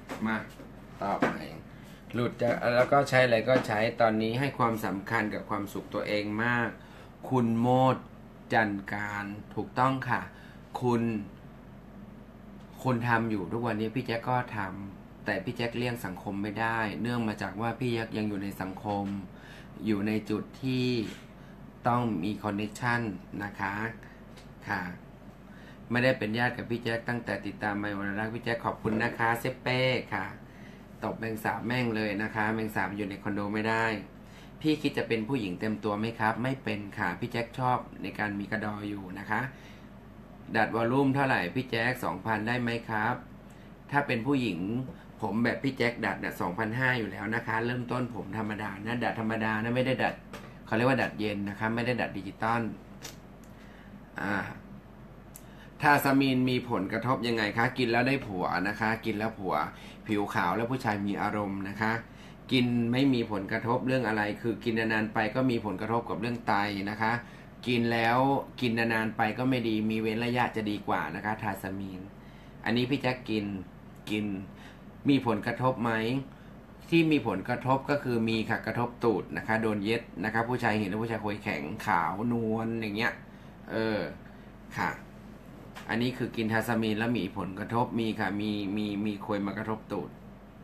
มาต่อไปหลุดจากแล้วก็ใช้อะไรก็ใช้ตอนนี้ให้ความสำคัญกับความสุขตัวเองมากคุณโมดจันการถูกต้องค่ะ คุณคุณทำอยู่ทุกวันนี้พี่แจ๊กก็ทำแต่พี่แจ๊กเลี่ยงสังคมไม่ได้ เนื่องมาจากว่าพี่แจ๊กยังอยู่ในสังคมอยู่ในจุดที่ต้องมีคอนเนคชั่นนะคะค่ะไม่ได้เป็นญาติกับพี่แจ๊กตั้งแต่ติดตามไมวรรณรักพี่แจ๊กขอบคุณนะคะเซเป้ค่ะตบแมงสาบแม่งเลยนะคะแมงสาบอยู่ในคอนโดไม่ได้พี่คิดจะเป็นผู้หญิงเต็มตัวไหมครับไม่เป็นค่ะพี่แจ๊กชอบในการมีกระดออยู่นะคะดัดวอลลุ่มเท่าไหร่พี่แจ๊ก สองพัน ได้ไหมครับถ้าเป็นผู้หญิงผมแบบพี่แจ๊กดัดเนี่ย สองพันห้าร้อย อยู่แล้วนะคะเริ่มต้นผมธรรมดานะดัดธรรมดานะไม่ได้ดัดเขาเรียกว่าดัดเย็นนะคะไม่ได้ดัดดิจิตอลอ่าทาซามีนมีผลกระทบยังไงคะกินแล้วได้ผัวนะคะกินแล้วผัวผิวขาวแล้วผู้ชายมีอารมณ์นะคะกินไม่มีผลกระทบเรื่องอะไรคือกินนานๆไปก็มีผลกระทบกับเรื่องไตนะคะกินแล้วกินนานๆไปก็ไม่ดีมีเว้นระยะจะดีกว่านะคะทาซามีนอันนี้พี่แจ๊กกินกินมีผลกระทบไหมที่มีผลกระทบก็คือมีค่ะกระทบตูดนะคะโดนเย็ดนะคะผู้ชายเห็นแล้วผู้ชายคอยแข็งขาวนวลอย่างเงี้ยเออค่ะอันนี้คือกินทาซามีนแล้วมีผลกระทบมีค่ะมีมีมีคอยมากระทบตูด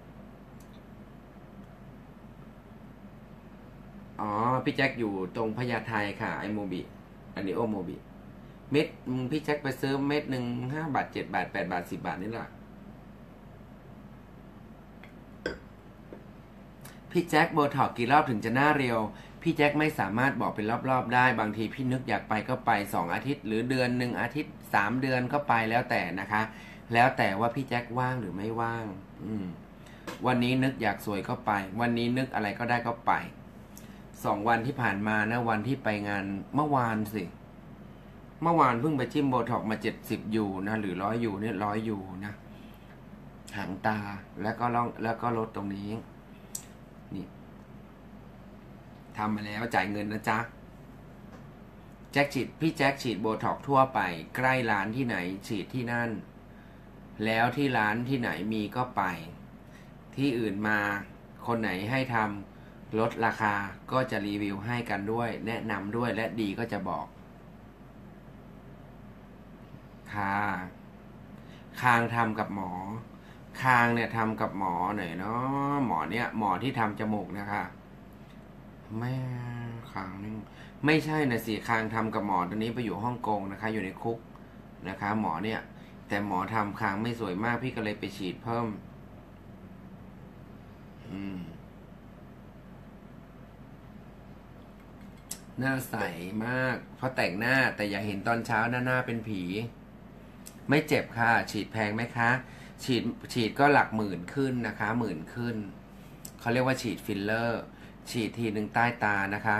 อ๋อพี่แจ็คอยู่ตรงพญาไทค่ะไอโมบิอันนี้โอโมบิเม็ดพี่แจ็คไปซื้อเม็ดหนึ่งห้าบาทเจ็ดบาทแปดบาทสิบบาทนี่แหละพี่แจ็คโบท็อกกี่รอบถึงจะหน้าเรียวพี่แจ็คไม่สามารถบอกเป็นรอบๆได้บางทีพี่นึกอยากไปก็ไปสองอาทิตย์หรือเดือนหนึ่งอาทิตย์สามเดือนก็ไปแล้วแต่นะคะแล้วแต่ว่าพี่แจ็คว่างหรือไม่ว่างอืมวันนี้นึกอยากสวยก็ไปวันนี้นึกอะไรก็ได้ก็ไปสองวันที่ผ่านมานะวันที่ไปงานเมื่อวานสิเมื่อวานเพิ่งไปจิ้มโบท็อกมาเจ็ดสิบอยู่นะหรือร้อยอยู่เนี่ยร้อยอยู่นะหางตาแล้วก็ล่องแล้วก็ลดตรงนี้นี่ทำมาแล้วจ่ายเงินนะจ๊ะแจ็คฉีดพี่แจ็คฉีดโบท็อกทั่วไปใกล้ร้านที่ไหนฉีดที่นั่นแล้วที่ร้านที่ไหนมีก็ไปที่อื่นมาคนไหนให้ทำลดราคาก็จะรีวิวให้กันด้วยแนะนำด้วยและดีก็จะบอกค่ะคางทำกับหมอคางเนี่ยทำกับหมอหน่อยเนาะหมอเนี่ยหมอที่ทำจมูกนะคะไม่คางนี่ไม่ใช่นะสิคางทำกับหมอตอนนี้ไปอยู่ฮ่องกงนะคะอยู่ในคุกนะคะหมอเนี่ยแต่หมอทำคางไม่สวยมากพี่ก็เลยไปฉีดเพิ่มอืมหน้าใสมากเพราะแต่งหน้าแต่อย่าเห็นตอนเช้าหน้าหน้าเป็นผีไม่เจ็บค่ะฉีดแพงไหมคะฉีดฉีดก็หลักหมื่นขึ้นนะคะหมื่นขึ้นเขาเรียกว่าฉีดฟิลเลอร์ฉีดทีหนึ่งใต้ตานะคะ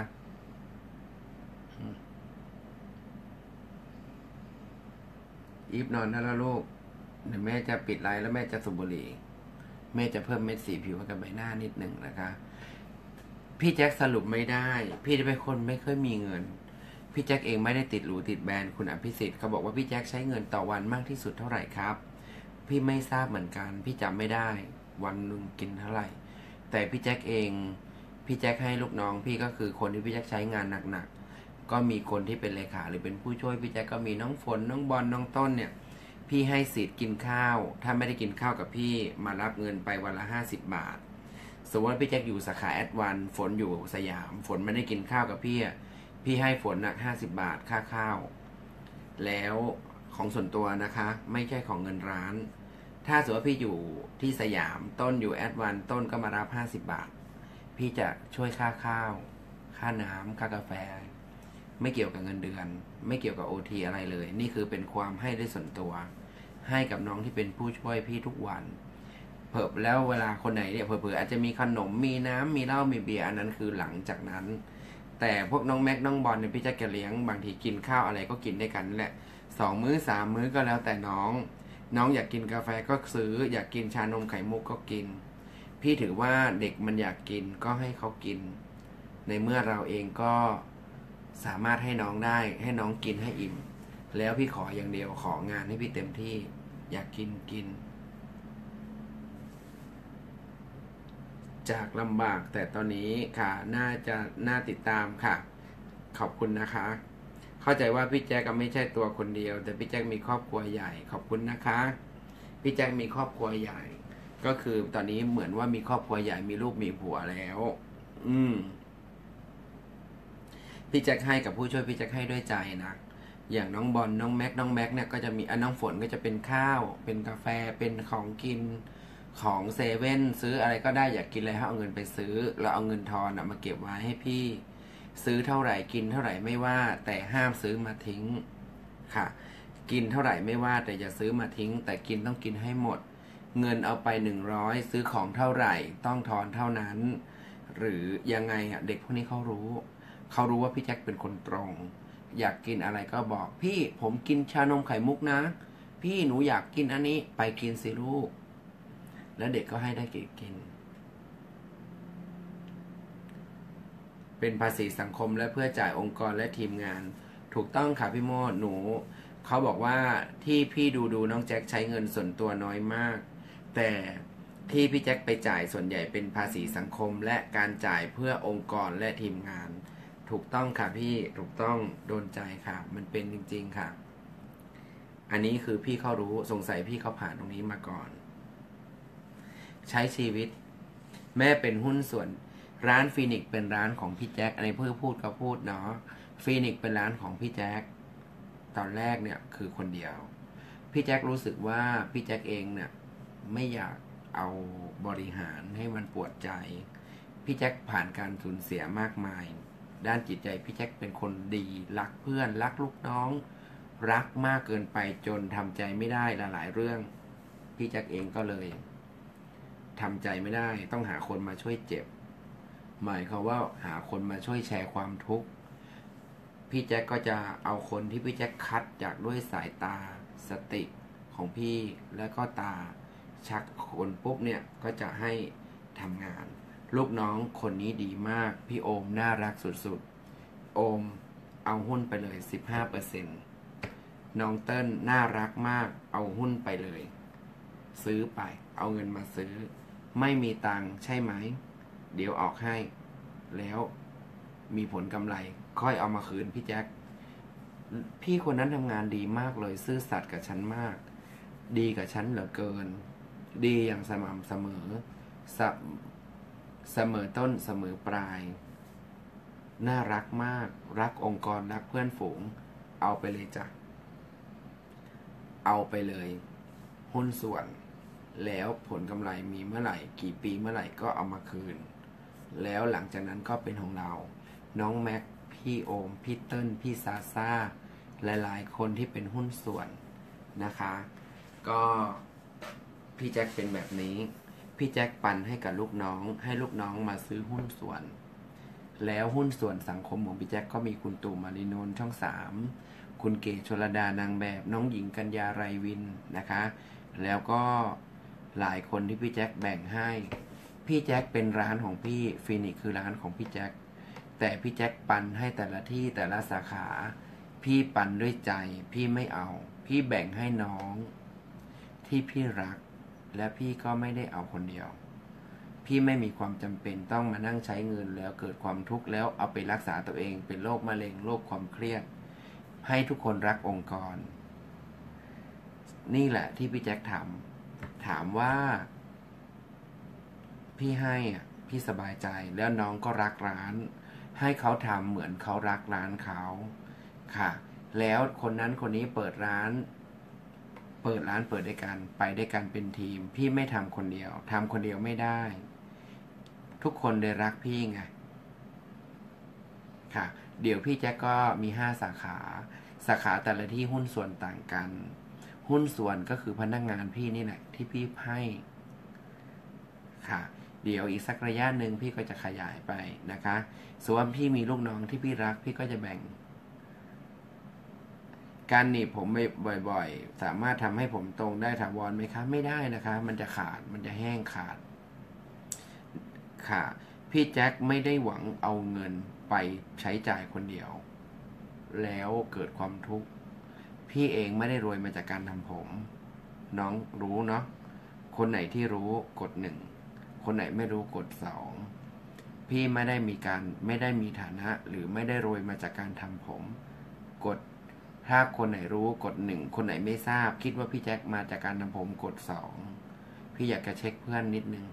อีฟนอนได้แล้วลูกเดี๋ยวแม่จะปิดไลน์แล้วแม่จะสูบบุหรี่แม่จะเพิ่มเม็ดสีผิวกับใบหน้านิดหนึ่งนะคะพี่แจ็คสรุปไม่ได้พี่เป็นคนไม่ค่อยมีเงินพี่แจ็คเองไม่ได้ติดหรูติดแบรนด์คุณอภิสิทธิ์เขาบอกว่าพี่แจ็คใช้เงินต่อวันมากที่สุดเท่าไหร่ครับพี่ไม่ทราบเหมือนกันพี่จำไม่ได้วันนึงกินเท่าไหร่แต่พี่แจ็คเองพี่แจ็คให้ลูกน้องพี่ก็คือคนที่พี่แจ็คใช้งานหนักๆก็มีคนที่เป็นเลขาหรือเป็นผู้ช่วยพี่แจ็คก็มีน้องฝนน้องบอลน้องต้นเนี่ยพี่ให้สิทธิ์กินข้าวถ้าไม่ได้กินข้าวกับพี่มารับเงินไปวันละห้าสิบบาทสมมติว่าพี่แจ็คอยู่สาขาแอดวันฝนอยู่สยามฝนไม่ได้กินข้าวกับพี่พี่ให้ฝนหนักห้าสิบบาทค่าข้าวแล้วของส่วนตัวนะคะไม่ใช่ของเงินร้านถ้าสมมติว่าพี่อยู่ที่สยามต้นอยู่แอดวันต้นก็มารับห้าสิบบาทพี่จะช่วยค่าข้าวค่าน้ำค่ากาแฟไม่เกี่ยวกับเงินเดือนไม่เกี่ยวกับโอทีอะไรเลยนี่คือเป็นความให้ด้วยส่วนตัวให้กับน้องที่เป็นผู้ช่วยพี่ทุกวันเพิ่มแล้วเวลาคนไหนเนี่ยเผื่อๆอาจจะมีขนมมีน้ำมีเหล้ามีเบียร์อันนั้นคือหลังจากนั้นแต่พวกน้องแม็กน้องบอลเนี่ยพี่จะแกเลี้ยงบางทีกินข้าวอะไรก็กินได้กันแหละสองมื้อสามมื้อก็แล้วแต่น้องน้องอยากกินกาแฟก็ซื้ออยากกินชานมไข่มุกก็กินพี่ถือว่าเด็กมันอยากกินก็ให้เขากินในเมื่อเราเองก็สามารถให้น้องได้ให้น้องกินให้อิ่มแล้วพี่ขออย่างเดียวของานให้พี่เต็มที่อยากกินกินจากลำบากแต่ตอนนี้ค่ะน่าจะน่าติดตามค่ะขอบคุณนะคะ เข้าใจว่าพี่แจ๊กก็ไม่ใช่ตัวคนเดียวแต่พี่แจ๊กมีครอบครัวใหญ่ขอบคุณนะคะพี่แจ๊กมีครอบครัวใหญ่ ก็คือตอนนี้เหมือนว่ามีครอบครัวใหญ่มีลูกมีผัวแล้ว อืมพี่แจ๊คให้กับผู้ช่วยพี่แจ๊คให้ด้วยใจนะอย่างน้องบอลน้องแม็กน้องแม็กเนี่ยก็จะมีอ่ะน้องฝนก็จะเป็นข้าวเป็นกาแฟเป็นของกินของเซเว่นซื้ออะไรก็ได้อยากกินอะไรให้เอาเงินไปซื้อแล้วเอาเงินทอนมาเก็บไว้ให้พี่ซื้อเท่าไหร่กินเท่าไหร่ไม่ว่าแต่ห้ามซื้อมาทิ้งค่ะกินเท่าไหร่ไม่ว่าแต่อย่าซื้อมาทิ้งแต่กินต้องกินให้หมดเงินเอาไปหนึ่งร้อยซื้อของเท่าไหร่ต้องทอนเท่านั้นหรือยังไงอ่ะเด็กพวกนี้เขารู้เขารู้ว่าพี่แจ็คเป็นคนตรงอยากกินอะไรก็บอกพี่ผมกินชานมไข่มุกนะพี่หนูอยากกินอันนี้ไปกินสิลูกแล้วเด็กก็ให้ได้กินเป็นภาษีสังคมและเพื่อจ่ายองค์กรและทีมงานถูกต้องค่ะพี่โมดหนูเขาบอกว่าที่พี่ดูดูน้องแจ็คใช้เงินส่วนตัวน้อยมากแต่ที่พี่แจ็คไปจ่ายส่วนใหญ่เป็นภาษีสังคมและการจ่ายเพื่อองค์กรและทีมงานถูกต้องค่ะพี่ถูกต้องโดนใจค่ะมันเป็นจริงๆค่ะอันนี้คือพี่เขารู้สงสัยพี่เขาผ่านตรงนี้มาก่อนใช้ชีวิตแม่เป็นหุ้นส่วนร้านฟีนิกซ์เป็นร้านของพี่แจ็คอันนี้เพื่อพูดก็พูดเนาะฟีนิกซ์เป็นร้านของพี่แจ็คตอนแรกเนี่ยคือคนเดียวพี่แจ็ครู้สึกว่าพี่แจ็คเองเนี่ยไม่อยากเอาบริหารให้มันปวดใจพี่แจ็คผ่านการสูญเสียมากมายด้านจิตใจพี่แจ็คเป็นคนดีรักเพื่อนรักลูกน้องรักมากเกินไปจนทำใจไม่ได้หลายๆเรื่องพี่แจ็คเองก็เลยทำใจไม่ได้ต้องหาคนมาช่วยเจ็บหมายความว่าหาคนมาช่วยแชร์ความทุกข์พี่แจ็คก็จะเอาคนที่พี่แจ็คคัดจากด้วยสายตาสติของพี่แล้วก็ตาชักคนปุ๊บเนี่ยก็จะให้ทำงานลูกน้องคนนี้ดีมากพี่โอมน่ารักสุดๆโอมเอาหุ้นไปเลย สิบห้าเปอร์เซ็นต์ น้องเติ้ลน่ารักมากเอาหุ้นไปเลยซื้อไปเอาเงินมาซื้อไม่มีตังค์ใช่ไหมเดี๋ยวออกให้แล้วมีผลกำไรค่อยเอามาคืนพี่แจ็คพี่คนนั้นทำงานดีมากเลยซื่อสัตย์กับฉันมากดีกับฉันเหลือเกินดีอย่างสม่ำเสมอสเสมอต้นเสมอปลายน่ารักมากรักองค์กรรักเพื่อนฝูงเอาไปเลยจ้ะเอาไปเลยหุ้นส่วนแล้วผลกำไรมีเมื่อไหร่กี่ปีเมื่อไหร่ก็เอามาคืนแล้วหลังจากนั้นก็เป็นของเราน้องแม็กพี่โอมพี่เติ้ลพี่ซาซ่าหลายๆคนที่เป็นหุ้นส่วนนะคะก็พี่แจ็คเป็นแบบนี้พี่แจ็คปันให้กับลูกน้องให้ลูกน้องมาซื้อหุ้นส่วนแล้วหุ้นส่วนสังคมของพี่แจ็คก็มีคุณตู่มารินนท์ช่องสามคุณเกศชลดานางแบบน้องหญิงกัญญาไรวินนะคะแล้วก็หลายคนที่พี่แจ็คแบ่งให้พี่แจ็คเป็นร้านของพี่ฟีนิกซ์คือร้านของพี่แจ็คแต่พี่แจ็คปันให้แต่ละที่แต่ละสาขาพี่ปันด้วยใจพี่ไม่เอาพี่แบ่งให้น้องที่พี่รักและพี่ก็ไม่ได้เอาคนเดียวพี่ไม่มีความจำเป็นต้องมานั่งใช้เงินแล้วเกิดความทุกข์แล้วเอาไปรักษาตัวเองเป็นโรคมะเร็งโรคความเครียดให้ทุกคนรักองค์กรนี่แหละที่พี่แจ็คทำถามว่าพี่ให้อ่ะพี่สบายใจแล้วน้องก็รักร้านให้เขาทำเหมือนเขารักร้านเขาค่ะแล้วคนนั้นคนนี้เปิดร้านเปิดร้านเปิดด้วยกันไปด้วยกันเป็นทีมพี่ไม่ทำคนเดียวทำคนเดียวไม่ได้ทุกคนได้รักพี่ไงค่ะเดี๋ยวพี่แจ็คก็มีห้าสาขาสาขาแต่ละที่หุ้นส่วนต่างกันหุ้นส่วนก็คือพนักงานพี่นี่แหละที่พี่ให้ค่ะเดี๋ยวอีกสักระยะหนึ่งพี่ก็จะขยายไปนะคะส่วนพี่มีลูกน้องที่พี่รักพี่ก็จะแบ่งการหนีบผมบ่อยๆสามารถทำให้ผมตรงได้ถาวรไหมคะไม่ได้นะคะมันจะขาดมันจะแห้งขาดค่ะพี่แจ็คไม่ได้หวังเอาเงินไปใช้จ่ายคนเดียวแล้วเกิดความทุกข์พี่เองไม่ได้รวยมาจากการทำผมน้องรู้เนาะคนไหนที่รู้กดหนึ่งคคนไหนไม่รู้กดสองพี่ไม่ได้มีการไม่ได้มีฐานะ หรือไม่ได้โรยมาจากการทำผม กดถ้าคนไหนรู้กดหนึ่งคนไหนไม่ทราบ คิดว่าพี่แจ็คมาจากการทำผมกดสองพี่อยากจะเช็คเพื่อนนิดนึง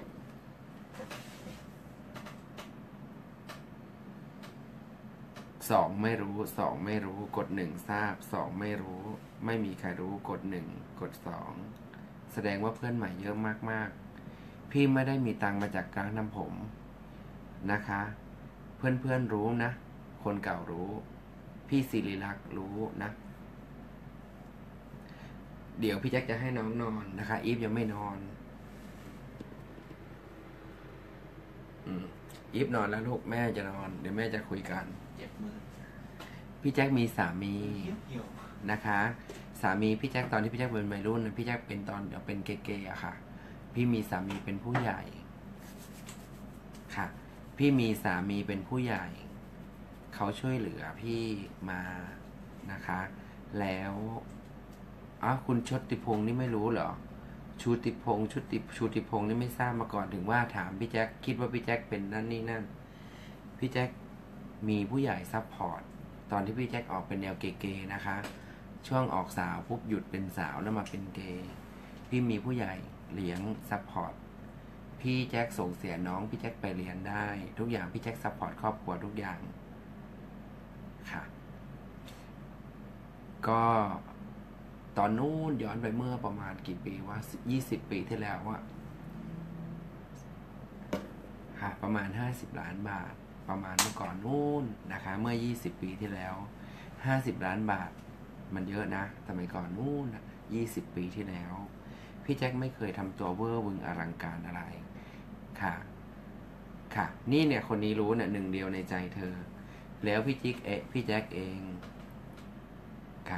สองไม่รู้สองไม่รู้กดหนึ่งทราบสองไม่รู้ไม่มีใครรู้กดหนึ่งกดสองแสดงว่าเพื่อนใหม่เยอะมากๆพี่ไม่ได้มีตังค์มาจากการทำผมนะคะเพื่อนๆรู้นะคนเก่ารู้พี่ศิริลักษณ์รู้นะเดี๋ยวพี่แจ็คจะให้น้องนอนนะคะอีฟยังไม่นอนอืมอีฟนอนแล้วลูกแม่จะนอนเดี๋ยวแม่จะคุยกันเจ็บมือพี่แจ็คมีสามีเหี่ยวนะคะสามีพี่แจ็คตอนที่พี่แจ็คเป็นวัยรุ่นพี่แจ็คเป็นตอนเดี๋ยวเป็นเกย์อะค่ะพี่มีสามีเป็นผู้ใหญ่ค่ะพี่มีสามีเป็นผู้ใหญ่เขาช่วยเหลือพี่มานะคะแล้วอ๋อคุณชติพงษ์นี่ไม่รู้เหรอชูติพงษ์ชุติชูติพงษ์นี่ไม่ทราบมาก่อนถึงว่าถามพี่แจ็คคิดว่าพี่แจ็คเป็นนั่นนี่นั่นพี่แจ็คมีผู้ใหญ่ซัพพอร์ตตอนที่พี่แจ็คออกเป็นแนวเกย์นะคะช่วงออกสาวปุ๊บหยุดเป็นสาวแล้วมาเป็นเกย์พี่มีผู้ใหญ่เลี้ยงซัพพอร์ตพี่แจ็คส่งเสียน้องพี่แจ็คไปเรียนได้ทุกอย่างพี่แจ็คซัพพอร์ตครอบครัวทุกอย่างค่ะก็ตอนนู้นย้อนไปเมื่อประมาณกี่ปีว่ายี่สิบปีที่แล้วว่าค่ะประมาณห้าสิบล้านบาทประมาณเมื่อก่อนนู้นนะคะเมื่อยี่สิบปีที่แล้วห้าสิบล้านบาทมันเยอะนะสมัยก่อนนู้นยี่สิบปีที่แล้วพี่แจ็คไม่เคยทำตัวเวอร์วึงอลังการอะไรค่ะค่ะนี่เนี่ยคนนี้รู้เนี่ยหนึ่งเดียวในใจเธอแล้วพี่จิ๊กเอพี่แจ็คเองค่ะ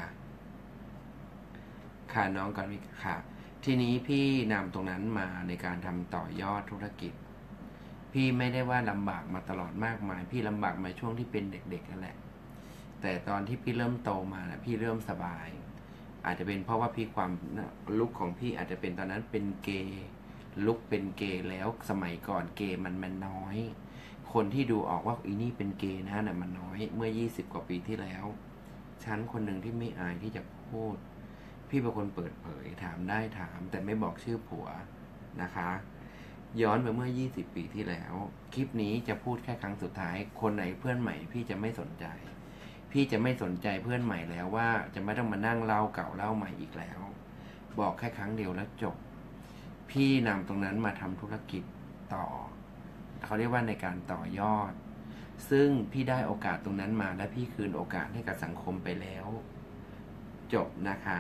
ค่ะน้องก่อนค่ะทีนี้พี่นำตรงนั้นมาในการทำต่อยอดธุรกิจพี่ไม่ได้ว่าลำบากมาตลอดมากมายพี่ลำบากมาช่วงที่เป็นเด็กๆนั่นแหละแต่ตอนที่พี่เริ่มโตมานะพี่เริ่มสบายอาจจะเป็นเพราะว่าพี่ความลุคของพี่อาจจะเป็นตอนนั้นเป็นเกย์ลุคเป็นเกย์แล้วสมัยก่อนเกย์มันมันน้อยคนที่ดูออกว่าอีนี่เป็นเกย์นะน่ะมันน้อยเมื่อยี่สิบกว่าปีที่แล้วฉันคนหนึ่งที่ไม่อายที่จะพูดพี่เป็นคนเปิดเผยถามได้ถามแต่ไม่บอกชื่อผัวนะคะย้อนไปเมื่อยี่สิบปีที่แล้วคลิปนี้จะพูดแค่ครั้งสุดท้ายคนไหนเพื่อนใหม่พี่จะไม่สนใจพี่จะไม่สนใจเพื่อนใหม่แล้วว่าจะไม่ต้องมานั่งเล่าเก่าเล่าใหม่อีกแล้วบอกแค่ครั้งเดียวแล้วจบพี่นำตรงนั้นมาทำธุรกิจต่อเขาเรียกว่าในการต่อยอดซึ่งพี่ได้โอกาสตรงนั้นมาและพี่คืนโอกาสให้กับสังคมไปแล้วจบนะคะ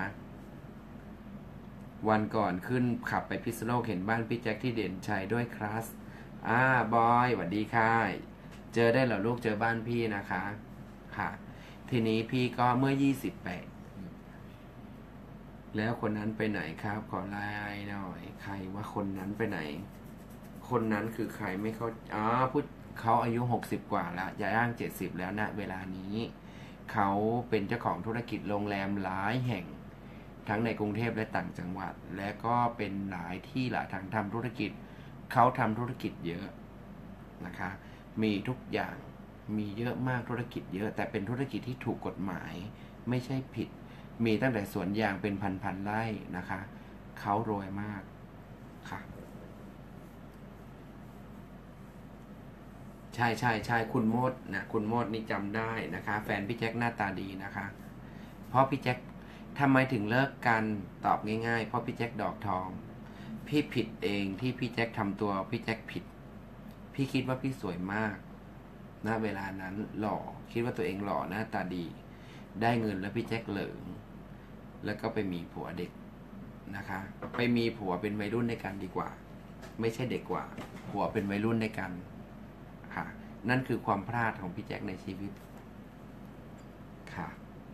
วันก่อนขึ้นขับไปพิษณุโลกเห็นบ้านพี่แจ็คที่เด่นชัยด้วยคลาสอ่าบอยสวัสดีค่ะเจอได้เหรอลูกเจอบ้านพี่นะคะค่ะทีนี้พี่ก็เมื่อยี่สิบแปดแล้วคนนั้นไปไหนครับขอไลน์หน่อยใครว่าคนนั้นไปไหนคนนั้นคือใครไม่เขาอ๋อพูดเขาอายุหกสิบกว่าแล้วย่างเจ็ดสิบแล้วนะเวลานี้เขาเป็นเจ้าของธุรกิจโรงแรมหลายแห่งทั้งในกรุงเทพและต่างจังหวัดและก็เป็นหลายที่หลายทางทำธุรกิจเขาทำธุรกิจเยอะนะคะมีทุกอย่างมีเยอะมากธุรกิจเยอะแต่เป็นธุรกิจที่ถูกกฎหมายไม่ใช่ผิดมีตั้งแต่สวนยางเป็นพันๆไร่นะคะเขารวยมากค่ะใช่ใช่ใช่คุณโมดนะคุณโมดนี่จำได้นะคะแฟนพี่แจ็คหน้าตาดีนะคะเพราะพี่แจ็คทำไมถึงเลิกกันตอบง่ายๆเพราะพี่แจ็คดอกทองพี่ผิดเองที่พี่แจ็คทำตัวพี่แจ็คผิดพี่คิดว่าพี่สวยมากณเวลานั้นหล่อคิดว่าตัวเองหล่อหน้าตาดีได้เงินแล้วพี่แจ็คเหลิงแล้วก็ไปมีผัวเด็กนะคะไปมีผัวเป็นวัยรุ่นในกันดีกว่าไม่ใช่เด็กกว่าผัวเป็นวัยรุ่นในกันค่ะนั่นคือความพลาดของพี่แจ็คในชีวิตค่ะ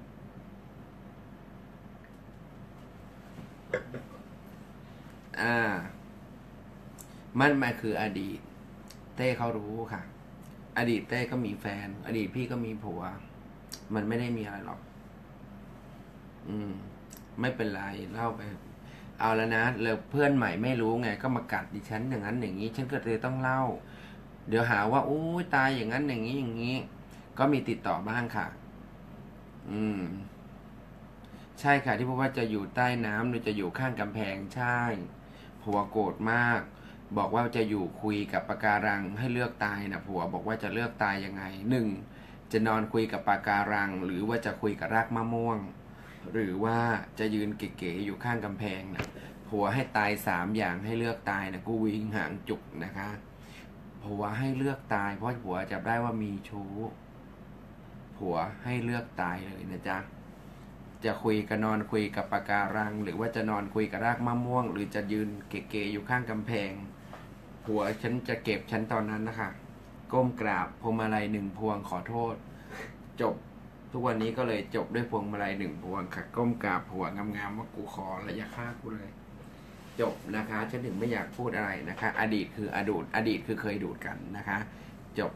อ่ามันมาคืออดีตเต้เขารู้ค่ะอดีตเต้ก็มีแฟนอดีตพี่ก็มีผัวมันไม่ได้มีอะไรหรอกอืมไม่เป็นไรเล่าไปเอาแล้วนะเลยเพื่อนใหม่ไม่รู้ไงก็มากัดดิฉันอย่างนั้นอย่างนี้ฉันก็เลยต้องเล่าเดี๋ยวหาว่าอู้ตายอย่างนั้นอย่างนี้อย่างนี้ก็มีติดต่อบ้างค่ะอืมใช่ค่ะที่พูดว่าจะอยู่ใต้น้ำหรือจะอยู่ข้างกำแพงใช่ผัวโกรธมากบอกว่าจะอยู่คุยกับปะการังให้เลือกตายนะผัวบอกว่าจะเลือกตายยังไงหนึ่งจะนอนคุยกับปะการังหรือว่าจะคุยกับรากมะม่วงหรือว่าจะยืนเก๋ๆอยู่ข้างกำแพงนะผัวให้ตายสามอย่างให้เลือกตายนะกูวิงหางจุกนะคะผัวให้เลือกตายเพราะผัวจับได้ว่ามีชู้ผัวให้เลือกตายเลยนะจ๊ะจะคุยกับนอนคุยกับปะการังหรือว่าจะนอนคุยกับรากมะม่วงหรือจะยืนเก๋ๆอยู่ข้างกำแพงผัวฉันจะเก็บฉันตอนนั้นนะคะก้มกราบพวงมาลัยหนึ่งพวงขอโทษจบทุกวันนี้ก็เลยจบด้วยพวงมาลัยหนึ่งพวงค่ะก้มกราบผัวงามๆว่ากูขอและอย่าฆ่ากูเลยจบนะคะฉันถึงไม่อยากพูดอะไรนะคะอดีตคืออดูดอดีตคือเคยดูดกันนะคะจบ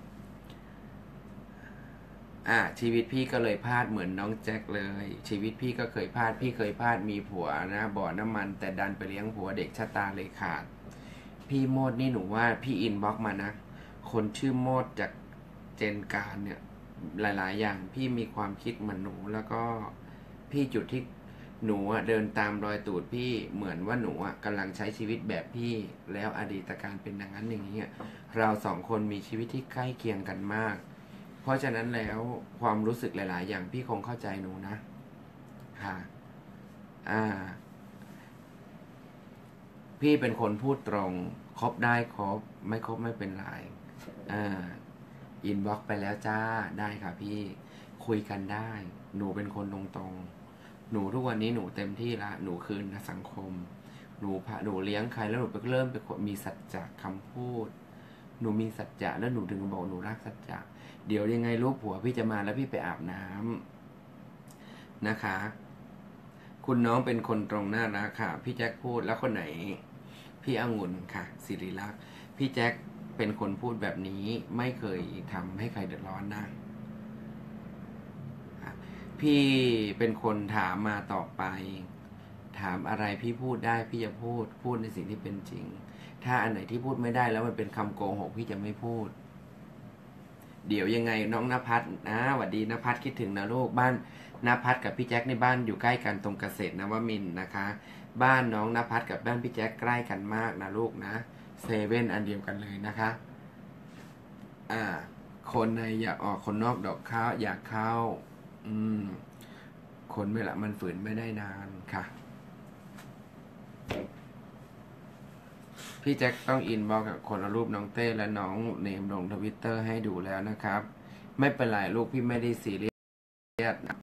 อ่าชีวิตพี่ก็เลยพลาดเหมือนน้องแจ็คเลยชีวิตพี่ก็เคยพลาดพี่เคยพลาดมีผัวนะบ่อน้ำมันแต่ดันไปเลี้ยงผัวเด็กชะตาเลยขาดพี่โมดนี่หนูว่าพี่อินบ็อกมานะคนชื่อโมดจากเจนการเนี่ยหลายๆอย่างพี่มีความคิดเหมือนหนูแล้วก็พี่จุดที่หนูเดินตามรอยตูดพี่เหมือนว่าหนูกำลังใช้ชีวิตแบบพี่แล้วอดีตการเป็นอย่างนั้นอย่างนี้เราสองคนมีชีวิตที่ใกล้เคียงกันมากเพราะฉะนั้นแล้วความรู้สึกหลายๆอย่างพี่คงเข้าใจหนูนะค่ะอ่าพี่เป็นคนพูดตรงคบได้คบไม่คบไม่เป็นไรอ่าอินบ็อกไปแล้วจ้าได้ค่ะพี่คุยกันได้หนูเป็นคนตรงๆหนูทุกวันนี้หนูเต็มที่ละหนูคืนสังคมหนูพาหนูเลี้ยงใครแล้วหนูไปเริ่มเป็นคนมีสัจจะคำพูดหนูมีสัจจะแล้วหนูถึงบอกหนูรักสัจจะเดี๋ยวยังไงลูกผัวพี่จะมาแล้วพี่ไปอาบน้ำนะคะคุณน้องเป็นคนตรงน่ารักค่ะพี่แจ็คพูดแล้วคนไหนพี่องุ่นค่ะสิริลักษณ์พี่แจ็คเป็นคนพูดแบบนี้ไม่เคยทำให้ใครเดือดร้อนนะพี่เป็นคนถามมาต่อไปถามอะไรพี่พูดได้พี่จะพูดพูดในสิ่งที่เป็นจริงถ้าอันไหนที่พูดไม่ได้แล้วมันเป็นคำโกหกพี่จะไม่พูดเดี๋ยวยังไงน้องณภัสนะสวัสดีณภัสคิดถึงนะลูกบ้านณภัสกับพี่แจ็คในบ้านอยู่ใกล้กันตรงเกษตรนวมินทร์นะคะบ้านน้องณภัสกับบ้านพี่แจ็คใกล้กันมากนะลูกนะเซเว่นอันเดียวกันเลยนะคะอ่าคนในอยากออกคนนอกดอกข้าวอยากเข้าอืมคนไม่ละมันฝืนไม่ได้นานค่ะพี่แจ็คต้องอินบอกกับคนละรูปน้องเต้และน้องเนมลงทวิตเตอร์ให้ดูแล้วนะครับไม่เป็นไรลูกพี่ไม่ได้ซีเรียส